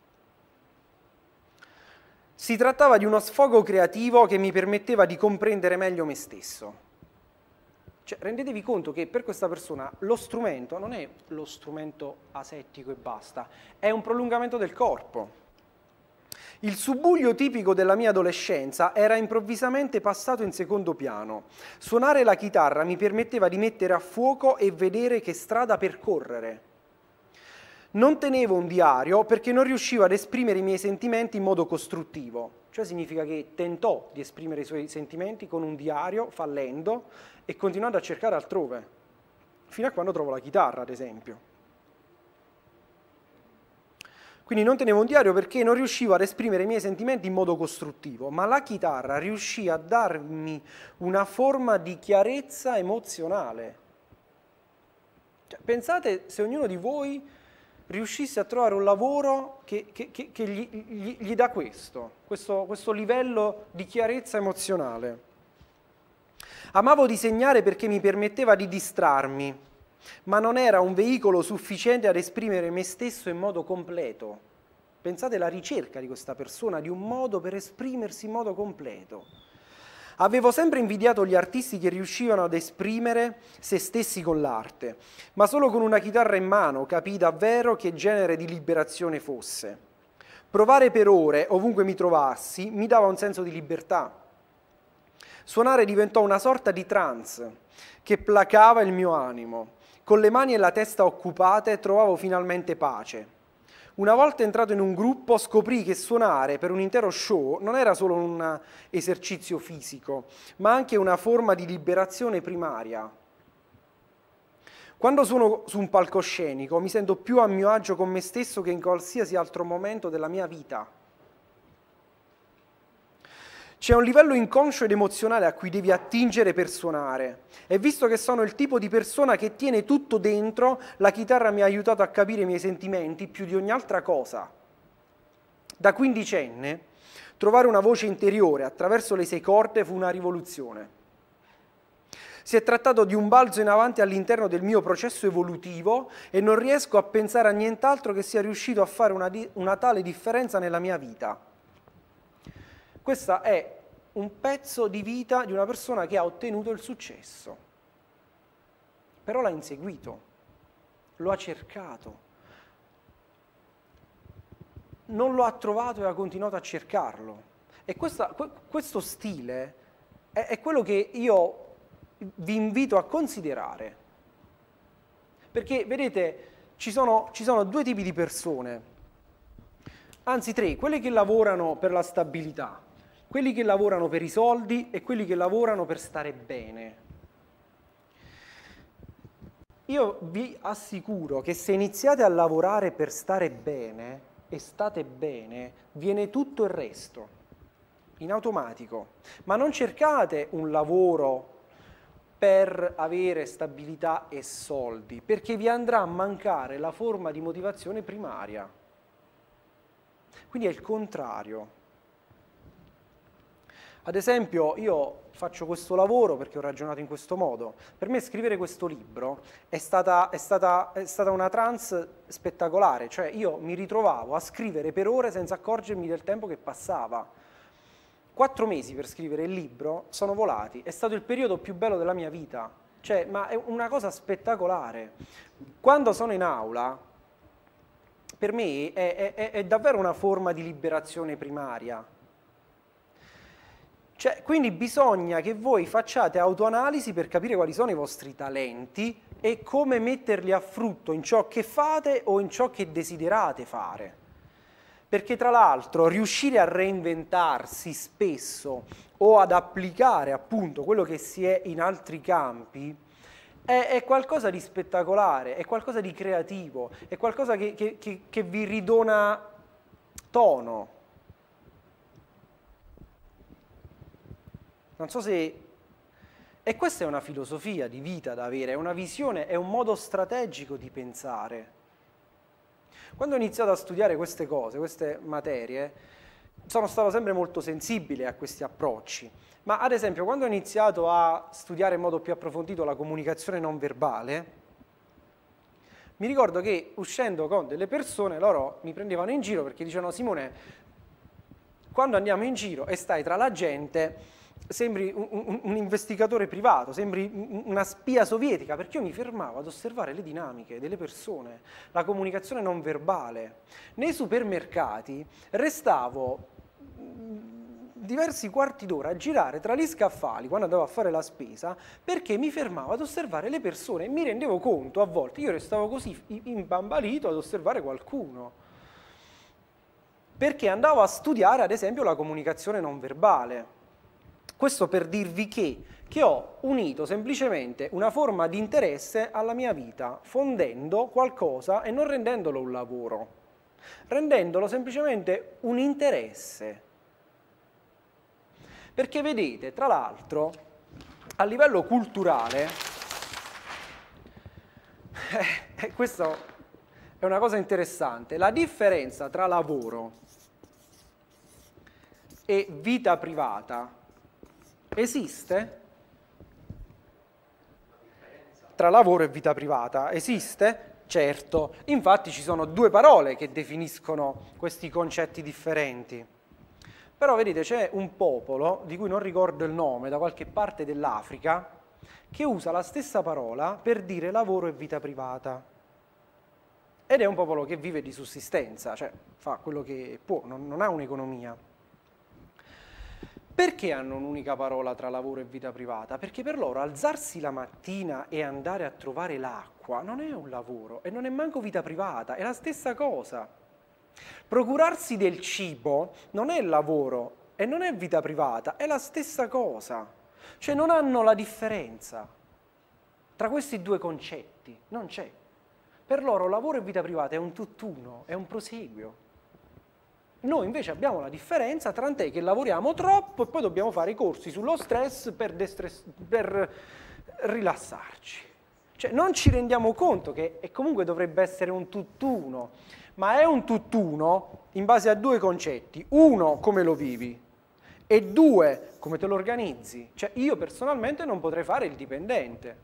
B: Si trattava di uno sfogo creativo che mi permetteva di comprendere meglio me stesso. Cioè, rendetevi conto che per questa persona lo strumento non è lo strumento asettico e basta, è un prolungamento del corpo. Il subbuglio tipico della mia adolescenza era improvvisamente passato in secondo piano. Suonare la chitarra mi permetteva di mettere a fuoco e vedere che strada percorrere. Non tenevo un diario perché non riuscivo ad esprimere i miei sentimenti in modo costruttivo. Cioè significa che tentò di esprimere i suoi sentimenti con un diario, fallendo, e continuando a cercare altrove, fino a quando trovo la chitarra, ad esempio. Quindi non tenevo un diario perché non riuscivo ad esprimere i miei sentimenti in modo costruttivo, ma la chitarra riuscì a darmi una forma di chiarezza emozionale. Cioè, pensate se ognuno di voi riuscisse a trovare un lavoro che, che, che, che gli, gli, gli dà questo, questo, questo livello di chiarezza emozionale. Amavo disegnare perché mi permetteva di distrarmi, ma non era un veicolo sufficiente ad esprimere me stesso in modo completo. Pensate alla ricerca di questa persona di un modo per esprimersi in modo completo. Avevo sempre invidiato gli artisti che riuscivano ad esprimere se stessi con l'arte, ma solo con una chitarra in mano capii davvero che genere di liberazione fosse. Provare per ore, ovunque mi trovassi, mi dava un senso di libertà. Suonare diventò una sorta di trance che placava il mio animo. Con le mani e la testa occupate trovavo finalmente pace. Una volta entrato in un gruppo scoprì che suonare per un intero show non era solo un esercizio fisico, ma anche una forma di liberazione primaria. Quando suono su un palcoscenico mi sento più a mio agio con me stesso che in qualsiasi altro momento della mia vita. C'è un livello inconscio ed emozionale a cui devi attingere per suonare. E visto che sono il tipo di persona che tiene tutto dentro, la chitarra mi ha aiutato a capire i miei sentimenti più di ogni altra cosa. Da quindicenne, trovare una voce interiore attraverso le sei corde fu una rivoluzione. Si è trattato di un balzo in avanti all'interno del mio processo evolutivo e non riesco a pensare a nient'altro che sia riuscito a fare una, una tale differenza nella mia vita. Questo è un pezzo di vita di una persona che ha ottenuto il successo, però l'ha inseguito, lo ha cercato, non lo ha trovato e ha continuato a cercarlo. E questa, questo stile è, è quello che io vi invito a considerare, perché vedete ci sono, ci sono due tipi di persone, anzi tre, quelli che lavorano per la stabilità, quelli che lavorano per i soldi e quelli che lavorano per stare bene. Io vi assicuro che se iniziate a lavorare per stare bene e state bene, viene tutto il resto, in automatico. Ma non cercate un lavoro per avere stabilità e soldi, perché vi andrà a mancare la forma di motivazione primaria. Quindi è il contrario. Ad esempio, io faccio questo lavoro perché ho ragionato in questo modo. Per me scrivere questo libro è stata, è stata, è stata una trance spettacolare, cioè io mi ritrovavo a scrivere per ore senza accorgermi del tempo che passava. Quattro mesi per scrivere il libro sono volati, è stato il periodo più bello della mia vita, cioè, ma è una cosa spettacolare. Quando sono in aula, per me è, è, è davvero una forma di liberazione primaria. Cioè, quindi bisogna che voi facciate autoanalisi per capire quali sono i vostri talenti e come metterli a frutto in ciò che fate o in ciò che desiderate fare. Perché tra l'altro riuscire a reinventarsi spesso o ad applicare appunto quello che si è in altri campi è, è qualcosa di spettacolare, è qualcosa di creativo, è qualcosa che, che, che, che vi ridona tono. Non so se... E questa è una filosofia di vita da avere, è una visione, è un modo strategico di pensare. Quando ho iniziato a studiare queste cose, queste materie, sono stato sempre molto sensibile a questi approcci. Ma ad esempio, quando ho iniziato a studiare in modo più approfondito la comunicazione non verbale, mi ricordo che uscendo con delle persone, loro mi prendevano in giro perché dicevano: Simone, quando andiamo in giro e stai tra la gente, sembri un, un, un investigatore privato, sembri una spia sovietica, perché io mi fermavo ad osservare le dinamiche delle persone, la comunicazione non verbale. Nei supermercati restavo diversi quarti d'ora a girare tra gli scaffali quando andavo a fare la spesa, perché mi fermavo ad osservare le persone e mi rendevo conto a volte, io restavo così imbambalito ad osservare qualcuno, perché andavo a studiare ad esempio la comunicazione non verbale. Questo per dirvi che, che ho unito semplicemente una forma di interesse alla mia vita, fondendo qualcosa e non rendendolo un lavoro, rendendolo semplicemente un interesse. Perché vedete, tra l'altro, a livello culturale, eh, questo è una cosa interessante, la differenza tra lavoro e vita privata esiste? Tra lavoro e vita privata esiste? Certo, infatti ci sono due parole che definiscono questi concetti differenti. Però vedete, c'è un popolo, di cui non ricordo il nome, da qualche parte dell'Africa, che usa la stessa parola per dire lavoro e vita privata. Ed è un popolo che vive di sussistenza, cioè fa quello che può, non, non ha un'economia. Perché hanno un'unica parola tra lavoro e vita privata? Perché per loro alzarsi la mattina e andare a trovare l'acqua non è un lavoro e non è manco vita privata, è la stessa cosa. Procurarsi del cibo non è lavoro e non è vita privata, è la stessa cosa. Cioè non hanno la differenza tra questi due concetti, non c'è. Per loro lavoro e vita privata è un tutt'uno, è un proseguio. Noi invece abbiamo la differenza, tant'è che lavoriamo troppo e poi dobbiamo fare i corsi sullo stress per, destress, per rilassarci. Cioè non ci rendiamo conto che e comunque dovrebbe essere un tutt'uno, ma è un tutt'uno in base a due concetti. Uno, come lo vivi, e due, come te lo organizzi. Cioè io personalmente non potrei fare il dipendente.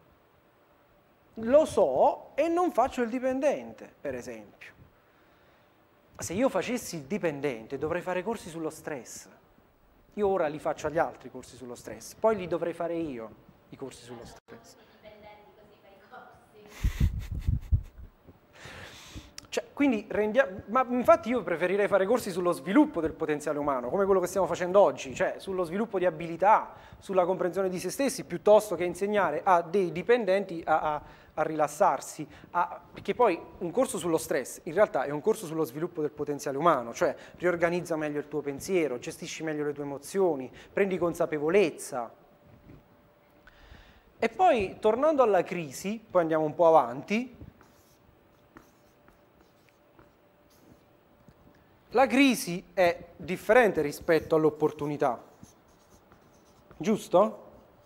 B: Lo so e non faccio il dipendente, per esempio. Se io facessi il dipendente dovrei fare corsi sullo stress. Io ora li faccio agli altri i corsi sullo stress, poi li dovrei fare io i corsi sullo stress. Cioè, quindi rendiamo, ma infatti io preferirei fare corsi sullo sviluppo del potenziale umano, come quello che stiamo facendo oggi, cioè sullo sviluppo di abilità, sulla comprensione di se stessi, piuttosto che insegnare a dei dipendenti a, a, a rilassarsi, a, perché poi un corso sullo stress in realtà è un corso sullo sviluppo del potenziale umano, cioè riorganizza meglio il tuo pensiero, gestisci meglio le tue emozioni, prendi consapevolezza. E poi, tornando alla crisi, poi andiamo un po' avanti, la crisi è differente rispetto all'opportunità, giusto?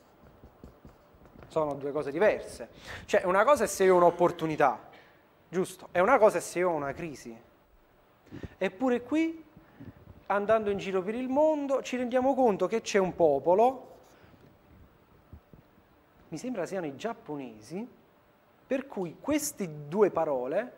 B: Sono due cose diverse. Cioè, una cosa è se io ho un'opportunità, giusto? E una cosa è se io ho una crisi. Eppure qui, andando in giro per il mondo, ci rendiamo conto che c'è un popolo, mi sembra siano i giapponesi, per cui queste due parole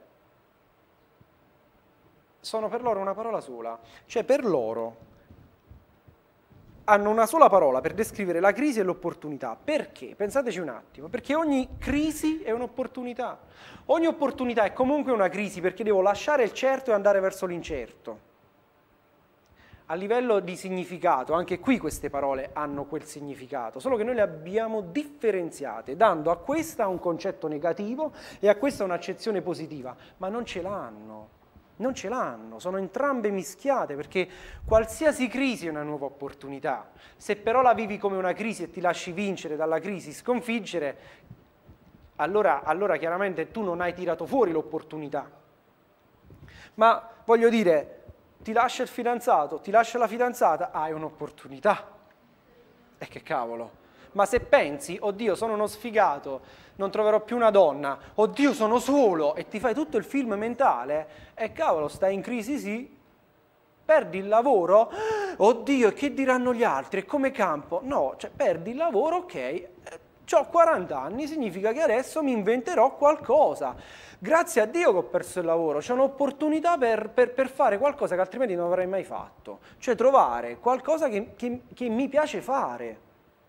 B: sono per loro una parola sola. Cioè per loro hanno una sola parola per descrivere la crisi e l'opportunità. Perché? Pensateci un attimo. Perché ogni crisi è un'opportunità. Ogni opportunità è comunque una crisi perché devo lasciare il certo e andare verso l'incerto. A livello di significato, anche qui queste parole hanno quel significato, solo che noi le abbiamo differenziate, dando a questa un concetto negativo e a questa un'accezione positiva, ma non ce l'hanno. Non ce l'hanno, sono entrambe mischiate perché qualsiasi crisi è una nuova opportunità. Se però la vivi come una crisi e ti lasci vincere dalla crisi, sconfiggere, allora, allora chiaramente tu non hai tirato fuori l'opportunità. Ma voglio dire, ti lascia il fidanzato, ti lascia la fidanzata, hai un'opportunità. E che cavolo. Ma se pensi, oddio, sono uno sfigato, non troverò più una donna, oddio, sono solo, e ti fai tutto il film mentale, e cavolo, stai in crisi, sì, perdi il lavoro, oddio, e che diranno gli altri, e come campo? No, cioè, perdi il lavoro, ok, ho quaranta anni, significa che adesso mi inventerò qualcosa. Grazie a Dio che ho perso il lavoro, c'è un'opportunità per, per, per fare qualcosa che altrimenti non avrei mai fatto, cioè trovare qualcosa che, che, che mi piace fare.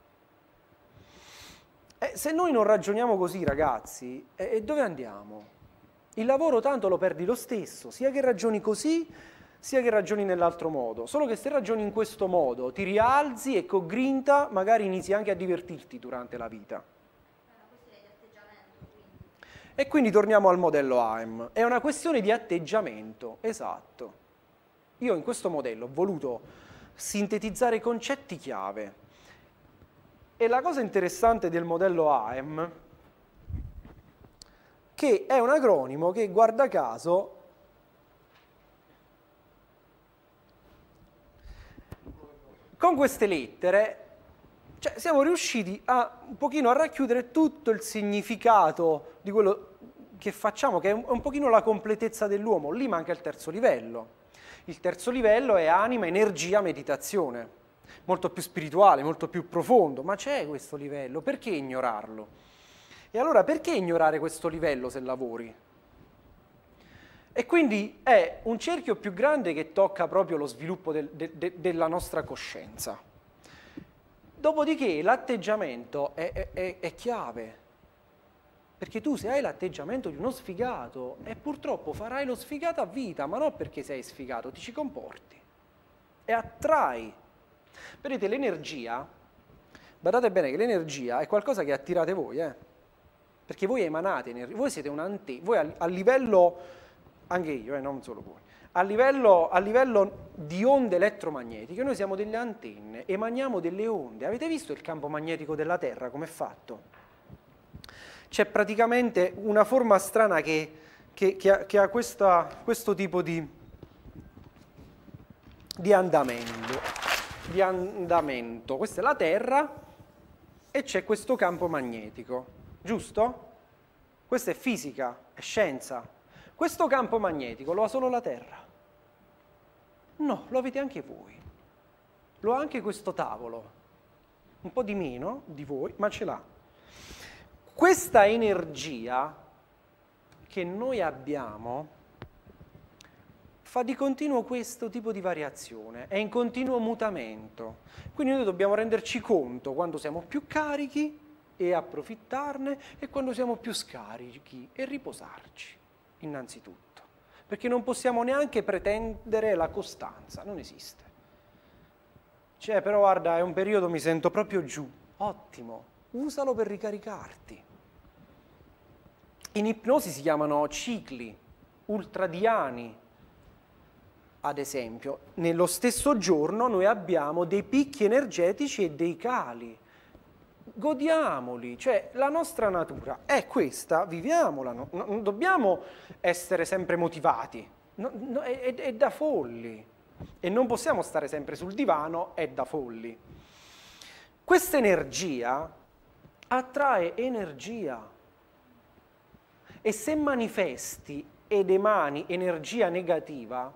B: E se noi non ragioniamo così, ragazzi, e dove andiamo? Il lavoro tanto lo perdi lo stesso, sia che ragioni così, sia che ragioni nell'altro modo. Solo che se ragioni in questo modo, ti rialzi e con grinta magari inizi anche a divertirti durante la vita. E quindi torniamo al modello A E M. È una questione di atteggiamento, esatto. Io in questo modello ho voluto sintetizzare concetti chiave. E la cosa interessante del modello A E M, che è un acronimo che, guarda caso, con queste lettere, cioè, siamo riusciti a un pochino a racchiudere tutto il significato di quello che facciamo, che è un, un pochino la completezza dell'uomo. Lì manca il terzo livello. Il terzo livello è anima, energia, meditazione. Molto più spirituale, molto più profondo. Ma c'è questo livello, perché ignorarlo? E allora perché ignorare questo livello se lavori? E quindi è un cerchio più grande che tocca proprio lo sviluppo del, de, de, della nostra coscienza. Dopodiché l'atteggiamento è, è, è, è chiave, perché tu se hai l'atteggiamento di uno sfigato, e purtroppo farai lo sfigato a vita, ma non perché sei sfigato, ti ci comporti e attrai. Vedete, l'energia, guardate bene che l'energia è qualcosa che attirate voi, eh? Perché voi emanate energia, voi siete un'antenna, voi a, a livello... Anche io, eh, non solo voi. A livello, a livello di onde elettromagnetiche, noi siamo delle antenne, emaniamo delle onde. Avete visto il campo magnetico della Terra, com'è fatto? C'è praticamente una forma strana che, che, che ha, che ha questa, questo tipo di, di andamento, di andamento. Questa è la Terra e c'è questo campo magnetico, giusto? Questa è fisica, è scienza. Questo campo magnetico lo ha solo la Terra? No, lo avete anche voi. Lo ha anche questo tavolo. Un po' di meno di voi, ma ce l'ha. Questa energia che noi abbiamo fa di continuo questo tipo di variazione, è in continuo mutamento. Quindi noi dobbiamo renderci conto quando siamo più carichi e approfittarne e quando siamo più scarichi e riposarci. Innanzitutto, perché non possiamo neanche pretendere la costanza, non esiste. Cioè, però guarda, è un periodo, mi sento proprio giù, ottimo, usalo per ricaricarti. In ipnosi si chiamano cicli ultradiani, ad esempio. Nello stesso giorno noi abbiamo dei picchi energetici e dei cali. Godiamoli, cioè la nostra natura è questa, viviamola, no, non dobbiamo essere sempre motivati, no, no, è, è da folli e non possiamo stare sempre sul divano, è da folli. Questa energia attrae energia e se manifesti ed emani energia negativa,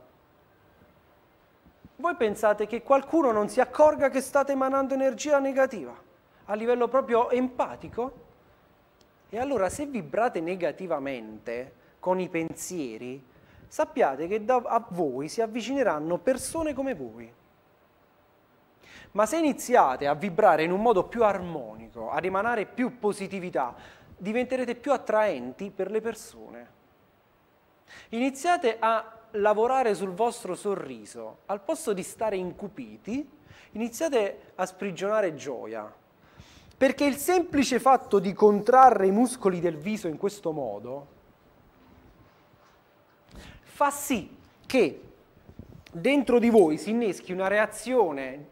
B: voi pensate che qualcuno non si accorga che state emanando energia negativa? A livello proprio empatico? E allora se vibrate negativamente con i pensieri, sappiate che da, a voi si avvicineranno persone come voi. Ma se iniziate a vibrare in un modo più armonico, ad emanare più positività, diventerete più attraenti per le persone. Iniziate a lavorare sul vostro sorriso, al posto di stare incupiti, iniziate a sprigionare gioia. Perché il semplice fatto di contrarre i muscoli del viso in questo modo fa sì che dentro di voi si inneschi una reazione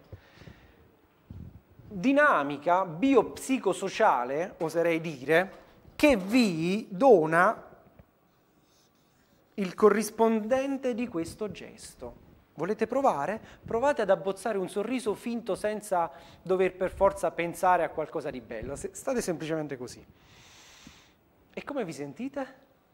B: dinamica, biopsicosociale, oserei dire, che vi dona il corrispondente di questo gesto. Volete provare? Provate ad abbozzare un sorriso finto senza dover per forza pensare a qualcosa di bello. State semplicemente così. E come vi sentite?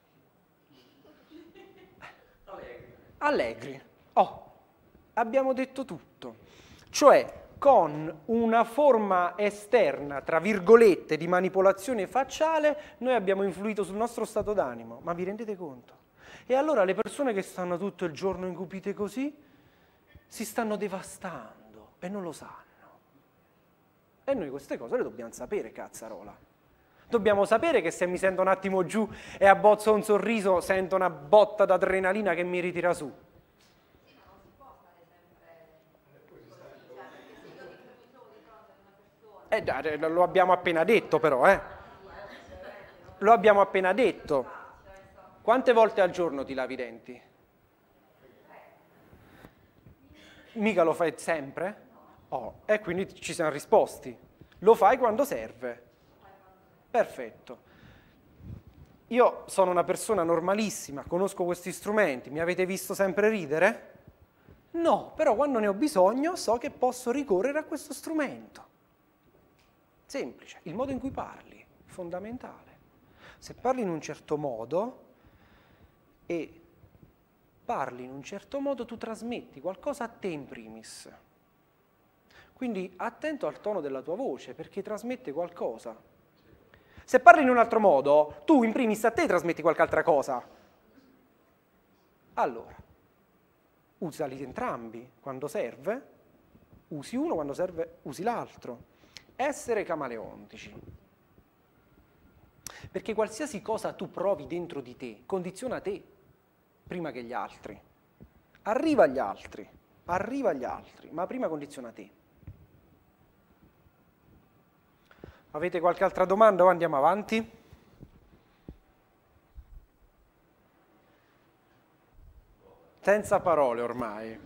B: Allegri. Oh, abbiamo detto tutto. Cioè, con una forma esterna, tra virgolette, di manipolazione facciale, noi abbiamo influito sul nostro stato d'animo. Ma vi rendete conto? E allora le persone che stanno tutto il giorno incupite così, si stanno devastando e non lo sanno. E noi queste cose le dobbiamo sapere, cazzarola. Dobbiamo sapere che se mi sento un attimo giù e abbozzo un sorriso, sento una botta d'adrenalina che mi ritira su. Eh, lo abbiamo appena detto però, eh. Lo abbiamo appena detto. Quante volte al giorno ti lavi i denti? Mica lo fai sempre? Oh, e quindi ci siamo risposti. Lo fai quando serve. Perfetto. Io sono una persona normalissima, conosco questi strumenti, mi avete visto sempre ridere? No, però quando ne ho bisogno so che posso ricorrere a questo strumento. Semplice, il modo in cui parli, fondamentale. Se parli in un certo modo e parli in un certo modo, tu trasmetti qualcosa a te in primis. Quindi attento al tono della tua voce, perché trasmette qualcosa. Se parli in un altro modo, tu in primis a te trasmetti qualche altra cosa. Allora, usali entrambi quando serve, usi uno, quando serve usi l'altro. Essere camaleontici. Perché qualsiasi cosa tu provi dentro di te, condiziona te prima che gli altri. Arriva agli altri, arriva agli altri, ma prima condiziona te. Avete qualche altra domanda o andiamo avanti? Senza parole ormai.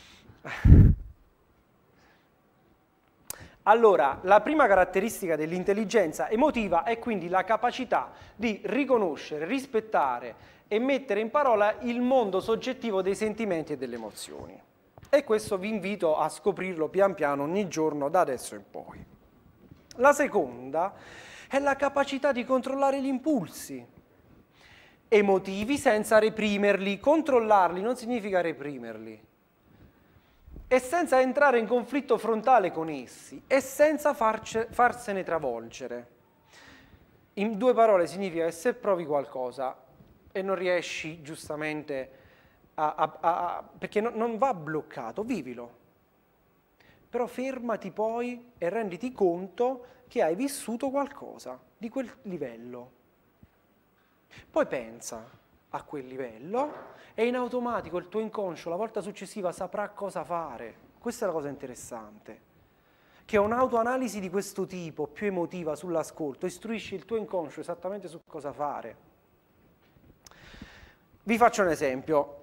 B: Allora, la prima caratteristica dell'intelligenza emotiva è quindi la capacità di riconoscere, rispettare e mettere in parola il mondo soggettivo dei sentimenti e delle emozioni. E questo vi invito a scoprirlo pian piano ogni giorno da adesso in poi. La seconda è la capacità di controllare gli impulsi emotivi senza reprimerli. Controllarli non significa reprimerli. E senza entrare in conflitto frontale con essi e senza farce, farsene travolgere. In due parole significa che se provi qualcosa e non riesci giustamente a... a, a perché no, non va bloccato, vivilo. Però fermati poi e renditi conto che hai vissuto qualcosa di quel livello. Poi pensa a quel livello e in automatico il tuo inconscio la volta successiva saprà cosa fare. Questa è la cosa interessante, che un'autoanalisi di questo tipo, più emotiva sull'ascolto, istruisce il tuo inconscio esattamente su cosa fare. Vi faccio un esempio.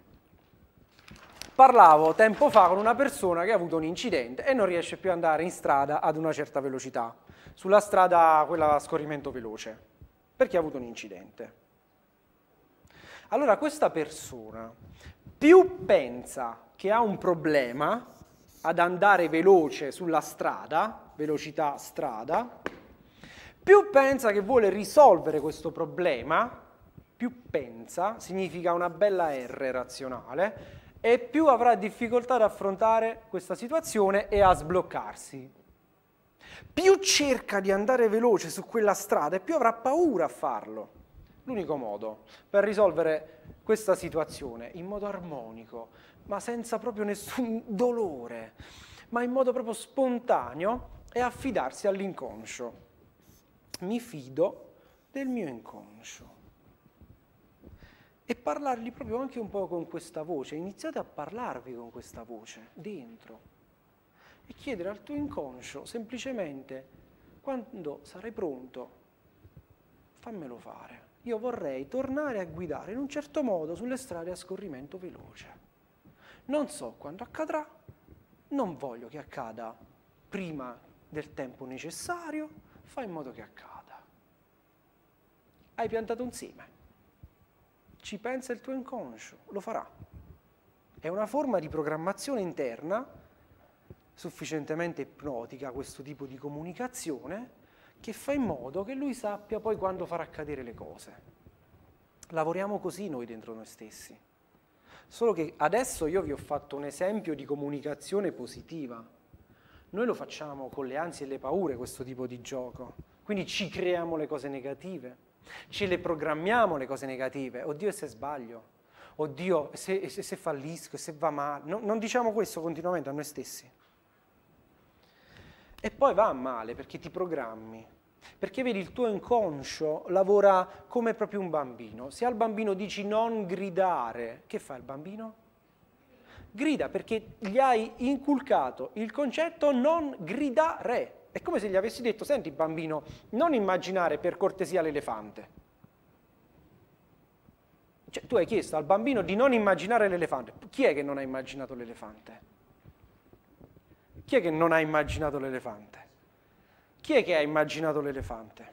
B: Parlavo tempo fa con una persona che ha avuto un incidente e non riesce più ad andare in strada ad una certa velocità, sulla strada quella a scorrimento veloce, perché ha avuto un incidente. Allora questa persona più pensa che ha un problema ad andare veloce sulla strada, velocità strada, più pensa che vuole risolvere questo problema, più pensa, significa una bella R razionale, e più avrà difficoltà ad affrontare questa situazione e a sbloccarsi. Più cerca di andare veloce su quella strada e più avrà paura a farlo. L'unico modo per risolvere questa situazione in modo armonico, ma senza proprio nessun dolore, ma in modo proprio spontaneo, è affidarsi all'inconscio. Mi fido del mio inconscio. E parlargli proprio anche un po' con questa voce. Iniziate a parlarvi con questa voce, dentro. E chiedere al tuo inconscio semplicemente, quando sarai pronto, fammelo fare. Io vorrei tornare a guidare in un certo modo sulle strade a scorrimento veloce. Non so quando accadrà, non voglio che accada prima del tempo necessario, fai in modo che accada. Hai piantato un seme, ci pensa il tuo inconscio, lo farà. È una forma di programmazione interna, sufficientemente ipnotica, questo tipo di comunicazione, che fa in modo che lui sappia poi quando far accadere le cose. Lavoriamo così noi dentro noi stessi. Solo che adesso io vi ho fatto un esempio di comunicazione positiva. Noi lo facciamo con le ansie e le paure, questo tipo di gioco. Quindi ci creiamo le cose negative, ce le programmiamo le cose negative. Oddio, e se sbaglio? Oddio, se, se, se fallisco, se va male? No, non diciamo questo continuamente a noi stessi. E poi va male perché ti programmi. Perché vedi, il tuo inconscio lavora come proprio un bambino. Se al bambino dici non gridare, che fa il bambino? Grida, perché gli hai inculcato il concetto non gridare. È come se gli avessi detto: senti bambino, non immaginare per cortesia l'elefante. Cioè, tu hai chiesto al bambino di non immaginare l'elefante. Chi è che non ha immaginato l'elefante? Chi è che non ha immaginato l'elefante? Chi è che ha immaginato l'elefante?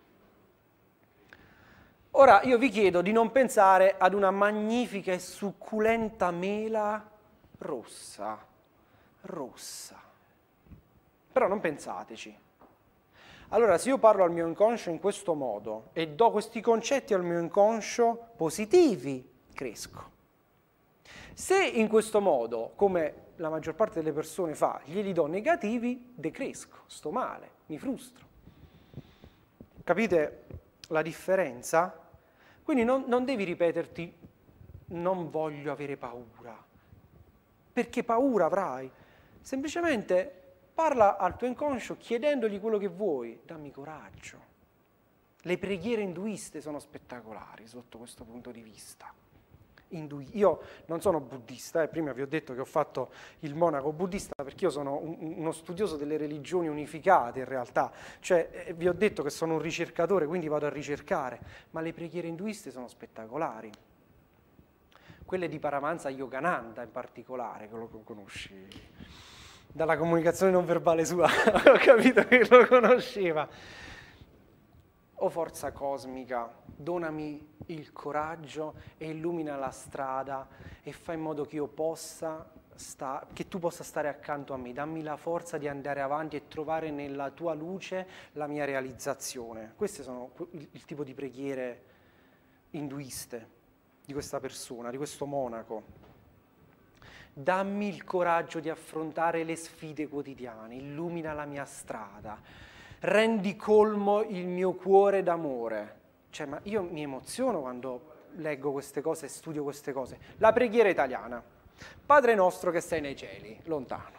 B: Ora io vi chiedo di non pensare ad una magnifica e succulenta mela rossa, rossa. Però non pensateci. Allora, se io parlo al mio inconscio in questo modo e do questi concetti al mio inconscio positivi, cresco. Se in questo modo, come la maggior parte delle persone fa, glieli do negativi, decresco, sto male, mi frustro. Capite la differenza? Quindi non, non devi ripeterti non voglio avere paura, perché paura avrai. Semplicemente parla al tuo inconscio chiedendogli quello che vuoi, dammi coraggio. Le preghiere induiste sono spettacolari sotto questo punto di vista. Indui. Io non sono buddista, eh. Prima vi ho detto che ho fatto il monaco buddista perché io sono un, uno studioso delle religioni unificate in realtà, cioè eh, vi ho detto che sono un ricercatore, quindi vado a ricercare, ma le preghiere induiste sono spettacolari. Quelle di Paramahansa Yogananda in particolare, che lo conosci, dalla comunicazione non verbale sua, ho capito che lo conosceva. O forza cosmica, donami il coraggio e illumina la strada e fai in modo che io possa sta, che tu possa stare accanto a me, dammi la forza di andare avanti e trovare nella tua luce la mia realizzazione. Queste sono il, il tipo di preghiere induiste di questa persona, di questo monaco. Dammi il coraggio di affrontare le sfide quotidiane, illumina la mia strada. Rendi colmo il mio cuore d'amore. Cioè, ma io mi emoziono quando leggo queste cose e studio queste cose. La preghiera italiana. Padre nostro che sei nei cieli, lontano.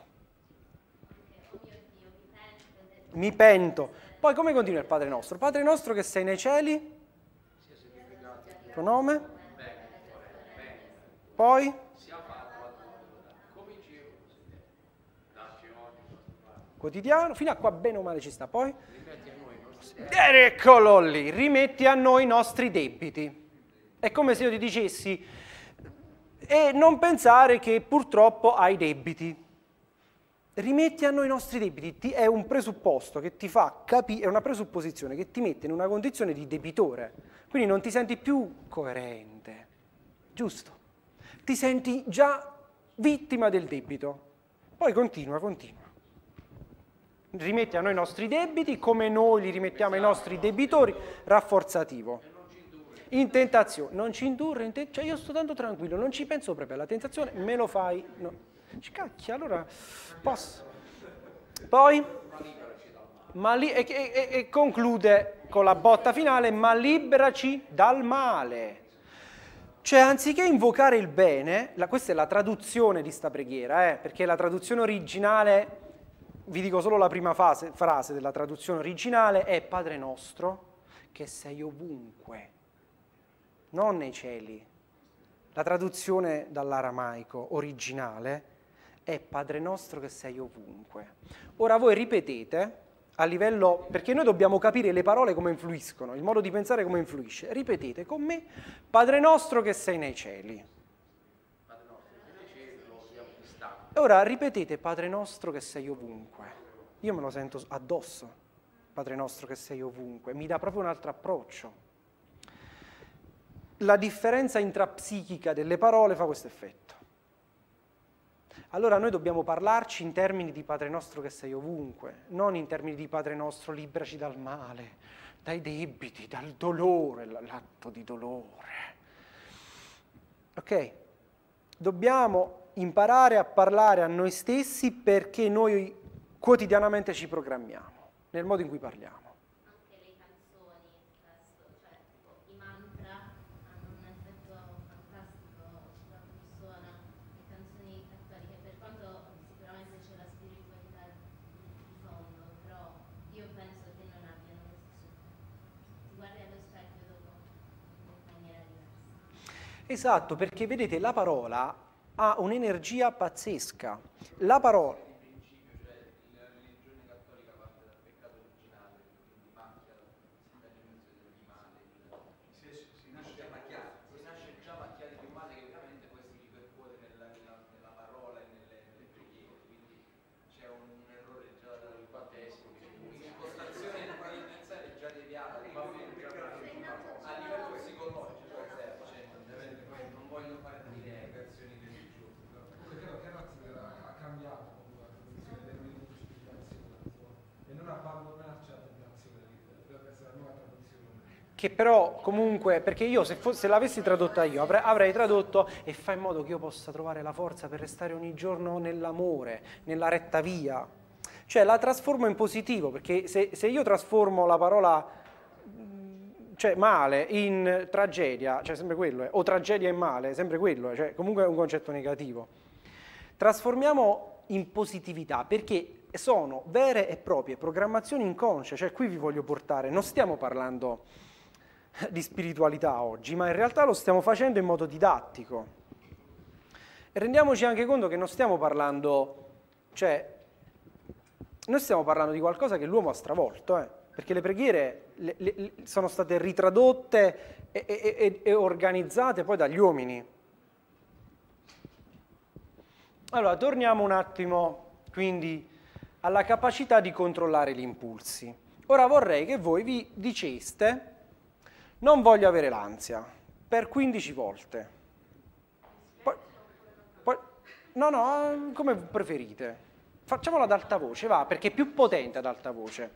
B: Mi pento. Poi come continua il Padre nostro? Padre nostro che sei nei cieli. Tuo nome? Poi? Quotidiano, fino a qua bene o male ci sta, poi? Eccolo lì, rimetti a noi i nostri debiti. È come se io ti dicessi, e non pensare che purtroppo hai debiti. Rimetti a noi i nostri debiti, ti, è un presupposto che ti fa capire, è una presupposizione che ti mette in una condizione di debitore, quindi non ti senti più coerente, giusto? Ti senti già vittima del debito. Poi continua, continua. Rimetti a noi i nostri debiti come noi li rimettiamo ai nostri debitori, rafforzativo. In tentazione, non ci indurre, in te- cioè io sto tanto tranquillo, non ci penso proprio alla tentazione, me lo fai, no. Cacchia, allora posso. Poi, ma li- e, e, e conclude con la botta finale, ma liberaci dal male. Cioè, anziché invocare il bene, la, questa è la traduzione di sta preghiera, eh, perché la traduzione originale... Vi dico solo la prima fase, frase della traduzione originale, è Padre nostro che sei ovunque, non nei cieli. La traduzione dall'aramaico originale è Padre nostro che sei ovunque. Ora voi ripetete a livello, perché noi dobbiamo capire le parole come influiscono, il modo di pensare come influisce. Ripetete con me, Padre nostro che sei nei cieli. Ora ripetete Padre nostro che sei ovunque. Io me lo sento addosso, Padre nostro che sei ovunque. Mi dà proprio un altro approccio. La differenza intrapsichica delle parole fa questo effetto. allora noi dobbiamo parlarci in termini di Padre nostro che sei ovunque, non in termini di Padre nostro liberaci dal male, dai debiti, dal dolore, l'atto di dolore. Ok? Dobbiamo imparare a parlare a noi stessi perché noi quotidianamente ci programmiamo nel modo in cui parliamo.
D: Anche le canzoni, spesso, cioè tipo i mantra hanno un effetto fantastico sulla persona, le canzoni cattoliche, per quanto sicuramente c'è la spiritualità di fondo, però io penso che non abbiano lo stesso effetto. Ti guardi allo specchio dopo in maniera diversa.
B: Esatto, perché vedete la parola ha un'energia pazzesca. La parola che però comunque, perché io se, fosse, se l'avessi tradotta io avrei, avrei tradotto e fa in modo che io possa trovare la forza per restare ogni giorno nell'amore, nella retta via. Cioè la trasformo in positivo, perché se, se io trasformo la parola cioè male in tragedia, cioè sempre quello è, o tragedia in male, sempre quello è, cioè comunque è un concetto negativo. Trasformiamo in positività, perché sono vere e proprie programmazioni inconsce, cioè qui vi voglio portare, non stiamo parlando di spiritualità oggi, ma in realtà lo stiamo facendo in modo didattico. E rendiamoci anche conto che non stiamo parlando, cioè, noi stiamo parlando di qualcosa che l'uomo ha stravolto, eh, perché le preghiere le, le, sono state ritradotte e, e, e, e organizzate poi dagli uomini. Allora, torniamo un attimo, quindi, alla capacità di controllare gli impulsi. Ora vorrei che voi vi diceste non voglio avere l'ansia, per quindici volte. Poi, poi, no, no, come preferite. Facciamolo ad alta voce, va, perché è più potente ad alta voce.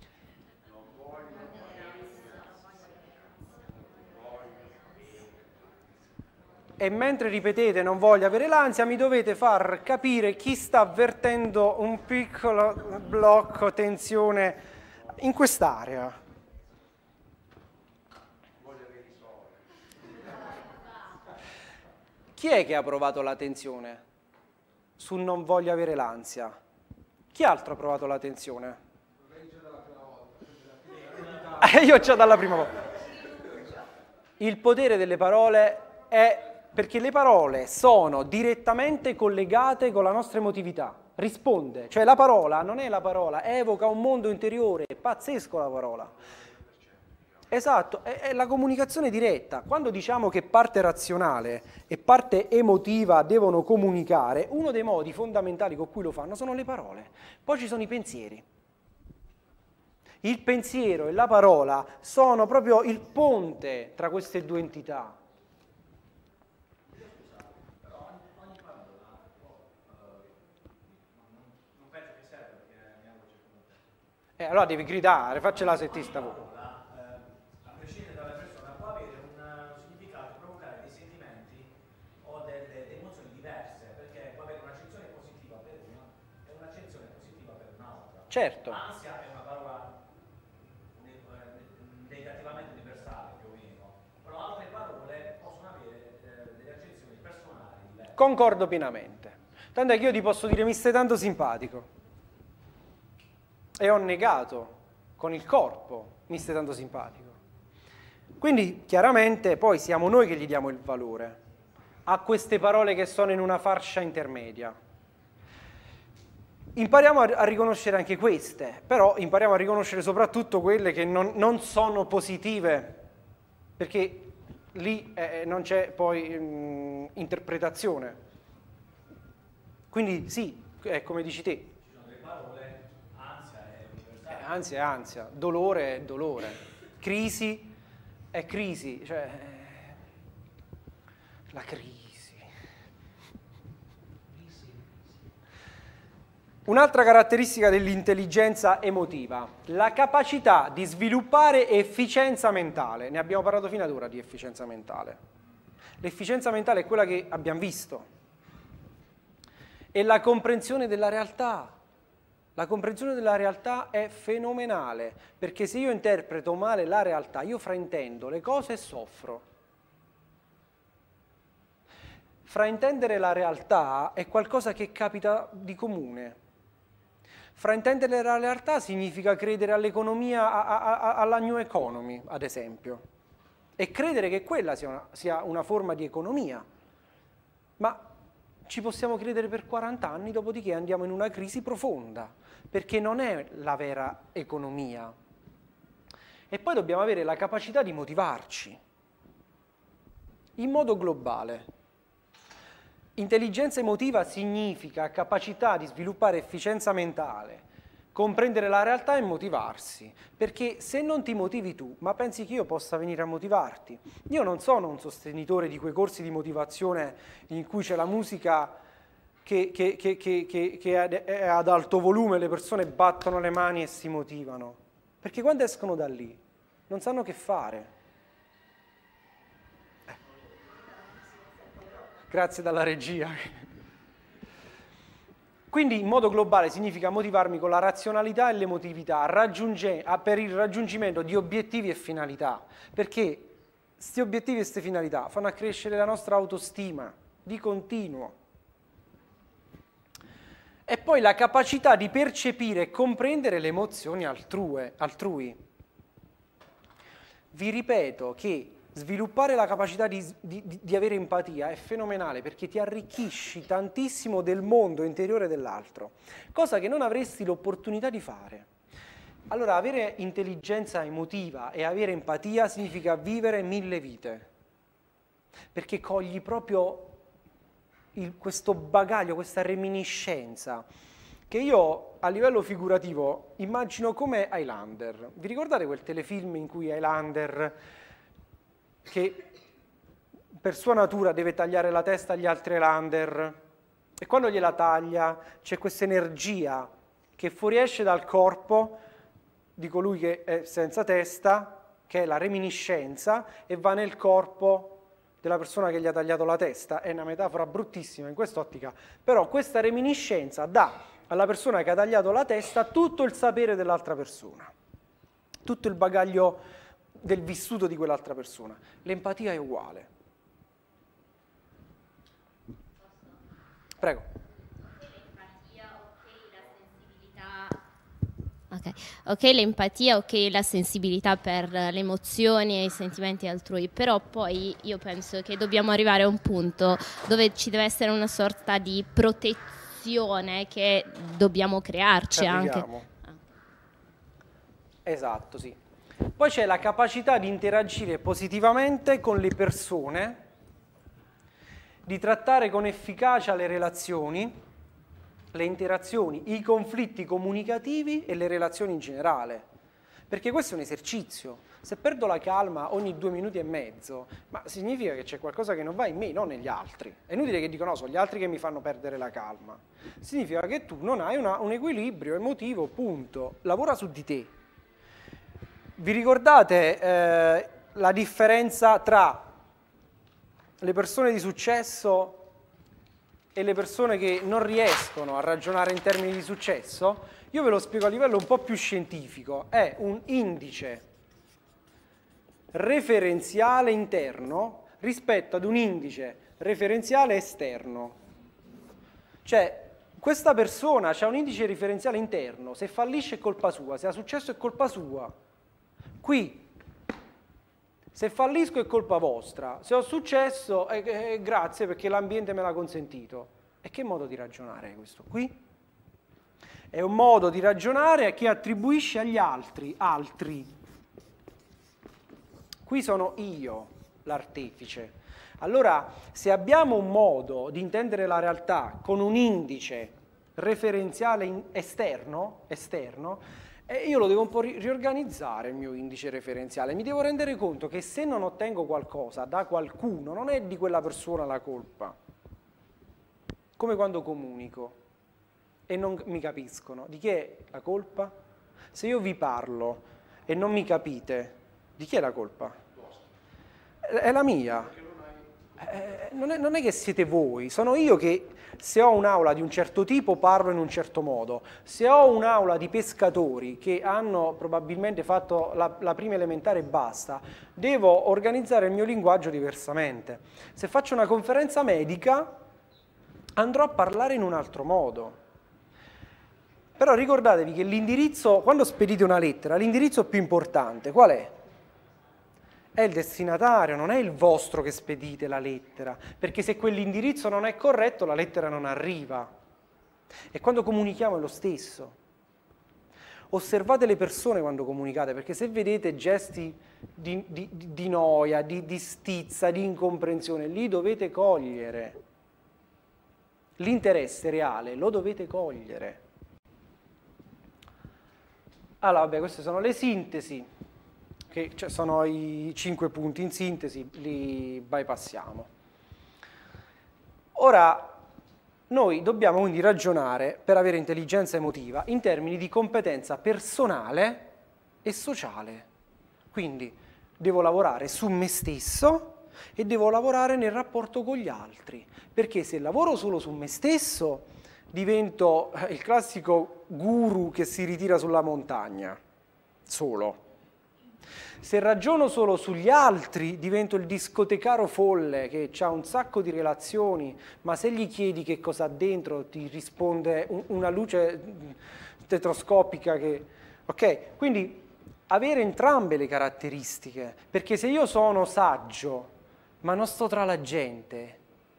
B: E mentre ripetete non voglio avere l'ansia, mi dovete far capire chi sta avvertendo un piccolo blocco, tensione in quest'area. Chi è che ha provato la tensione sul non voglio avere l'ansia? Chi altro ha provato la tensione? Eh, io già dalla prima volta. Il potere delle parole è perché le parole sono direttamente collegate con la nostra emotività. Risponde, cioè la parola non è la parola, evoca un mondo interiore, è pazzesco la parola. Esatto, è, è la comunicazione diretta. Quando diciamo che parte razionale e parte emotiva devono comunicare, uno dei modi fondamentali con cui lo fanno sono le parole. Poi ci sono i pensieri. Il pensiero e la parola sono proprio il ponte tra queste due entità. Eh, allora devi gridare, faccela se ti sta voi. Certo.
L: L'ansia è una parola negativamente universale più o meno, però altre parole possono avere eh, delle accezioni personali diverse.
B: Concordo pienamente. Tanto è che io ti posso dire mi stai tanto simpatico e ho negato con il corpo mi stai tanto simpatico. Quindi chiaramente poi siamo noi che gli diamo il valore a queste parole che sono in una fascia intermedia. Impariamo a riconoscere anche queste, però impariamo a riconoscere soprattutto quelle che non, non sono positive, perché lì eh, non c'è poi mh, interpretazione. Quindi sì, è come dici te.
L: Ci sono delle parole, ansia è universale.
B: Eh, ansia è ansia, dolore è dolore, crisi è crisi, cioè la crisi. Un'altra caratteristica dell'intelligenza emotiva, la capacità di sviluppare efficienza mentale. Ne abbiamo parlato fino ad ora di efficienza mentale. L'efficienza mentale è quella che abbiamo visto. E la comprensione della realtà. La comprensione della realtà è fenomenale, perché se io interpreto male la realtà, io fraintendo le cose e soffro. Fraintendere la realtà è qualcosa che capita di comune. Fraintendere la realtà significa credere all'economia, alla new economy, ad esempio, e credere che quella sia una, sia una forma di economia. Ma ci possiamo credere per quaranta anni, dopodiché andiamo in una crisi profonda, perché non è la vera economia. E poi dobbiamo avere la capacità di motivarci, in modo globale. Intelligenza emotiva significa capacità di sviluppare efficienza mentale, comprendere la realtà e motivarsi, perché se non ti motivi tu, ma pensi che io possa venire a motivarti? Io non sono un sostenitore di quei corsi di motivazione in cui c'è la musica che, che, che, che, che, che è ad alto volume, le persone battono le mani e si motivano, perché quando escono da lì non sanno che fare. Grazie dalla regia. Quindi in modo globale significa motivarmi con la razionalità e l'emotività per il raggiungimento di obiettivi e finalità, perché questi obiettivi e queste finalità fanno accrescere la nostra autostima di continuo. E poi la capacità di percepire e comprendere le emozioni altrui. Vi ripeto che sviluppare la capacità di, di, di avere empatia è fenomenale, perché ti arricchisci tantissimo del mondo interiore dell'altro, cosa che non avresti l'opportunità di fare. Allora, avere intelligenza emotiva e avere empatia significa vivere mille vite, perché cogli proprio il, questo bagaglio, questa reminiscenza, che io a livello figurativo immagino come Highlander. Vi ricordate quel telefilm in cui Highlander, che per sua natura deve tagliare la testa agli altri Highlander, e quando gliela taglia c'è questa energia che fuoriesce dal corpo di colui che è senza testa, che è la reminiscenza, e va nel corpo della persona che gli ha tagliato la testa. È una metafora bruttissima in quest'ottica, però questa reminiscenza dà alla persona che ha tagliato la testa tutto il sapere dell'altra persona, tutto il bagaglio del vissuto di quell'altra persona. L'empatia è uguale. Prego.
D: Ok, ok, l'empatia, ok, la sensibilità per le emozioni e i sentimenti altrui, però poi io penso che dobbiamo arrivare a un punto dove ci deve essere una sorta di protezione che dobbiamo crearci anche.
B: Ah. Esatto, sì. Poi c'è la capacità di interagire positivamente con le persone, di trattare con efficacia le relazioni, le interazioni, i conflitti comunicativi e le relazioni in generale. Perché questo è un esercizio. Se perdo la calma ogni due minuti e mezzo, ma significa che c'è qualcosa che non va in me, non negli altri. È inutile che dico no, sono gli altri che mi fanno perdere la calma. Significa che tu non hai una, un equilibrio emotivo, punto. Lavora su di te. Vi ricordate eh, la differenza tra le persone di successo e le persone che non riescono a ragionare in termini di successo? Io ve lo spiego a livello un po' più scientifico. È un indice referenziale interno rispetto ad un indice referenziale esterno. Cioè, questa persona ha un indice referenziale interno, se fallisce è colpa sua, se ha successo è colpa sua. Qui, se fallisco è colpa vostra, se ho successo è, è grazie perché l'ambiente me l'ha consentito. E che modo di ragionare è questo qui? È un modo di ragionare che attribuisce agli altri, altri. Qui sono io l'artefice. Allora, se abbiamo un modo di intendere la realtà con un indice referenziale esterno, esterno e io lo devo un po' riorganizzare il mio indice referenziale, mi devo rendere conto che se non ottengo qualcosa da qualcuno non è di quella persona la colpa, come quando comunico, e non mi capiscono, di chi è la colpa? Se io vi parlo e non mi capite, di chi è la colpa? È la mia. Eh, non, è, non è che siete voi, sono io che se ho un'aula di un certo tipo parlo in un certo modo. Se ho un'aula di pescatori che hanno probabilmente fatto la, la prima elementare e basta, devo organizzare il mio linguaggio diversamente. Se faccio una conferenza medica andrò a parlare in un altro modo. Però ricordatevi che l'indirizzo, quando spedite una lettera, l'indirizzo più importante qual è? È il destinatario, non è il vostro che spedite la lettera, perché se quell'indirizzo non è corretto la lettera non arriva. E quando comunichiamo è lo stesso. Osservate le persone quando comunicate, perché se vedete gesti di, di, di noia, di, di stizza, di incomprensione, lì dovete cogliere. L'interesse reale lo dovete cogliere. Allora, vabbè, queste sono le sintesi. Che cioè, sono i cinque punti in sintesi, li bypassiamo. Ora, noi dobbiamo quindi ragionare per avere intelligenza emotiva in termini di competenza personale e sociale. Quindi devo lavorare su me stesso e devo lavorare nel rapporto con gli altri, perché se lavoro solo su me stesso divento il classico guru che si ritira sulla montagna, solo. Se ragiono solo sugli altri divento il discotecaro folle che ha un sacco di relazioni, ma se gli chiedi che cosa ha dentro ti risponde un, una luce stereoscopica che... Ok? Quindi avere entrambe le caratteristiche, perché se io sono saggio ma non sto tra la gente,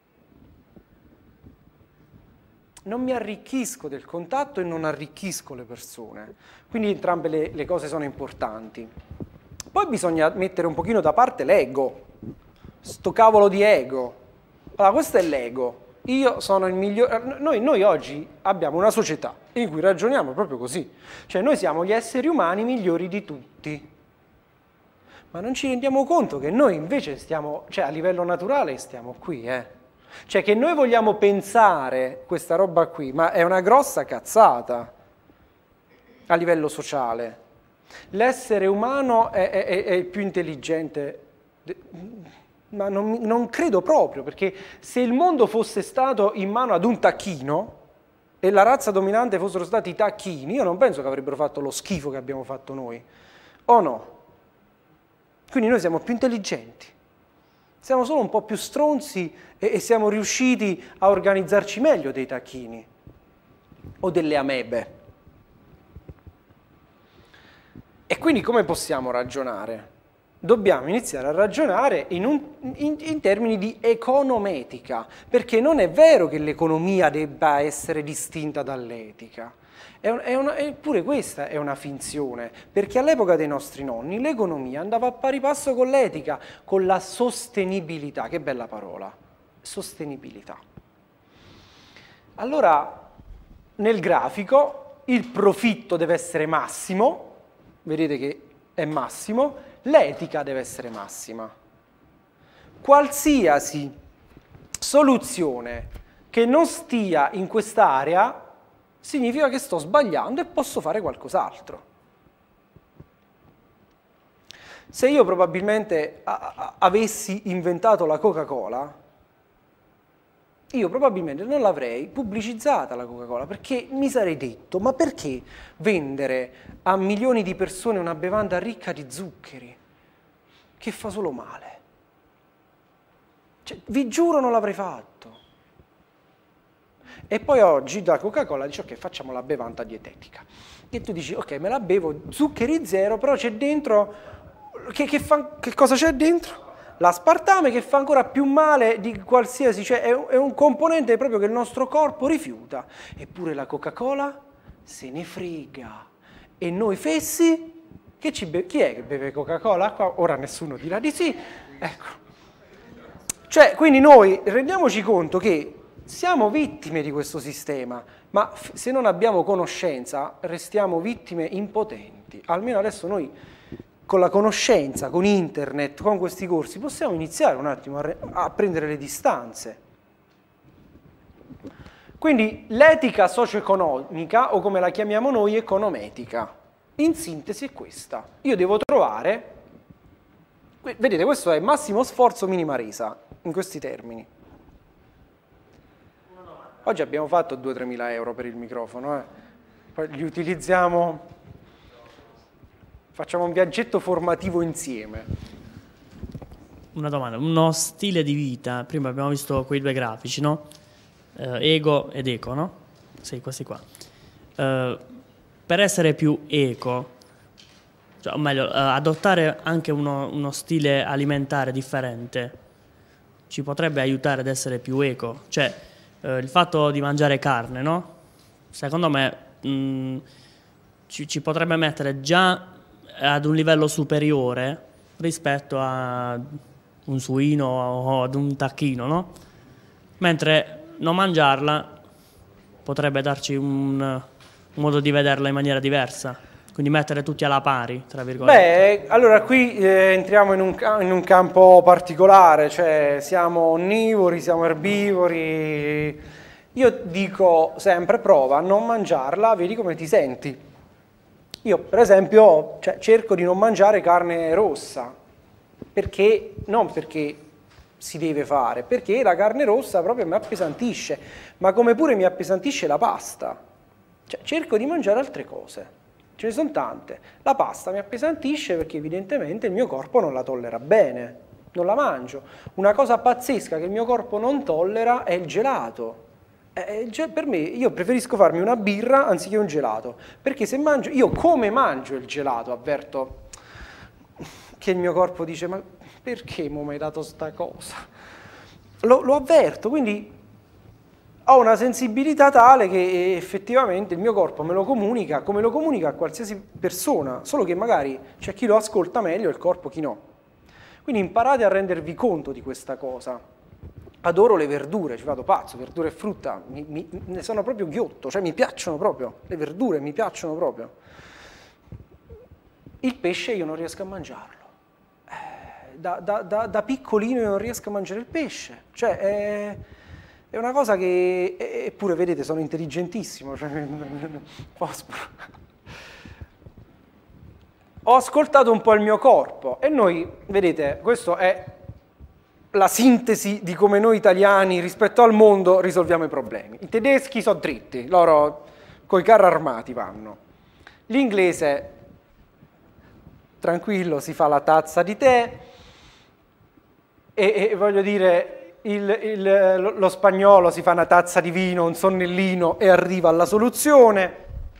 B: non mi arricchisco del contatto e non arricchisco le persone. Quindi entrambe le, le cose sono importanti. Poi bisogna mettere un pochino da parte l'ego, sto cavolo di ego. Allora, questo è l'ego. Io sono il migliore... Noi, noi oggi abbiamo una società in cui ragioniamo proprio così. Cioè noi siamo gli esseri umani migliori di tutti. Ma non ci rendiamo conto che noi invece stiamo... Cioè a livello naturale stiamo qui, eh. Cioè che noi vogliamo pensare questa roba qui, ma è una grossa cazzata a livello sociale. L'essere umano è, è, è il più intelligente, ma non, non credo proprio, perché se il mondo fosse stato in mano ad un tacchino e la razza dominante fossero stati i tacchini, io non penso che avrebbero fatto lo schifo che abbiamo fatto noi, o no? Quindi noi siamo più intelligenti, siamo solo un po' più stronzi e, e siamo riusciti a organizzarci meglio dei tacchini o delle amebe. E quindi come possiamo ragionare? Dobbiamo iniziare a ragionare in, un, in, in termini di econometica, perché non è vero che l'economia debba essere distinta dall'etica. È un, è una, eppure questa è una finzione, perché all'epoca dei nostri nonni l'economia andava a pari passo con l'etica, con la sostenibilità, che bella parola, sostenibilità. Allora, nel grafico il profitto deve essere massimo, vedete che è massimo, l'etica deve essere massima. Qualsiasi soluzione che non stia in quest'area significa che sto sbagliando e posso fare qualcos'altro. Se io probabilmente avessi inventato la Coca-Cola, io probabilmente non l'avrei pubblicizzata la Coca-Cola, perché mi sarei detto, ma perché vendere a milioni di persone una bevanda ricca di zuccheri, che fa solo male? Cioè, vi giuro non l'avrei fatto. E poi oggi da Coca-Cola dice, ok, facciamo la bevanda dietetica. E tu dici, ok, me la bevo, zuccheri zero, però c'è dentro, che, che, fa, che cosa c'è dentro? L'aspartame, che fa ancora più male di qualsiasi, cioè è un, è un componente proprio che il nostro corpo rifiuta. Eppure la Coca-Cola se ne frega. E noi fessi, che ci be- chi è che beve Coca-Cola? Ora nessuno dirà di sì. Ecco. Cioè, quindi noi rendiamoci conto che siamo vittime di questo sistema, ma f- se non abbiamo conoscenza restiamo vittime impotenti. Almeno adesso noi con la conoscenza, con internet, con questi corsi, possiamo iniziare un attimo a, re- a prendere le distanze. Quindi l'etica socio-economica, o come la chiamiamo noi, econometica, in sintesi è questa. Io devo trovare, vedete, questo è massimo sforzo, minima resa, in questi termini. Oggi abbiamo fatto due tre mila euro per il microfono, eh. Poi li utilizziamo, facciamo un viaggetto formativo insieme.
J: Una domanda, uno stile di vita, prima abbiamo visto quei due grafici, no? Eh, ego ed eco, no? Sì, questi qua. Eh, per essere più eco, cioè, o meglio, eh, adottare anche uno, uno stile alimentare differente, ci potrebbe aiutare ad essere più eco? Cioè, eh, il fatto di mangiare carne, no? Secondo me mh, ci, ci potrebbe mettere già ad un livello superiore rispetto a un suino o ad un tacchino, no? Mentre non mangiarla potrebbe darci un, un modo di vederla in maniera diversa, quindi mettere tutti alla pari, tra virgolette.
B: Beh, allora qui eh, entriamo in un, in un campo particolare, cioè siamo onnivori, siamo erbivori. Io dico sempre prova a non mangiarla, vedi come ti senti. Io per esempio cioè, cerco di non mangiare carne rossa, perché non perché si deve fare, perché la carne rossa proprio mi appesantisce, ma come pure mi appesantisce la pasta. Cioè, cerco di mangiare altre cose, ce ne sono tante. La pasta mi appesantisce perché evidentemente il mio corpo non la tollera bene, non la mangio. Una cosa pazzesca che il mio corpo non tollera è il gelato. Eh, per me, io preferisco farmi una birra anziché un gelato, perché se mangio, io come mangio il gelato, avverto che il mio corpo dice, ma perché mo mi hai dato sta cosa? Lo, lo avverto, quindi ho una sensibilità tale che effettivamente il mio corpo me lo comunica, come lo comunica a qualsiasi persona, solo che magari c'è chi lo ascolta meglio e il corpo chi no. Quindi imparate a rendervi conto di questa cosa. Adoro le verdure, ci vado pazzo, verdure e frutta, mi, mi, ne sono proprio ghiotto, cioè mi piacciono proprio, le verdure mi piacciono proprio. Il pesce io non riesco a mangiarlo. Eh, da, da, da, da piccolino io non riesco a mangiare il pesce, cioè è, è una cosa che, eppure vedete, sono intelligentissimo. Cioè, ho ascoltato un po' il mio corpo e noi, vedete, questo è la sintesi di come noi italiani rispetto al mondo risolviamo i problemi. I tedeschi sono dritti, loro coi carri armati vanno. L'inglese, tranquillo, si fa la tazza di tè e, e voglio dire, il, il, lo spagnolo si fa una tazza di vino, un sonnellino e arriva alla soluzione.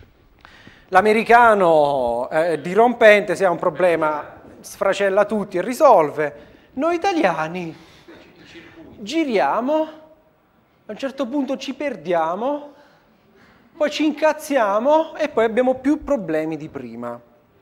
B: L'americano è dirompente, se ha un problema sfracella tutti e risolve. Noi italiani giriamo, a un certo punto ci perdiamo, poi ci incazziamo e poi abbiamo più problemi di prima.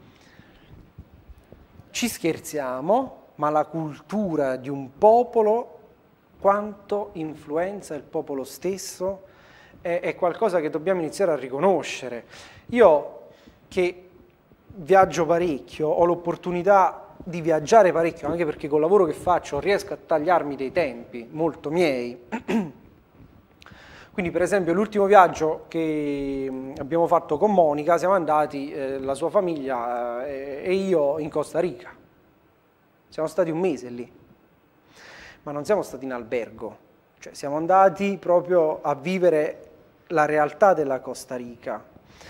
B: Ci scherziamo, ma la cultura di un popolo, quanto influenza il popolo stesso, è, è qualcosa che dobbiamo iniziare a riconoscere. Io che viaggio parecchio, ho l'opportunità di viaggiare parecchio, anche perché col lavoro che faccio riesco a tagliarmi dei tempi molto miei. Quindi per esempio l'ultimo viaggio che abbiamo fatto con Monica, siamo andati, eh, la sua famiglia eh, e io, in Costa Rica. Siamo stati un mese lì, ma non siamo stati in albergo, cioè siamo andati proprio a vivere la realtà della Costa Rica.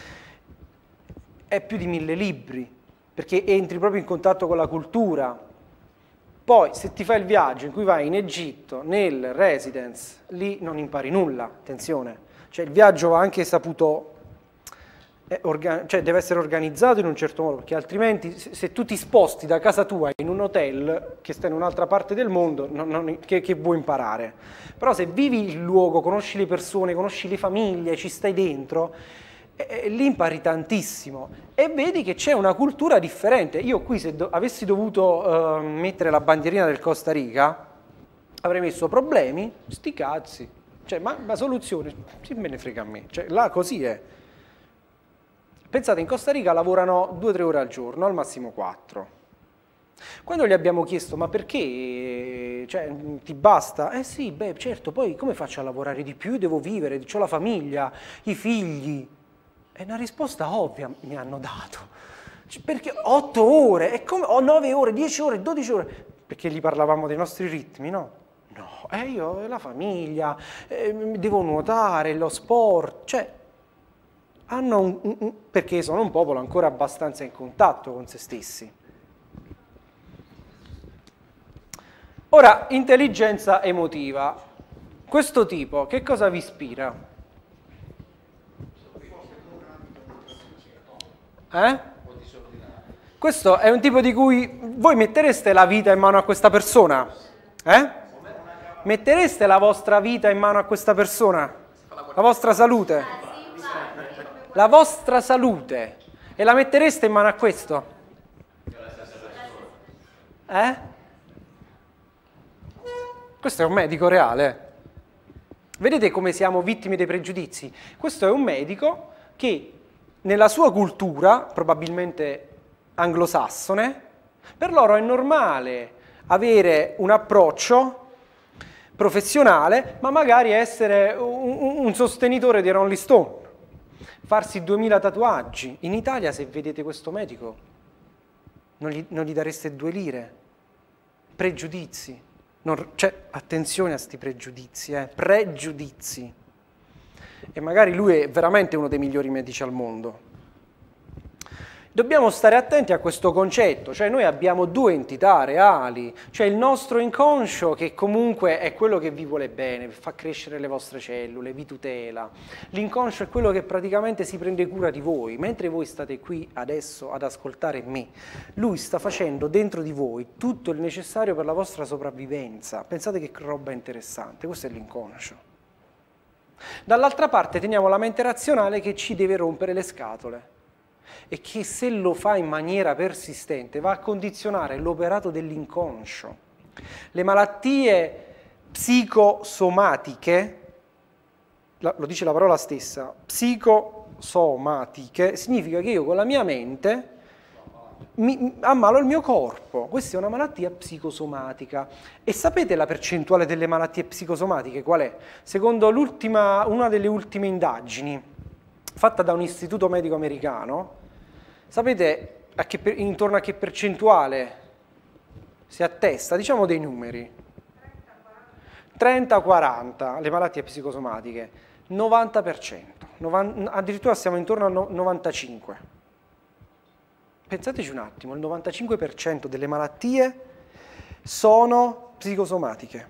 B: È più di mille libri, perché entri proprio in contatto con la cultura. Poi se ti fai il viaggio in cui vai in Egitto, nel residence, lì non impari nulla, attenzione. Cioè il viaggio va anche saputo, eh, cioè deve essere organizzato in un certo modo, perché altrimenti se, se tu ti sposti da casa tua in un hotel che sta in un'altra parte del mondo, non, non, che, che vuoi imparare? Però se vivi il luogo, conosci le persone, conosci le famiglie, ci stai dentro, e lì impari tantissimo e vedi che c'è una cultura differente. Io qui se do avessi dovuto uh, mettere la bandierina del Costa Rica avrei messo problemi, sti cazzi, cioè, ma la soluzione, sì, me ne frega a me, cioè, là così è. Pensate, in Costa Rica lavorano due o tre ore al giorno, al massimo quattro.
M: Quando gli abbiamo chiesto ma perché, cioè, ti basta? Eh sì, beh certo, poi come faccio a lavorare di più? Devo vivere, ho la famiglia, i figli. È una risposta ovvia mi hanno dato, perché otto ore, e come, o nove ore, dieci ore, dodici ore, perché gli parlavamo dei nostri ritmi, no? No, eh, io, la famiglia, eh, devo nuotare, lo sport, cioè, hanno un, un, un, perché sono un popolo ancora abbastanza in contatto con se stessi. Ora, intelligenza emotiva. Questo tipo, che cosa vi ispira? Eh? Questo è un tipo di cui voi mettereste la vita in mano a questa persona? Eh? Mettereste la vostra vita in mano a questa persona? La vostra salute? La vostra salute. E la mettereste in mano a questo? Eh? Questo è un medico reale. Vedete come siamo vittime dei pregiudizi? Questo è un medico che nella sua cultura, probabilmente anglosassone, per loro è normale avere un approccio professionale, ma magari essere un, un sostenitore di Rolling Stone, farsi duemila tatuaggi. In Italia, se vedete questo medico, non gli, non gli dareste due lire. Pregiudizi. Non, cioè, attenzione a sti pregiudizi, eh, pregiudizi. E magari lui è veramente uno dei migliori medici al mondo. Dobbiamo stare attenti a questo concetto, cioè noi abbiamo due entità reali, cioè il nostro inconscio che comunque è quello che vi vuole bene, fa crescere le vostre cellule, vi tutela. L'inconscio è quello che praticamente si prende cura di voi, mentre voi state qui adesso ad ascoltare me. Lui sta facendo dentro di voi tutto il necessario per la vostra sopravvivenza. Pensate che roba interessante, questo è l'inconscio. Dall'altra parte teniamo la mente razionale che ci deve rompere le scatole e che se lo fa in maniera persistente va a condizionare l'operato dell'inconscio. Le malattie psicosomatiche, lo dice la parola stessa, psicosomatiche, significa che io con la mia mente mi, ammalo il mio corpo. Questa è una malattia psicosomatica. E sapete la percentuale delle malattie psicosomatiche qual è? Secondo l'ultima, una delle ultime indagini fatta da un istituto medico americano, sapete a che per, intorno a che percentuale si attesta? Diciamo dei numeri. trenta quaranta le malattie psicosomatiche, novanta per cento, novanta, addirittura siamo intorno al novantacinque per cento. Pensateci un attimo, il novantacinque per cento delle malattie sono psicosomatiche.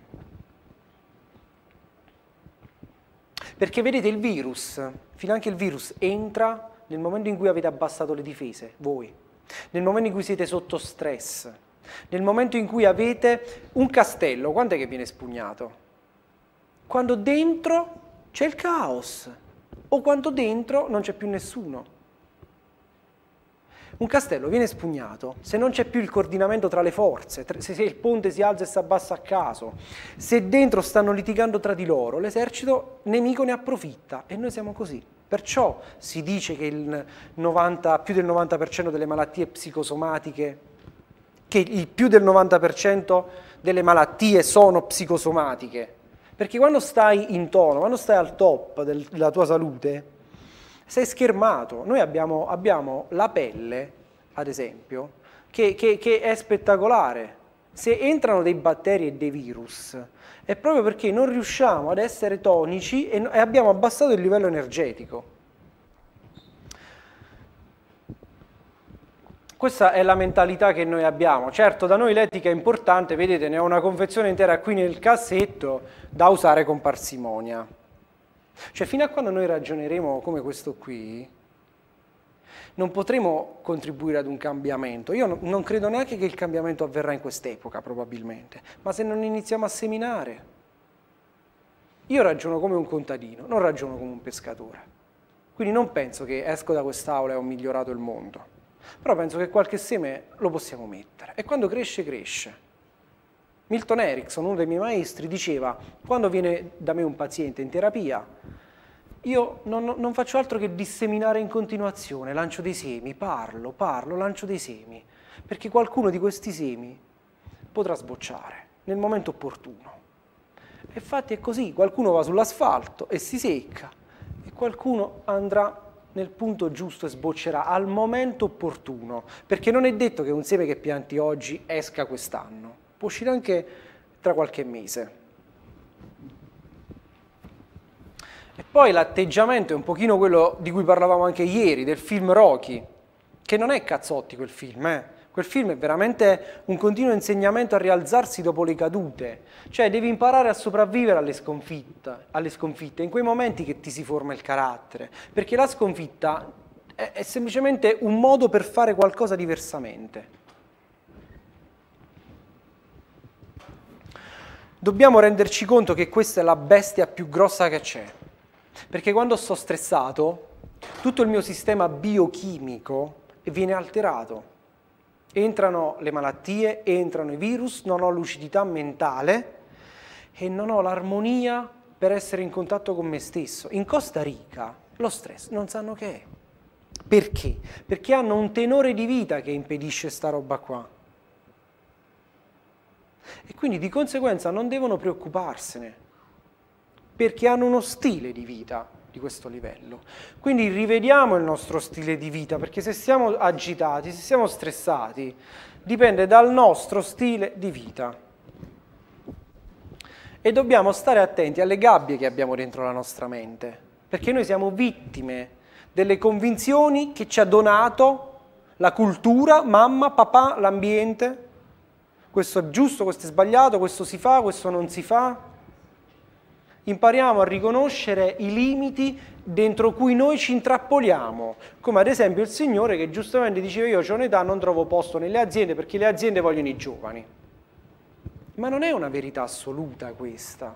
M: Perché vedete il virus, finanche il virus entra nel momento in cui avete abbassato le difese, voi, nel momento in cui siete sotto stress, nel momento in cui avete un castello, quando è che viene spugnato? Quando dentro c'è il caos, o quando dentro non c'è più nessuno. Un castello viene spugnato se non c'è più il coordinamento tra le forze, se il ponte si alza e si abbassa a caso, se dentro stanno litigando tra di loro, l'esercito nemico ne approfitta e noi siamo così. Perciò si dice che il novanta, più del novanta per cento delle malattie psicosomatiche, che il più del novanta per cento delle malattie sono psicosomatiche, perché quando stai in tono, quando stai al top del, della tua salute, sei schermato. Noi abbiamo, abbiamo la pelle, ad esempio, che, che, che è spettacolare. Se entrano dei batteri e dei virus, è proprio perché non riusciamo ad essere tonici e, e abbiamo abbassato il livello energetico. Questa è la mentalità che noi abbiamo. Certo, da noi l'etica è importante, vedete, ne ho una confezione intera qui nel cassetto da usare con parsimonia. Cioè, fino a quando noi ragioneremo come questo qui, non potremo contribuire ad un cambiamento. Io non credo neanche che il cambiamento avverrà in quest'epoca, probabilmente, ma se non iniziamo a seminare. Io ragiono come un contadino, non ragiono come un pescatore. Quindi non penso che esco da quest'aula e ho migliorato il mondo, però penso che qualche seme lo possiamo mettere e quando cresce, cresce. Milton Erickson, uno dei miei maestri, diceva: quando viene da me un paziente in terapia, io non, non faccio altro che disseminare in continuazione, lancio dei semi, parlo, parlo, lancio dei semi. perché qualcuno di questi semi potrà sbocciare nel momento opportuno. E infatti è così, qualcuno va sull'asfalto e si secca, e qualcuno andrà nel punto giusto e sboccerà al momento opportuno, perché non è detto che un seme che pianti oggi esca quest'anno, può uscire anche tra qualche mese. E poi l'atteggiamento è un pochino quello di cui parlavamo anche ieri, del film Rocky, che non è cazzotti quel film, eh? Quel film è veramente un continuo insegnamento a rialzarsi dopo le cadute, cioè devi imparare a sopravvivere alle sconfitte, alle sconfitte, in quei momenti che ti si forma il carattere, perché la sconfitta è, è semplicemente un modo per fare qualcosa diversamente. Dobbiamo renderci conto che questa è la bestia più grossa che c'è, perché quando sto stressato tutto il mio sistema biochimico viene alterato. Entrano le malattie, entrano i virus, non ho lucidità mentale e non ho l'armonia per essere in contatto con me stesso. In Costa Rica lo stress non sanno che è. Perché? Perché hanno un tenore di vita che impedisce sta roba qua. E quindi di conseguenza non devono preoccuparsene, perché hanno uno stile di vita di questo livello. Quindi rivediamo il nostro stile di vita, perché se siamo agitati, se siamo stressati, dipende dal nostro stile di vita. E dobbiamo stare attenti alle gabbie che abbiamo dentro la nostra mente, perché noi siamo vittime delle convinzioni che ci ha donato la cultura, mamma, papà, l'ambiente. Questo è giusto, questo è sbagliato, questo si fa, questo non si fa. Impariamo a riconoscere i limiti dentro cui noi ci intrappoliamo, come ad esempio il signore che giustamente diceva io ho un'età, non trovo posto nelle aziende perché le aziende vogliono i giovani. Ma non è una verità assoluta questa.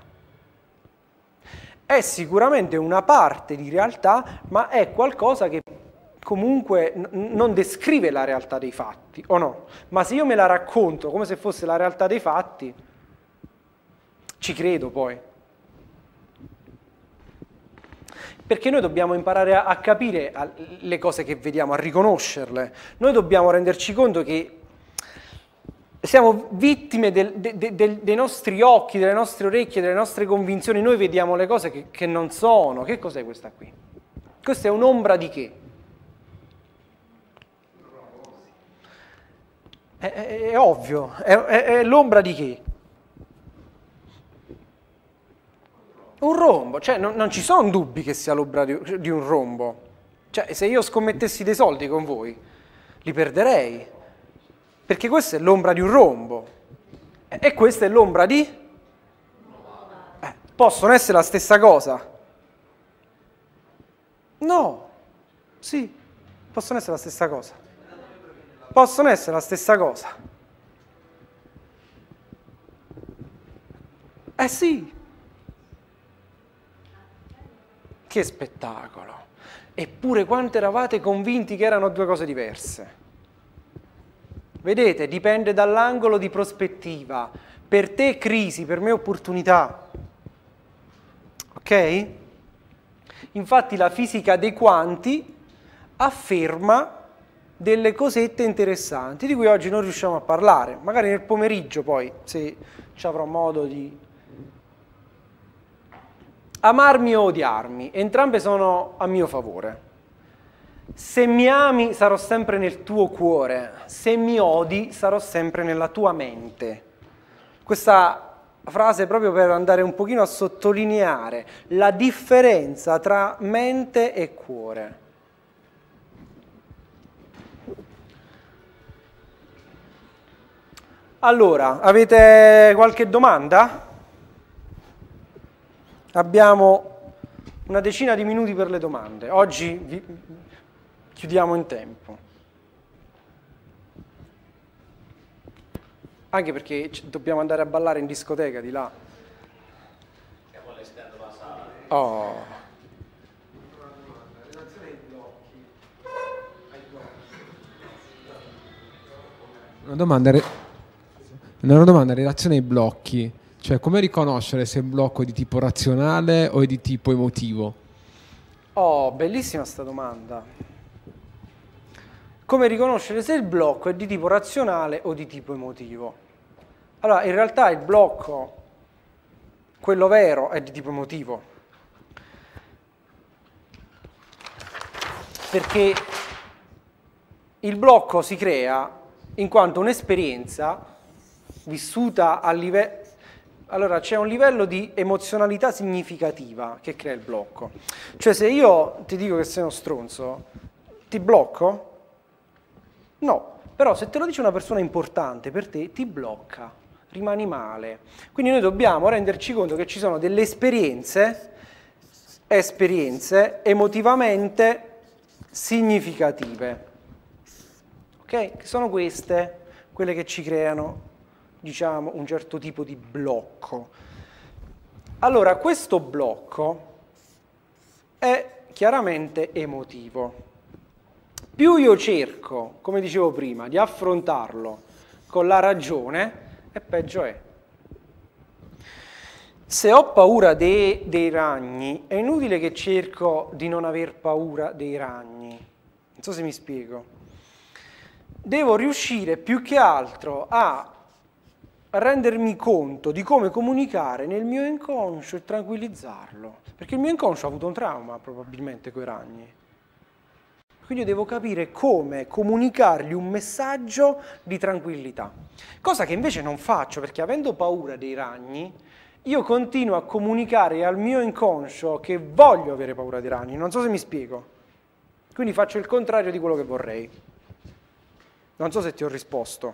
M: È sicuramente una parte di realtà, ma è qualcosa che comunque n- non descrive la realtà dei fatti, o no? Ma se io me la racconto come se fosse la realtà dei fatti, ci credo poi. Perché noi dobbiamo imparare a, a capire a, le cose che vediamo, a riconoscerle. Noi dobbiamo renderci conto che siamo vittime del, de, de, de, dei nostri occhi, delle nostre orecchie, delle nostre convinzioni. Noi vediamo le cose che, che non sono. Che cos'è questa qui? Questa è un'ombra di che? È, è, è ovvio, è, è, è l'ombra di che? Un rombo, cioè non, non ci sono dubbi che sia l'ombra di, di un rombo. Cioè se io scommettessi dei soldi con voi, li perderei, perché questa è l'ombra di un rombo e, e questa è l'ombra di... Eh, possono essere la stessa cosa? No, sì, possono essere la stessa cosa. Possono essere la stessa cosa. Eh sì. Che spettacolo! Eppure quanto eravate convinti che erano due cose diverse. Vedete, dipende dall'angolo di prospettiva. Per te crisi, per me opportunità. Ok? Infatti la fisica dei quanti afferma delle cosette interessanti di cui oggi non riusciamo a parlare. Magari nel pomeriggio poi, se ci avrò modo di... Amarmi o odiarmi, entrambe sono a mio favore. Se mi ami sarò sempre nel tuo cuore, se mi odi sarò sempre nella tua mente. Questa frase è proprio per andare un pochino a sottolineare la differenza tra mente e cuore. Allora, avete qualche domanda? Abbiamo una decina di minuti per le domande. Oggi vi chiudiamo in tempo. Anche perché dobbiamo andare a ballare in discoteca di là. Oh.
N: Una domanda, una domanda in relazione ai blocchi. Cioè, come riconoscere se un blocco è di tipo razionale o è di tipo emotivo?
M: Oh, bellissima sta domanda. Come riconoscere se il blocco è di tipo razionale o di tipo emotivo? Allora, in realtà il blocco, quello vero, è di tipo emotivo. Perché il blocco si crea in quanto un'esperienza vissuta a livello... Allora, c'è un livello di emozionalità significativa che crea il blocco. Cioè, se io ti dico che sei uno stronzo, ti blocco? No, però se te lo dice una persona importante per te, ti blocca, rimani male. Quindi noi dobbiamo renderci conto che ci sono delle esperienze, esperienze emotivamente significative, ok? Che sono queste, quelle che ci creano, diciamo, un certo tipo di blocco. Allora, questo blocco è chiaramente emotivo. Più io cerco, come dicevo prima, di affrontarlo con la ragione, e peggio è. Se ho paura dei, dei ragni, è inutile che cerco di non aver paura dei ragni. Non so se mi spiego. Devo riuscire più che altro a rendermi conto di come comunicare nel mio inconscio e tranquillizzarlo. Perché il mio inconscio ha avuto un trauma, probabilmente, coi ragni. Quindi io devo capire come comunicargli un messaggio di tranquillità. Cosa che invece non faccio, perché avendo paura dei ragni, io continuo a comunicare al mio inconscio che voglio avere paura dei ragni. Non so se mi spiego. Quindi faccio il contrario di quello che vorrei. Non so se ti ho risposto.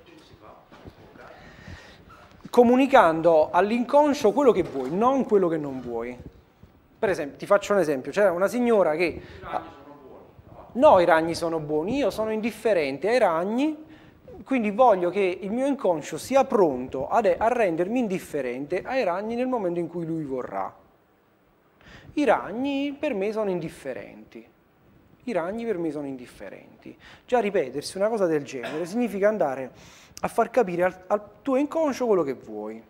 M: Comunicando all'inconscio quello che vuoi, non quello che non vuoi. Per esempio, ti faccio un esempio. C'era una signora che... No, i ragni sono buoni, io sono indifferente ai ragni, quindi voglio che il mio inconscio sia pronto a, a rendermi indifferente ai ragni nel momento in cui lui vorrà. I ragni per me sono indifferenti. I ragni per me sono indifferenti. Già ripetersi una cosa del genere significa andare a far capire al, al tuo inconscio quello che vuoi.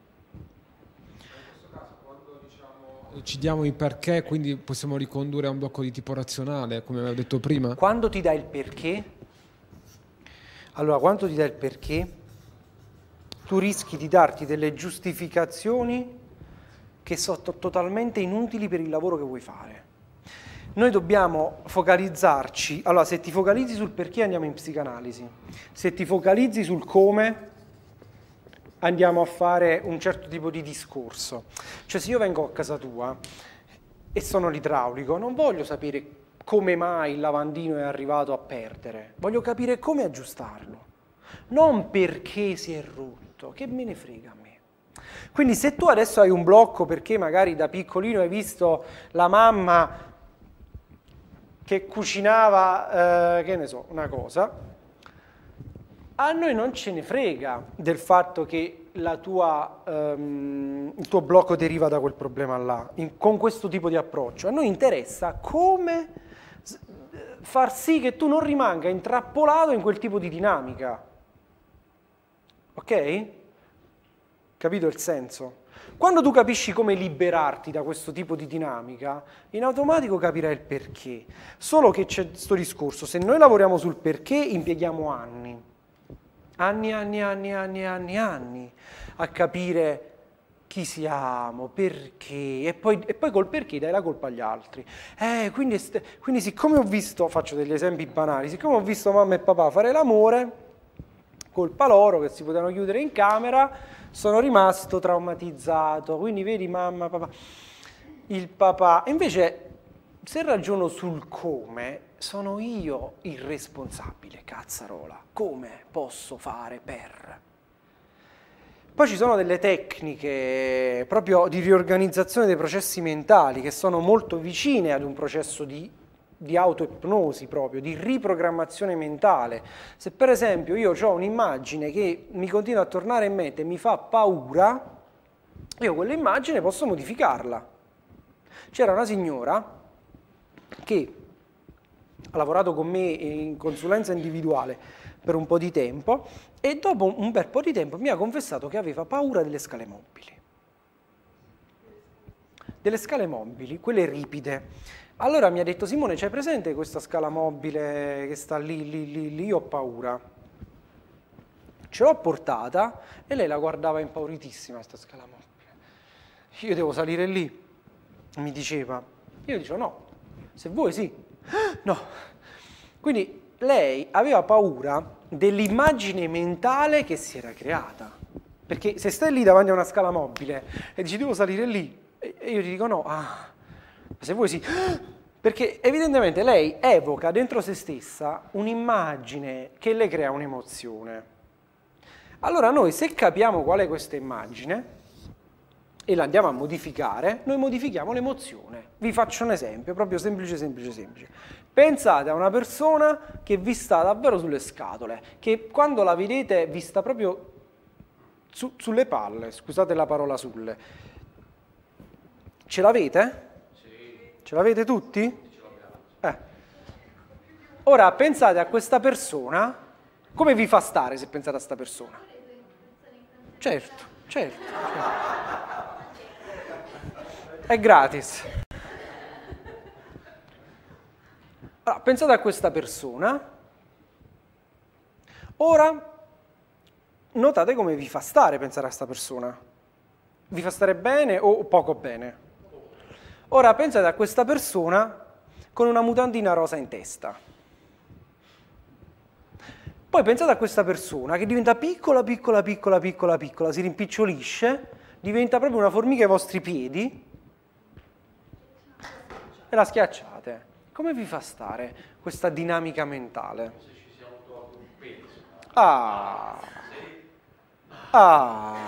N: Ci diamo il perché, quindi possiamo ricondurre a un blocco di tipo razionale, come avevo detto prima.
M: Quando ti dai il perché, allora quando ti dai il perché, tu rischi di darti delle giustificazioni che sono totalmente inutili per il lavoro che vuoi fare. Noi dobbiamo focalizzarci, allora se ti focalizzi sul perché andiamo in psicanalisi, se ti focalizzi sul come andiamo a fare un certo tipo di discorso. Cioè se io vengo a casa tua e sono l'idraulico, non voglio sapere come mai il lavandino è arrivato a perdere, voglio capire come aggiustarlo, non perché si è rotto, che me ne frega a me. Quindi se tu adesso hai un blocco perché magari da piccolino hai visto la mamma che cucinava, eh, che ne so, una cosa, a noi non ce ne frega del fatto che la tua, um, il tuo blocco deriva da quel problema là, in, con questo tipo di approccio. A noi interessa come far sì che tu non rimanga intrappolato in quel tipo di dinamica. Ok? Capito il senso? Quando tu capisci come liberarti da questo tipo di dinamica, in automatico capirai il perché. Solo che c'è questo discorso, se noi lavoriamo sul perché impieghiamo anni. Anni, anni, anni, anni, anni, anni a capire chi siamo, perché, e poi, e poi col perché dai la colpa agli altri. Eh, quindi, quindi siccome ho visto, faccio degli esempi banali, siccome ho visto mamma e papà fare l'amore, colpa loro che si potevano chiudere in camera, sono rimasto traumatizzato, quindi vedi mamma, papà, il papà, invece se ragiono sul come, sono io il responsabile, cazzarola. Come posso fare per? Poi ci sono delle tecniche proprio di riorganizzazione dei processi mentali che sono molto vicine ad un processo di, di autoipnosi proprio, di riprogrammazione mentale. Se per esempio io ho un'immagine che mi continua a tornare in mente e mi fa paura, io quell'immagine posso modificarla. C'era una signora che ha lavorato con me in consulenza individuale per un po' di tempo e dopo un bel po' di tempo mi ha confessato che aveva paura delle scale mobili. delle scale mobili, quelle ripide. Allora mi ha detto: Simone, c'hai presente questa scala mobile che sta lì, lì, lì, lì? Ho paura. Ce l'ho portata e lei la guardava impauritissima, questa scala mobile. Io devo salire lì, mi diceva. Io dicevo no, se vuoi sì. No. Quindi lei aveva paura dell'immagine mentale che si era creata. Perché se stai lì davanti a una scala mobile e dici devo salire lì, e io ti dico no, ah, se vuoi sì. Perché evidentemente lei evoca dentro se stessa un'immagine che le crea un'emozione. Allora noi, se capiamo qual è questa immagine e la andiamo a modificare, noi modifichiamo l'emozione. Vi faccio un esempio, proprio semplice, semplice, semplice. Pensate a una persona che vi sta davvero sulle scatole, che quando la vedete vi sta proprio su, sulle palle, scusate la parola sulle. Ce l'avete? Sì. Ce l'avete tutti? Eh. Ora pensate a questa persona, come vi fa stare se pensate a questa persona? Certo, certo, certo. È gratis. Allora, pensate a questa persona. Ora notate come vi fa stare pensare a questa persona. Vi fa stare bene o poco bene? Ora pensate a questa persona con una mutandina rosa in testa. Poi pensate a questa persona che diventa piccola, piccola, piccola, piccola, piccola, si rimpicciolisce, diventa proprio una formica ai vostri piedi e la schiacciate. Come vi fa stare questa dinamica mentale? Ah. Ah.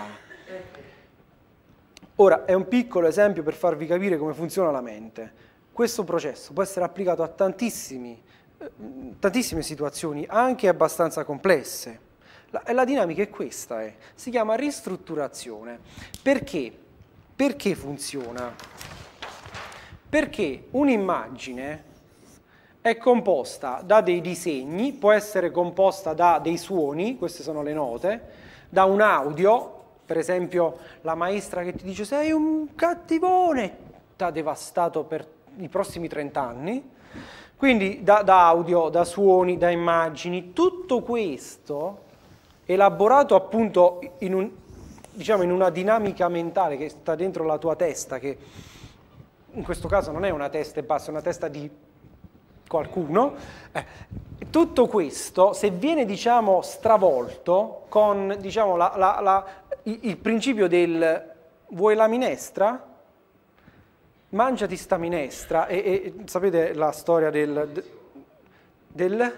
M: Ora, è un piccolo esempio per farvi capire come funziona la mente. Questo processo può essere applicato a tantissimi, eh, tantissime situazioni, anche abbastanza complesse. La, la dinamica è questa, eh. Si chiama ristrutturazione. Perché? Perché funziona? Perché un'immagine è composta da dei disegni, può essere composta da dei suoni, queste sono le note, da un audio, per esempio la maestra che ti dice sei un cattivone, ti ha devastato per i prossimi trent'anni, quindi da, da audio, da suoni, da immagini, tutto questo elaborato appunto in, un, diciamo, in una dinamica mentale che sta dentro la tua testa, che in questo caso non è una testa e basta, è una testa di qualcuno, eh, tutto questo, se viene diciamo stravolto con diciamo la, la, la, il, il principio del vuoi la minestra? Mangiati sta minestra e, e sapete la storia del del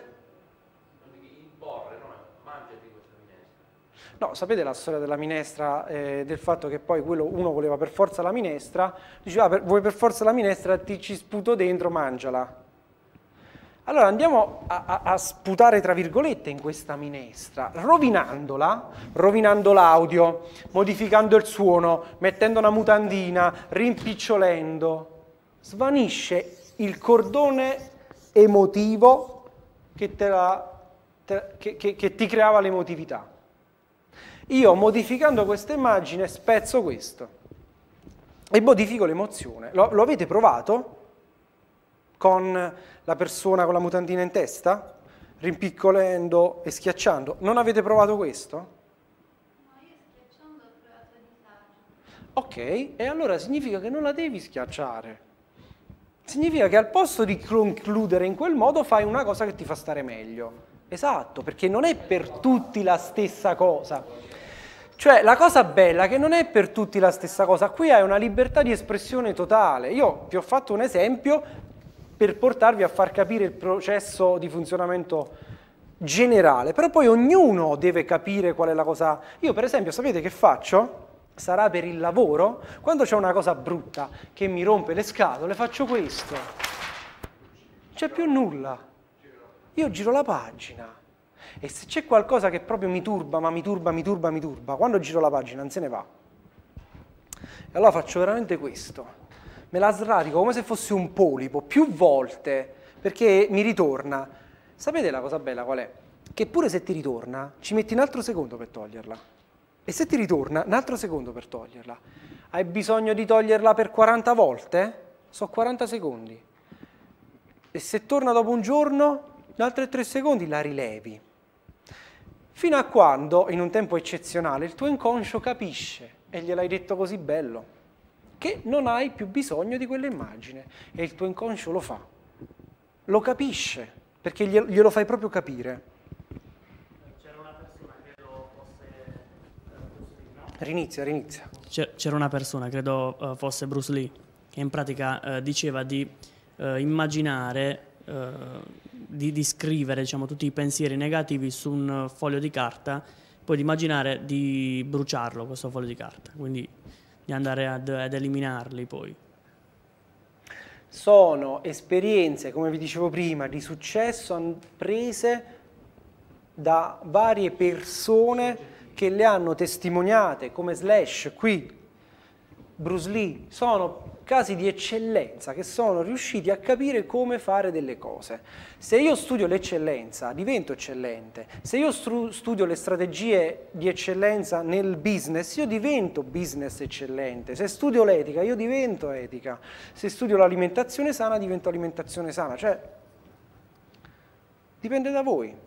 M: no, sapete la storia della minestra, eh, del fatto che poi quello uno voleva per forza la minestra, diceva ah, per, vuoi per forza la minestra, ti ci sputo dentro, mangiala. Allora andiamo a, a, a sputare tra virgolette in questa minestra, rovinandola, rovinando l'audio, modificando il suono, mettendo una mutandina, rimpicciolendo. Svanisce il cordone emotivo che, te la, te, che, che, che ti creava l'emotività. Io modificando questa immagine spezzo questo e modifico l'emozione. Lo, lo avete provato? Con la persona con la mutandina in testa, rimpiccolendo e schiacciando. Non avete provato questo?
G: No, io schiacciando ho provato disagio.
M: Ok, e allora significa che non la devi schiacciare. Significa che al posto di concludere in quel modo fai una cosa che ti fa stare meglio. Esatto, perché non è per tutti la stessa cosa. Cioè, la cosa bella è che non è per tutti la stessa cosa. Qui hai una libertà di espressione totale. Io ti ho fatto un esempio per portarvi a far capire il processo di funzionamento generale, però poi ognuno deve capire qual è la cosa. Io per esempio, sapete che faccio? Sarà per il lavoro, quando c'è una cosa brutta che mi rompe le scatole, faccio questo. Non c'è più nulla. Io giro la pagina e se c'è qualcosa che proprio mi turba, ma mi turba, mi turba, mi turba, quando giro la pagina non se ne va. E allora faccio veramente questo. Me la sradico come se fosse un polipo, più volte, perché mi ritorna. Sapete la cosa bella qual è? Che pure se ti ritorna, ci metti un altro secondo per toglierla. E se ti ritorna, un altro secondo per toglierla. Hai bisogno di toglierla per quaranta volte? So quaranta secondi. E se torna dopo un giorno, in altri tre secondi la rilevi. Fino a quando, in un tempo eccezionale, il tuo inconscio capisce, e gliel'hai detto così bello, che non hai più bisogno di quell'immagine. E il tuo inconscio lo fa. Lo capisce, perché glielo fai proprio capire.
J: C'era una persona, credo fosse Bruce Lee, no?
M: Rinizia, rinizia.
J: C'era una persona, credo uh, fosse Bruce Lee, che in pratica uh, diceva di uh, immaginare, uh, di, di scrivere diciamo, tutti i pensieri negativi su un foglio di carta, poi di immaginare di bruciarlo questo foglio di carta, quindi di andare ad, ad eliminarli poi.
M: Sono esperienze, come vi dicevo prima, di successo prese da varie persone che le hanno testimoniate, come Slash qui, Bruce Lee. Sono casi di eccellenza che sono riusciti a capire come fare delle cose. Se io studio l'eccellenza, divento eccellente. Se io studio le strategie di eccellenza nel business, io divento business eccellente. Se studio l'etica, io divento etica. Se studio l'alimentazione sana, divento alimentazione sana. Cioè, dipende da voi.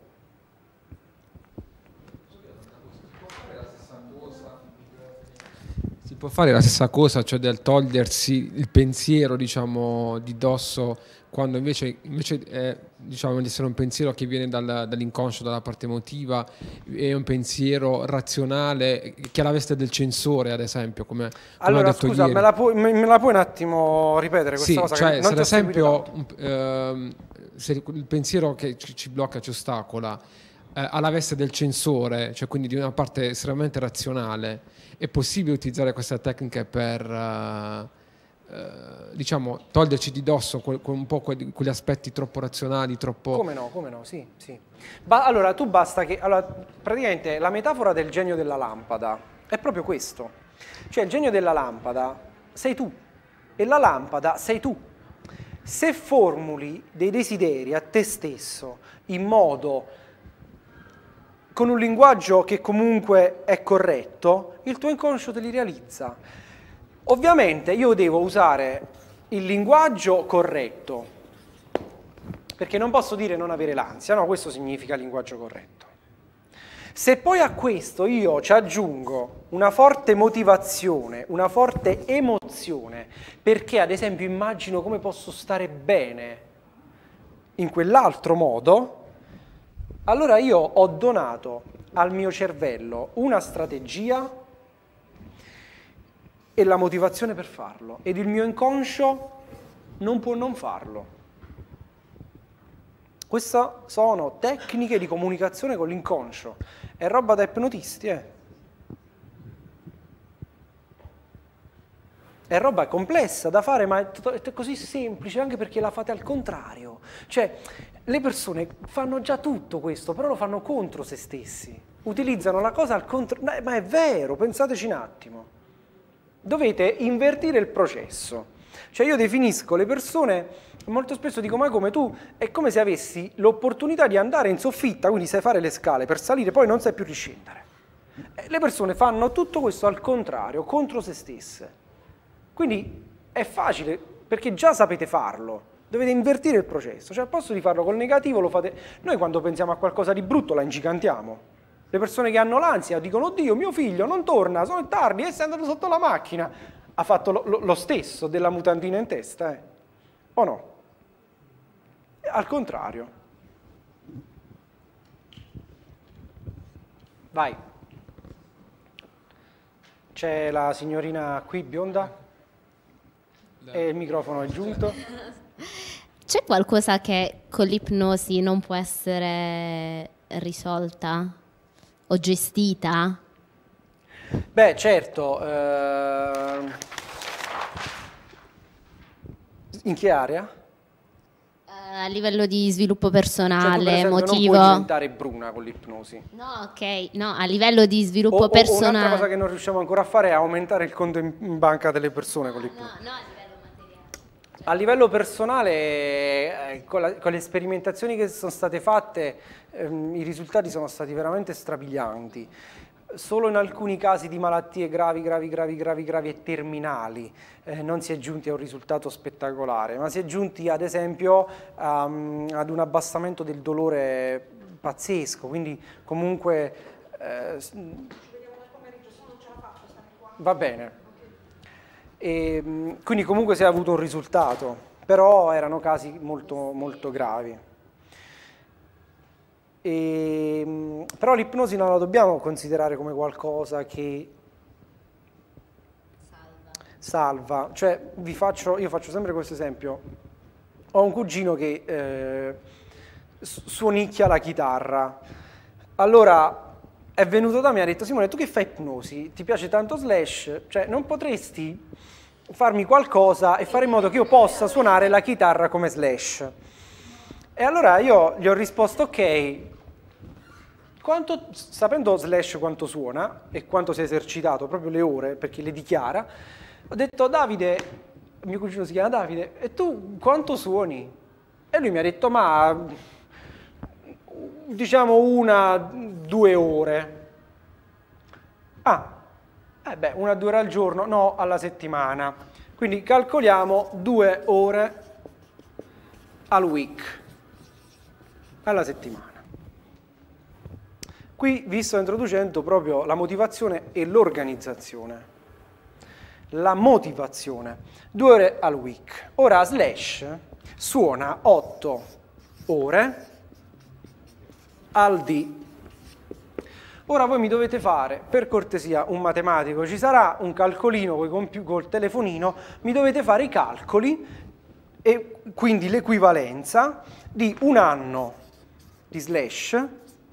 N: Si può fare la stessa cosa, cioè del togliersi il pensiero, diciamo, di dosso, quando invece, invece è, diciamo, di essere un pensiero che viene dal, dall'inconscio, dalla parte emotiva, è un pensiero razionale che ha la veste del censore, ad esempio, come, come
M: allora,
N: ho detto
M: scusa,
N: ieri.
M: Me la, puoi, me, me la puoi un attimo ripetere questa
N: sì,
M: cosa?
N: Cioè,
M: che non
N: se
M: ti
N: ad
M: ho
N: esempio
M: seguito
N: ehm, se il pensiero che ci, ci blocca, ci ostacola, eh, ha la veste del censore, cioè quindi di una parte estremamente razionale, è possibile utilizzare queste tecniche per uh, uh, diciamo toglierci di dosso que- que- un po' que- quegli aspetti troppo razionali, troppo...
M: Come no, come no, sì, sì. Ba- allora, tu basta che... Allora, praticamente la metafora del genio della lampada è proprio questo. Cioè il genio della lampada sei tu e la lampada sei tu. Se formuli dei desideri a te stesso in modo... con un linguaggio che comunque è corretto, il tuo inconscio te li realizza. Ovviamente io devo usare il linguaggio corretto, perché non posso dire non avere l'ansia, no, questo significa linguaggio corretto. Se poi a questo io ci aggiungo una forte motivazione, una forte emozione, perché ad esempio immagino come posso stare bene in quell'altro modo, allora io ho donato al mio cervello una strategia e la motivazione per farlo, ed il mio inconscio non può non farlo. Queste sono tecniche di comunicazione con l'inconscio, è roba da ipnotisti, eh. È roba complessa da fare, ma è così semplice anche perché la fate al contrario. Cioè, le persone fanno già tutto questo, però lo fanno contro se stessi. Utilizzano la cosa al contrario. Ma è vero, pensateci un attimo. Dovete invertire il processo. Cioè, io definisco le persone, molto spesso dico, ma come tu, è come se avessi l'opportunità di andare in soffitta, quindi sai fare le scale per salire, poi non sai più riscendere. Le persone fanno tutto questo al contrario, contro se stesse. Quindi è facile, perché già sapete farlo, dovete invertire il processo, cioè al posto di farlo col negativo lo fate... Noi quando pensiamo a qualcosa di brutto la ingigantiamo, le persone che hanno l'ansia dicono oddio mio figlio non torna, sono tardi e sei andato sotto la macchina, ha fatto lo, lo, lo stesso della mutandina in testa, eh? O no? Al contrario. Vai. C'è la signorina qui bionda? E il microfono è giunto.
D: C'è qualcosa che con l'ipnosi non può essere risolta o gestita?
M: Beh, certo. Eh... In che area?
D: A livello di sviluppo personale,
M: cioè, tu, per esempio,
D: emotivo.
M: Non puoi diventare bruna con l'ipnosi.
D: No, ok, no, a livello di sviluppo
M: o, o,
D: personale.
M: Un'altra cosa che non riusciamo ancora a fare è aumentare il conto in, in banca delle persone con l'ipnosi.
D: No, no, a livello materiale. Cioè...
M: A livello personale, eh, con, la, con le sperimentazioni che sono state fatte, ehm, i risultati sono stati veramente strabilianti. solo in alcuni casi di malattie gravi, gravi, gravi, gravi, gravi e terminali eh, non si è giunti a un risultato spettacolare, ma si è giunti ad esempio um, ad un abbassamento del dolore pazzesco, quindi comunque eh, va bene. E, quindi comunque si è avuto un risultato, però erano casi molto, molto gravi. E, però l'ipnosi non la dobbiamo considerare come qualcosa che salva. Cioè, vi faccio, io faccio sempre questo esempio. Ho un cugino che eh, suonicchia la chitarra. Allora è venuto da me e ha detto: Simone, tu che fai ipnosi? Ti piace tanto Slash? Cioè, non potresti farmi qualcosa e fare in modo che io possa suonare la chitarra come Slash? E allora io gli ho risposto: ok, quanto, sapendo Slash quanto suona e quanto si è esercitato, proprio le ore, perché le dichiara, ho detto: Davide, mio cugino si chiama Davide, e tu quanto suoni? E lui mi ha detto: ma diciamo una, due ore. Ah, eh beh, una, due ore al giorno, no, alla settimana. Quindi calcoliamo due ore al week, alla settimana. Qui vi sto introducendo proprio la motivazione e l'organizzazione. La motivazione, due ore al week. Ora Slash suona otto ore al dì. Ora voi mi dovete fare, per cortesia, un matematico, ci sarà un calcolino col telefonino, mi dovete fare i calcoli e quindi l'equivalenza di un anno di Slash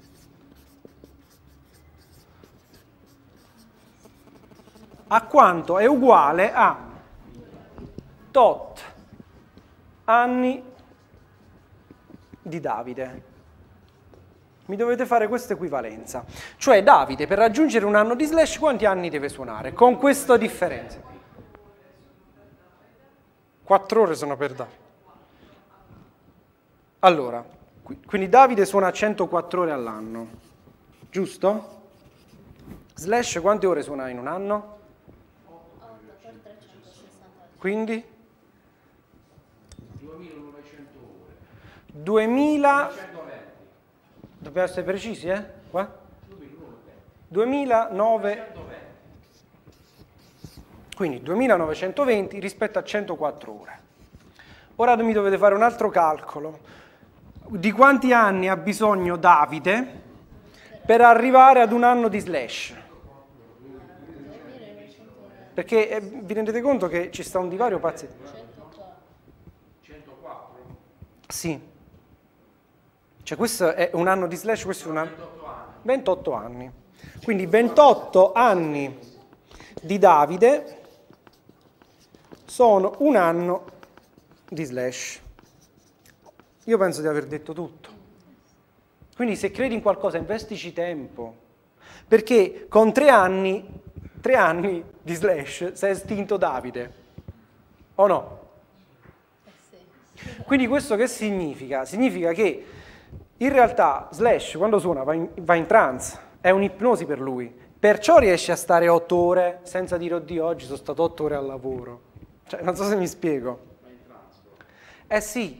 M: a quanto è uguale a tot anni di Davide. Mi dovete fare questa equivalenza. Cioè Davide, per raggiungere un anno di Slash, quanti anni deve suonare? Con questa differenza. Quattro ore sono per Davide. Allora, quindi Davide suona centoquattro ore all'anno, giusto? Slash quante ore suona in un anno? Quindi?
F: duemilanovecento ore.
M: duemila... Dobbiamo essere precisi, eh? Qua? duemilanovecento. Quindi duemilanovecentoventi rispetto a centoquattro ore. Ora mi dovete fare un altro calcolo. Di quanti anni ha bisogno Davide per arrivare ad un anno di Slash? Perché eh, vi rendete conto che ci sta un divario pazzesco?
F: centoquattro?
M: Sì. Cioè questo è un anno di Slash, questo è un anno... ventotto anni. Quindi ventotto anni di Davide sono un anno di Slash. Io penso di aver detto tutto. Quindi se credi in qualcosa investici tempo. Perché con tre anni, tre anni di Slash si è estinto Davide. O no? Quindi questo che significa? Significa che in realtà Slash quando suona va in, va in trance, è un'ipnosi per lui, perciò riesce a stare otto ore senza dire oddio oggi sono stato otto ore al lavoro. Cioè, non so se mi spiego. Eh sì.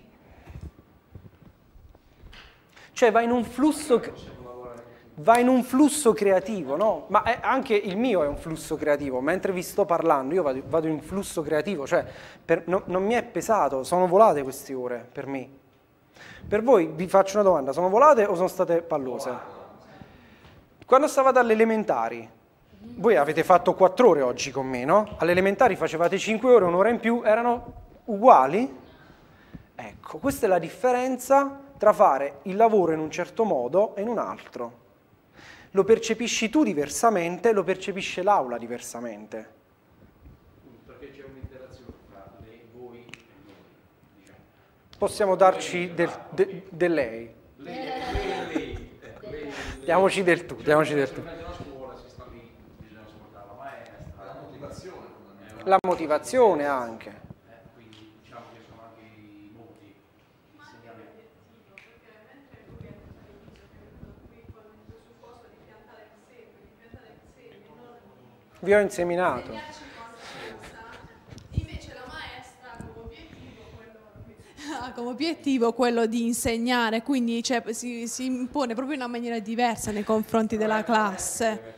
M: Cioè va in un flusso, va in un flusso creativo, no? Ma è, anche il mio è un flusso creativo, mentre vi sto parlando io vado, vado in flusso creativo, cioè per, no, non mi è pesato, sono volate queste ore per me. Per voi vi faccio una domanda, sono volate o sono state pallose? Quando stavate alle elementari, voi avete fatto quattro ore oggi con me, no? Alle elementari facevate cinque ore, un'ora in più, erano uguali? Ecco, questa è la differenza tra fare il lavoro in un certo modo e in un altro. Lo percepisci tu diversamente, lo percepisce l'aula diversamente.
F: Perché c'è un'interazione tra lei, voi e noi, diciamo.
M: Possiamo darci del, de, de lei.
F: Lei, lei, lei.
M: Diamoci del tu, diamoci del tu. La motivazione anche.
F: Quindi diciamo che sono anche i modi, gli insegnamenti.
O: Perché mentre lui ha detto all'inizio che qui con il presupposto di piantare il seme, di piantare
M: Vi ho inseminato.
O: Invece la maestra ha come obiettivo quello, ha come obiettivo quello di insegnare, quindi cioè, si, si impone proprio in una maniera diversa nei confronti della classe.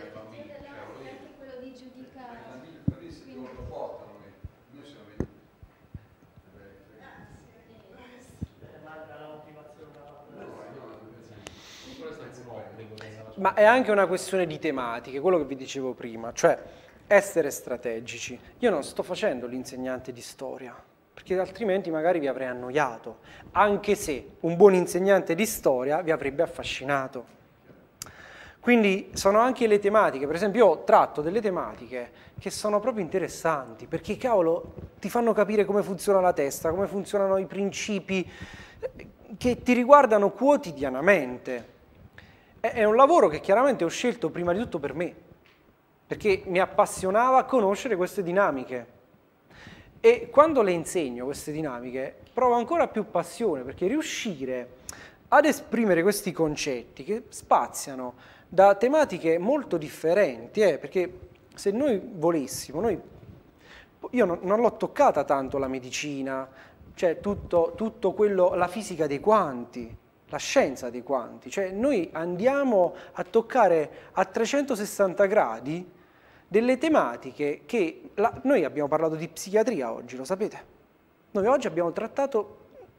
M: Ma è anche una questione di tematiche, quello che vi dicevo prima, cioè essere strategici. Io non sto facendo l'insegnante di storia, perché altrimenti magari vi avrei annoiato, anche se un buon insegnante di storia vi avrebbe affascinato. Quindi sono anche le tematiche, per esempio io tratto delle tematiche che sono proprio interessanti, perché cavolo ti fanno capire come funziona la testa, come funzionano i principi che ti riguardano quotidianamente. È un lavoro che chiaramente ho scelto prima di tutto per me, perché mi appassionava conoscere queste dinamiche. E quando le insegno queste dinamiche provo ancora più passione, perché riuscire ad esprimere questi concetti che spaziano da tematiche molto differenti, eh, perché se noi volessimo, noi, io non, non l'ho toccata tanto la medicina, cioè tutto, tutto quello, la fisica dei quanti, la scienza dei quanti, cioè noi andiamo a toccare a trecentosessanta gradi delle tematiche che la, noi abbiamo parlato di psichiatria oggi, lo sapete? Noi oggi abbiamo trattato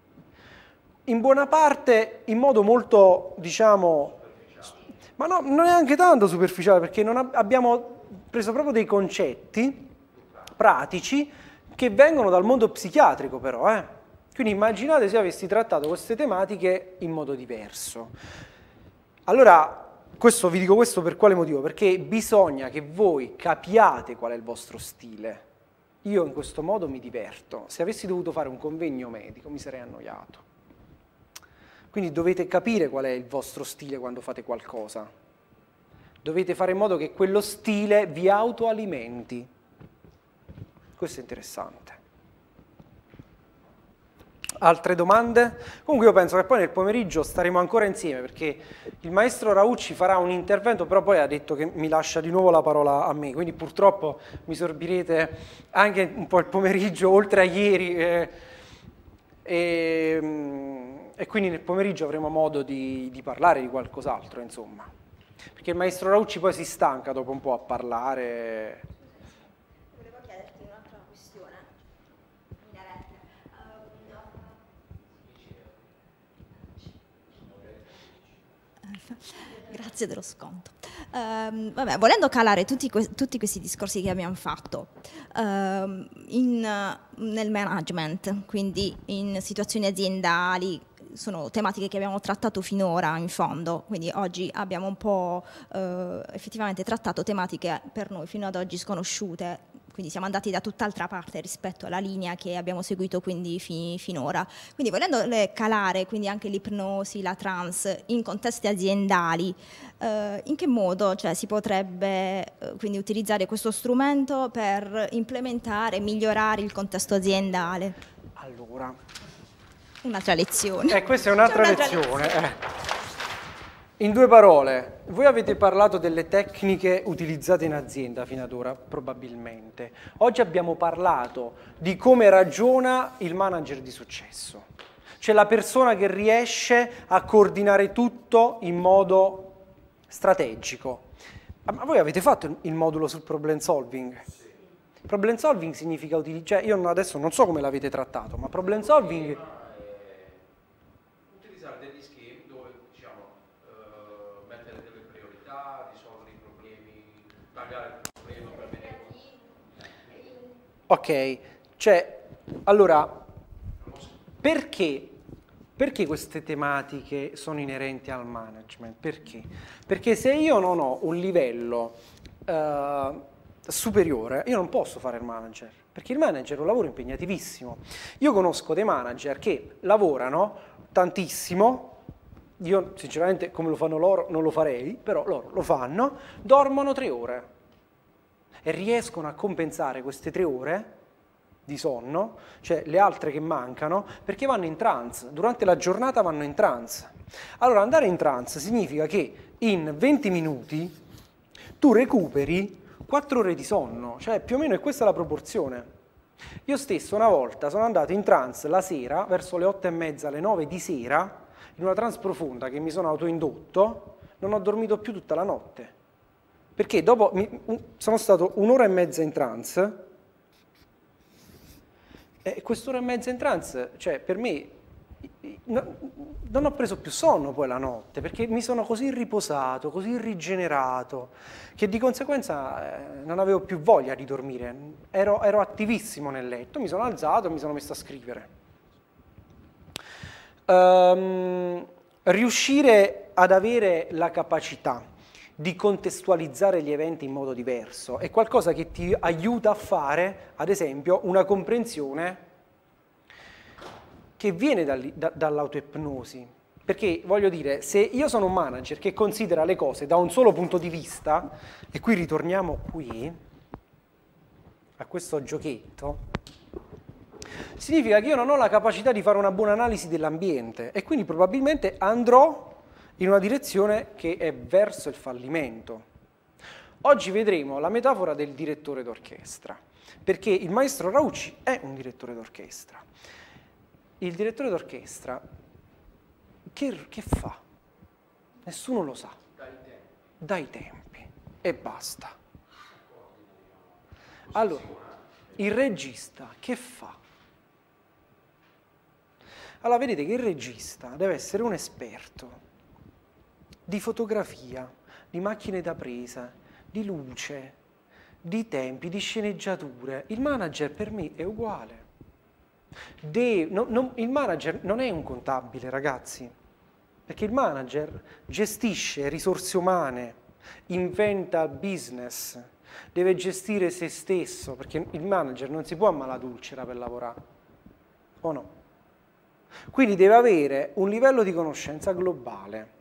M: in buona parte in modo molto, diciamo, ma no, non è anche tanto superficiale, perché non ab- abbiamo preso proprio dei concetti pratici che vengono dal mondo psichiatrico però, eh? Quindi immaginate se avessi trattato queste tematiche in modo diverso. Allora, questo, vi dico questo per quale motivo? Perché bisogna che voi capiate qual è il vostro stile. Io in questo modo mi diverto. Se avessi dovuto fare un convegno medico mi sarei annoiato. Quindi dovete capire qual è il vostro stile quando fate qualcosa. Dovete fare in modo che quello stile vi autoalimenti. Questo è interessante. Altre domande? Comunque io penso che poi nel pomeriggio staremo ancora insieme, perché il maestro Raucci farà un intervento, però poi ha detto che mi lascia di nuovo la parola a me, quindi purtroppo mi sorbirete anche un po' il pomeriggio, oltre a ieri, eh, e, e quindi nel pomeriggio avremo modo di, di parlare di qualcos'altro, insomma. Perché il maestro Raucci poi si stanca dopo un po' a parlare.
A: Volevo chiederti un'altra questione. Grazie dello sconto. Um, vabbè, volendo calare tutti, que- tutti questi discorsi che abbiamo fatto um, in, nel management, quindi in situazioni aziendali, sono tematiche che abbiamo trattato finora in fondo, quindi oggi abbiamo un po' uh, effettivamente trattato tematiche per noi fino ad oggi sconosciute, quindi siamo andati da tutt'altra parte rispetto alla linea che abbiamo seguito quindi fi- finora. Quindi volendo calare quindi anche l'ipnosi, la trance in contesti aziendali, eh, in che modo cioè, si potrebbe eh, quindi utilizzare questo strumento per implementare e migliorare il contesto aziendale?
M: Allora,
A: un'altra lezione.
M: Eh, questa è un'altra,
A: un'altra
M: lezione.
A: lezione.
M: Eh. In due parole, voi avete parlato delle tecniche utilizzate in azienda fino ad ora, probabilmente. Oggi abbiamo parlato di come ragiona il manager di successo, cioè la persona che riesce a coordinare tutto in modo strategico. Ma voi avete fatto il modulo sul problem solving? Problem solving significa utilizzare, cioè io adesso non so come l'avete trattato, ma problem solving... Ok, cioè, allora, perché, perché queste tematiche sono inerenti al management? Perché? Perché se io non ho un livello uh, superiore, io non posso fare il manager, perché il manager è un lavoro impegnativissimo. Io conosco dei manager che lavorano tantissimo, io sinceramente come lo fanno loro non lo farei, però loro lo fanno, dormono tre ore. E riescono a compensare queste tre ore di sonno, cioè le altre che mancano, perché vanno in trance, durante la giornata vanno in trance. Allora andare in trance significa che in venti minuti tu recuperi quattro ore di sonno, cioè più o meno è questa la proporzione. Io stesso una volta sono andato in trance la sera, verso le otto e mezza, alle nove di sera, in una trance profonda che mi sono autoindotto, non ho dormito più tutta la notte. Perché dopo mi, sono stato un'ora e mezza in trance, e quest'ora e mezza in trance, cioè per me, no, non ho preso più sonno poi la notte, perché mi sono così riposato, così rigenerato, che di conseguenza eh, non avevo più voglia di dormire, ero, ero attivissimo nel letto, mi sono alzato e mi sono messo a scrivere. Um, riuscire ad avere la capacità di contestualizzare gli eventi in modo diverso è qualcosa che ti aiuta a fare, ad esempio, una comprensione che viene da, dall'autoipnosi. Perché, voglio dire, se io sono un manager che considera le cose da un solo punto di vista, e qui ritorniamo qui, a questo giochetto, significa che io non ho la capacità di fare una buona analisi dell'ambiente e quindi probabilmente andrò in una direzione che è verso il fallimento. Oggi vedremo la metafora del direttore d'orchestra, perché il maestro Raucci è un direttore d'orchestra. Il direttore d'orchestra che, che fa? Nessuno lo sa. Dai tempi e basta. Allora, il regista che fa? Allora, vedete che il regista deve essere un esperto di fotografia, di macchine da presa, di luce, di tempi, di sceneggiature. Il manager per me è uguale. De, no, no, il manager non è un contabile, ragazzi, perché il manager gestisce risorse umane, inventa business, deve gestire se stesso, perché il manager non si può ammaladulcera per lavorare, o no? Quindi deve avere un livello di conoscenza globale.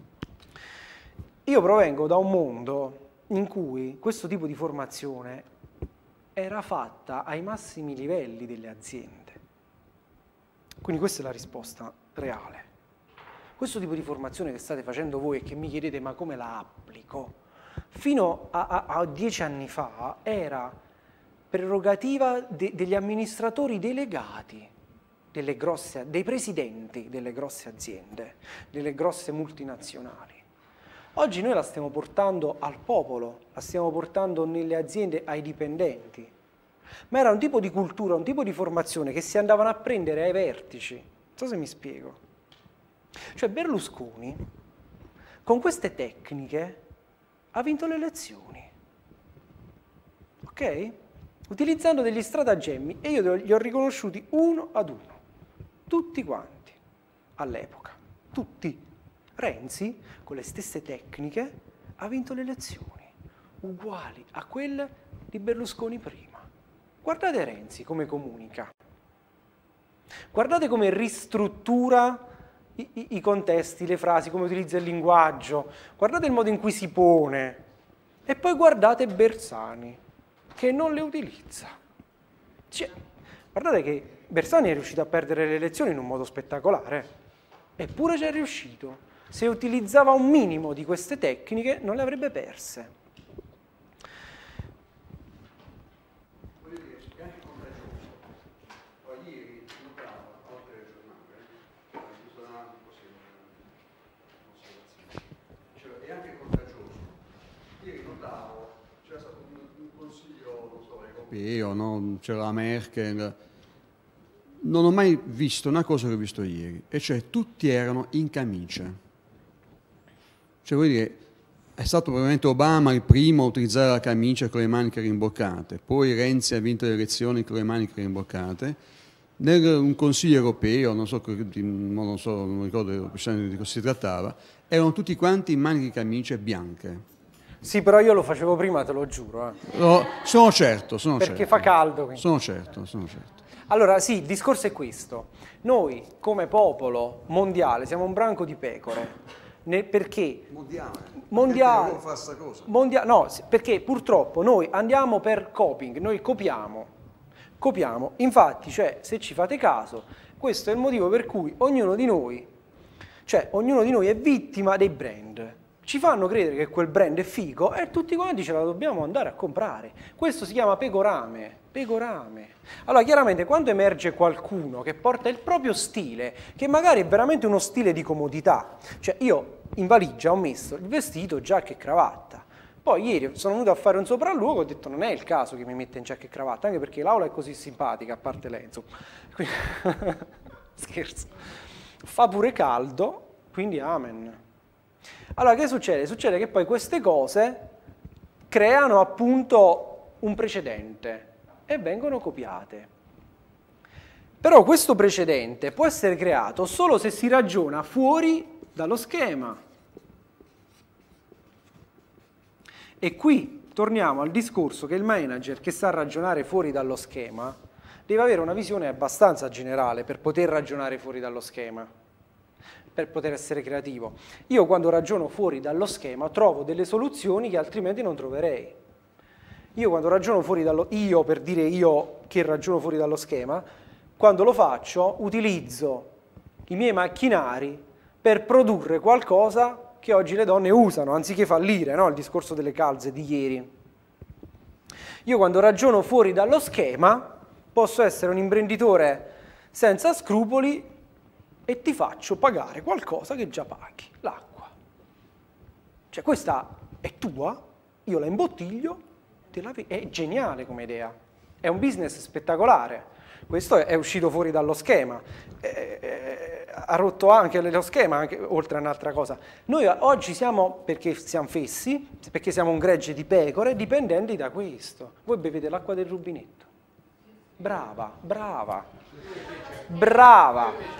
M: Io provengo da un mondo in cui questo tipo di formazione era fatta ai massimi livelli delle aziende. Quindi questa è la risposta reale. Questo tipo di formazione che state facendo voi e che mi chiedete ma come la applico, fino a, a, a dieci anni fa era prerogativa de, degli amministratori delegati, delle grosse, dei presidenti delle grosse aziende, delle grosse multinazionali. Oggi noi la stiamo portando al popolo, la stiamo portando nelle aziende ai dipendenti. Ma era un tipo di cultura, un tipo di formazione che si andavano a prendere ai vertici. Non so se mi spiego. Cioè Berlusconi, con queste tecniche, ha vinto le elezioni. Ok? Utilizzando degli stratagemmi, e io li ho riconosciuti uno ad uno. Tutti quanti, all'epoca. Tutti. Renzi, con le stesse tecniche, ha vinto le elezioni, uguali a quelle di Berlusconi prima. Guardate Renzi come comunica, guardate come ristruttura i, i, i contesti, le frasi, come utilizza il linguaggio, guardate il modo in cui si pone, e poi guardate Bersani, che non le utilizza. Cioè, guardate che Bersani è riuscito a perdere le elezioni in un modo spettacolare, eppure ci è riuscito. Se utilizzava un minimo di queste tecniche non le avrebbe perse.
H: È anche contagioso. Ieri notavo, c'era stato un consiglio, non so, europeo, no? C'era la Merkel. Non ho mai visto una cosa che ho visto ieri, e cioè tutti erano in camicia. Cioè, vuol dire, è stato probabilmente Obama il primo a utilizzare la camicia con le maniche rimboccate, poi Renzi ha vinto le elezioni con le maniche rimboccate. Nel un consiglio europeo, non so, non so, non ricordo di cosa si trattava, erano tutti quanti in maniche di camicie bianche.
M: Sì, però io lo facevo prima, te lo giuro. Eh.
H: No, sono certo, sono
M: Perché
H: certo.
M: fa caldo. Quindi.
H: Sono certo, sono certo.
M: Allora, sì, il discorso è questo. Noi, come popolo mondiale, siamo un branco di pecore. Ne, perché?
H: Mondiale.
M: Mondiale.
H: Perché fa sta cosa?
M: Mondiale. No, perché purtroppo noi andiamo per coping, noi copiamo. Copiamo. Infatti, cioè, se ci fate caso, questo è il motivo per cui ognuno di noi, cioè, ognuno di noi è vittima dei brand. ci fanno credere che quel brand è figo e tutti quanti ce la dobbiamo andare a comprare. Questo si chiama pegorame, pegorame. Allora chiaramente quando emerge qualcuno che porta il proprio stile, che magari è veramente uno stile di comodità, cioè io in valigia ho messo il vestito, giacca e cravatta, poi ieri sono venuto a fare un sopralluogo, ho detto non è il caso che mi metta in giacca e cravatta, anche perché l'aula è così simpatica, a parte lei, insomma. Quindi, scherzo. Fa pure caldo, quindi amen. Allora, che succede? Succede che poi queste cose creano appunto un precedente e vengono copiate. Però questo precedente può essere creato solo se si ragiona fuori dallo schema. E qui torniamo al discorso che il manager che sa ragionare fuori dallo schema deve avere una visione abbastanza generale per poter ragionare fuori dallo schema, per poter essere creativo. Io quando ragiono fuori dallo schema trovo delle soluzioni che altrimenti non troverei. Io quando ragiono fuori dallo... Io, per dire io che ragiono fuori dallo schema, quando lo faccio utilizzo i miei macchinari per produrre qualcosa che oggi le donne usano, anziché fallire, no? Il discorso delle calze di ieri. Io quando ragiono fuori dallo schema posso essere un imprenditore senza scrupoli e ti faccio pagare qualcosa che già paghi, l'acqua. Cioè questa è tua, io la imbottiglio, te la è geniale come idea, è un business spettacolare. Questo è uscito fuori dallo schema, eh, eh, ha rotto anche lo schema, anche, oltre a un'altra cosa. Noi oggi siamo, perché siamo fessi, perché siamo un gregge di pecore, dipendenti da questo. Voi bevete l'acqua del rubinetto. Brava, brava, brava.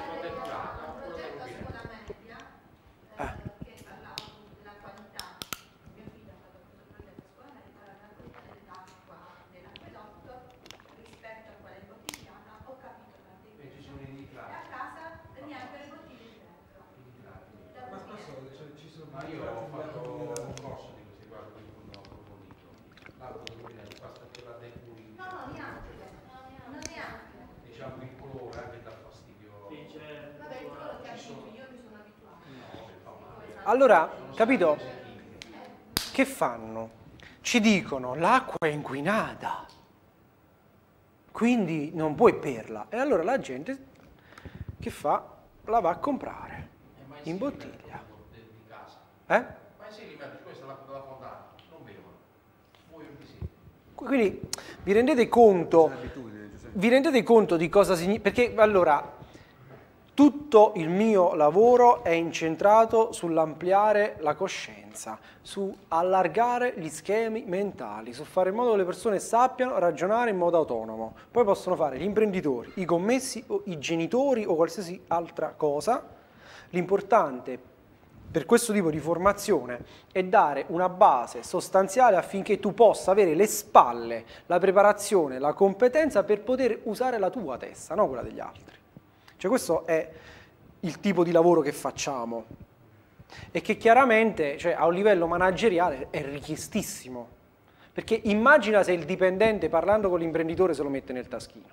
M: Allora, capito? Che fanno? Ci dicono l'acqua è inquinata, quindi non puoi berla. E allora la gente che fa? La va a comprare in bottiglia. Eh?
F: Ma se li metti, questa è l'acqua della fontana, non bevono. Voi non vi siete.
M: Quindi vi rendete conto, vi rendete conto di cosa significa? Perché allora tutto il mio lavoro è incentrato sull'ampliare la coscienza, su allargare gli schemi mentali, su fare in modo che le persone sappiano ragionare in modo autonomo. Poi possono fare gli imprenditori, i commessi, o i genitori o qualsiasi altra cosa. L'importante per questo tipo di formazione è dare una base sostanziale affinché tu possa avere le spalle, la preparazione, la competenza per poter usare la tua testa, non quella degli altri. Cioè questo è il tipo di lavoro che facciamo e che chiaramente, cioè, a un livello manageriale è richiestissimo, perché immagina se il dipendente parlando con l'imprenditore se lo mette nel taschino.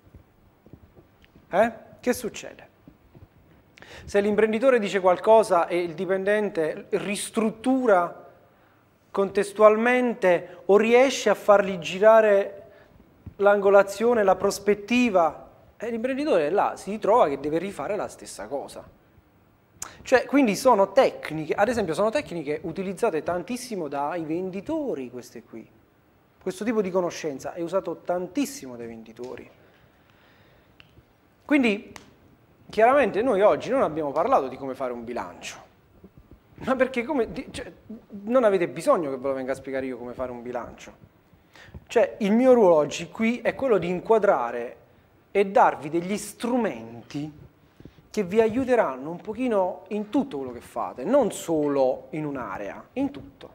M: Eh? Che succede? Se l'imprenditore dice qualcosa e il dipendente ristruttura contestualmente o riesce a fargli girare l'angolazione, la prospettiva, e l'imprenditore là si trova che deve rifare la stessa cosa. Cioè, quindi sono tecniche, ad esempio sono tecniche utilizzate tantissimo dai venditori, queste qui. Questo tipo di conoscenza è usato tantissimo dai venditori. Quindi, chiaramente noi oggi non abbiamo parlato di come fare un bilancio, ma perché come, cioè, non avete bisogno che ve lo venga a spiegare io come fare un bilancio. Cioè, il mio ruolo oggi qui è quello di inquadrare e darvi degli strumenti che vi aiuteranno un pochino in tutto quello che fate, non solo in un'area, in tutto.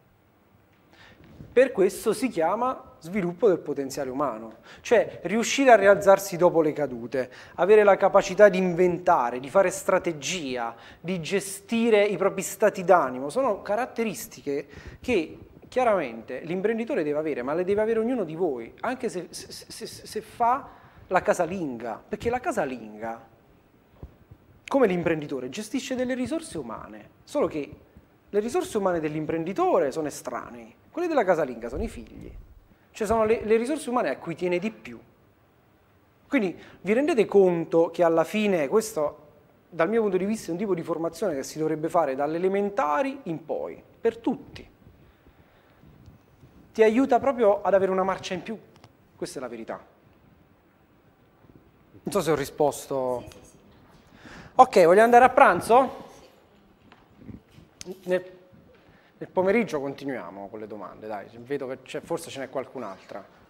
M: Per questo si chiama sviluppo del potenziale umano, cioè riuscire a rialzarsi dopo le cadute, avere la capacità di inventare, di fare strategia, di gestire i propri stati d'animo, sono caratteristiche che chiaramente l'imprenditore deve avere, ma le deve avere ognuno di voi, anche se, se, se, se fa la casalinga, perché la casalinga, come l'imprenditore, gestisce delle risorse umane, solo che Le risorse umane dell'imprenditore sono estranei, quelle della casalinga sono i figli. Cioè sono le, le risorse umane a cui tiene di più. Quindi vi rendete conto che alla fine questo, dal mio punto di vista, è un tipo di formazione che si dovrebbe fare dalle elementari in poi, per tutti. Ti aiuta proprio ad avere una marcia in più. Questa è la verità. Non so se ho risposto. Ok, vogliamo andare a pranzo? Nel, nel pomeriggio continuiamo con le domande, dai, vedo che forse ce n'è qualcun'altra.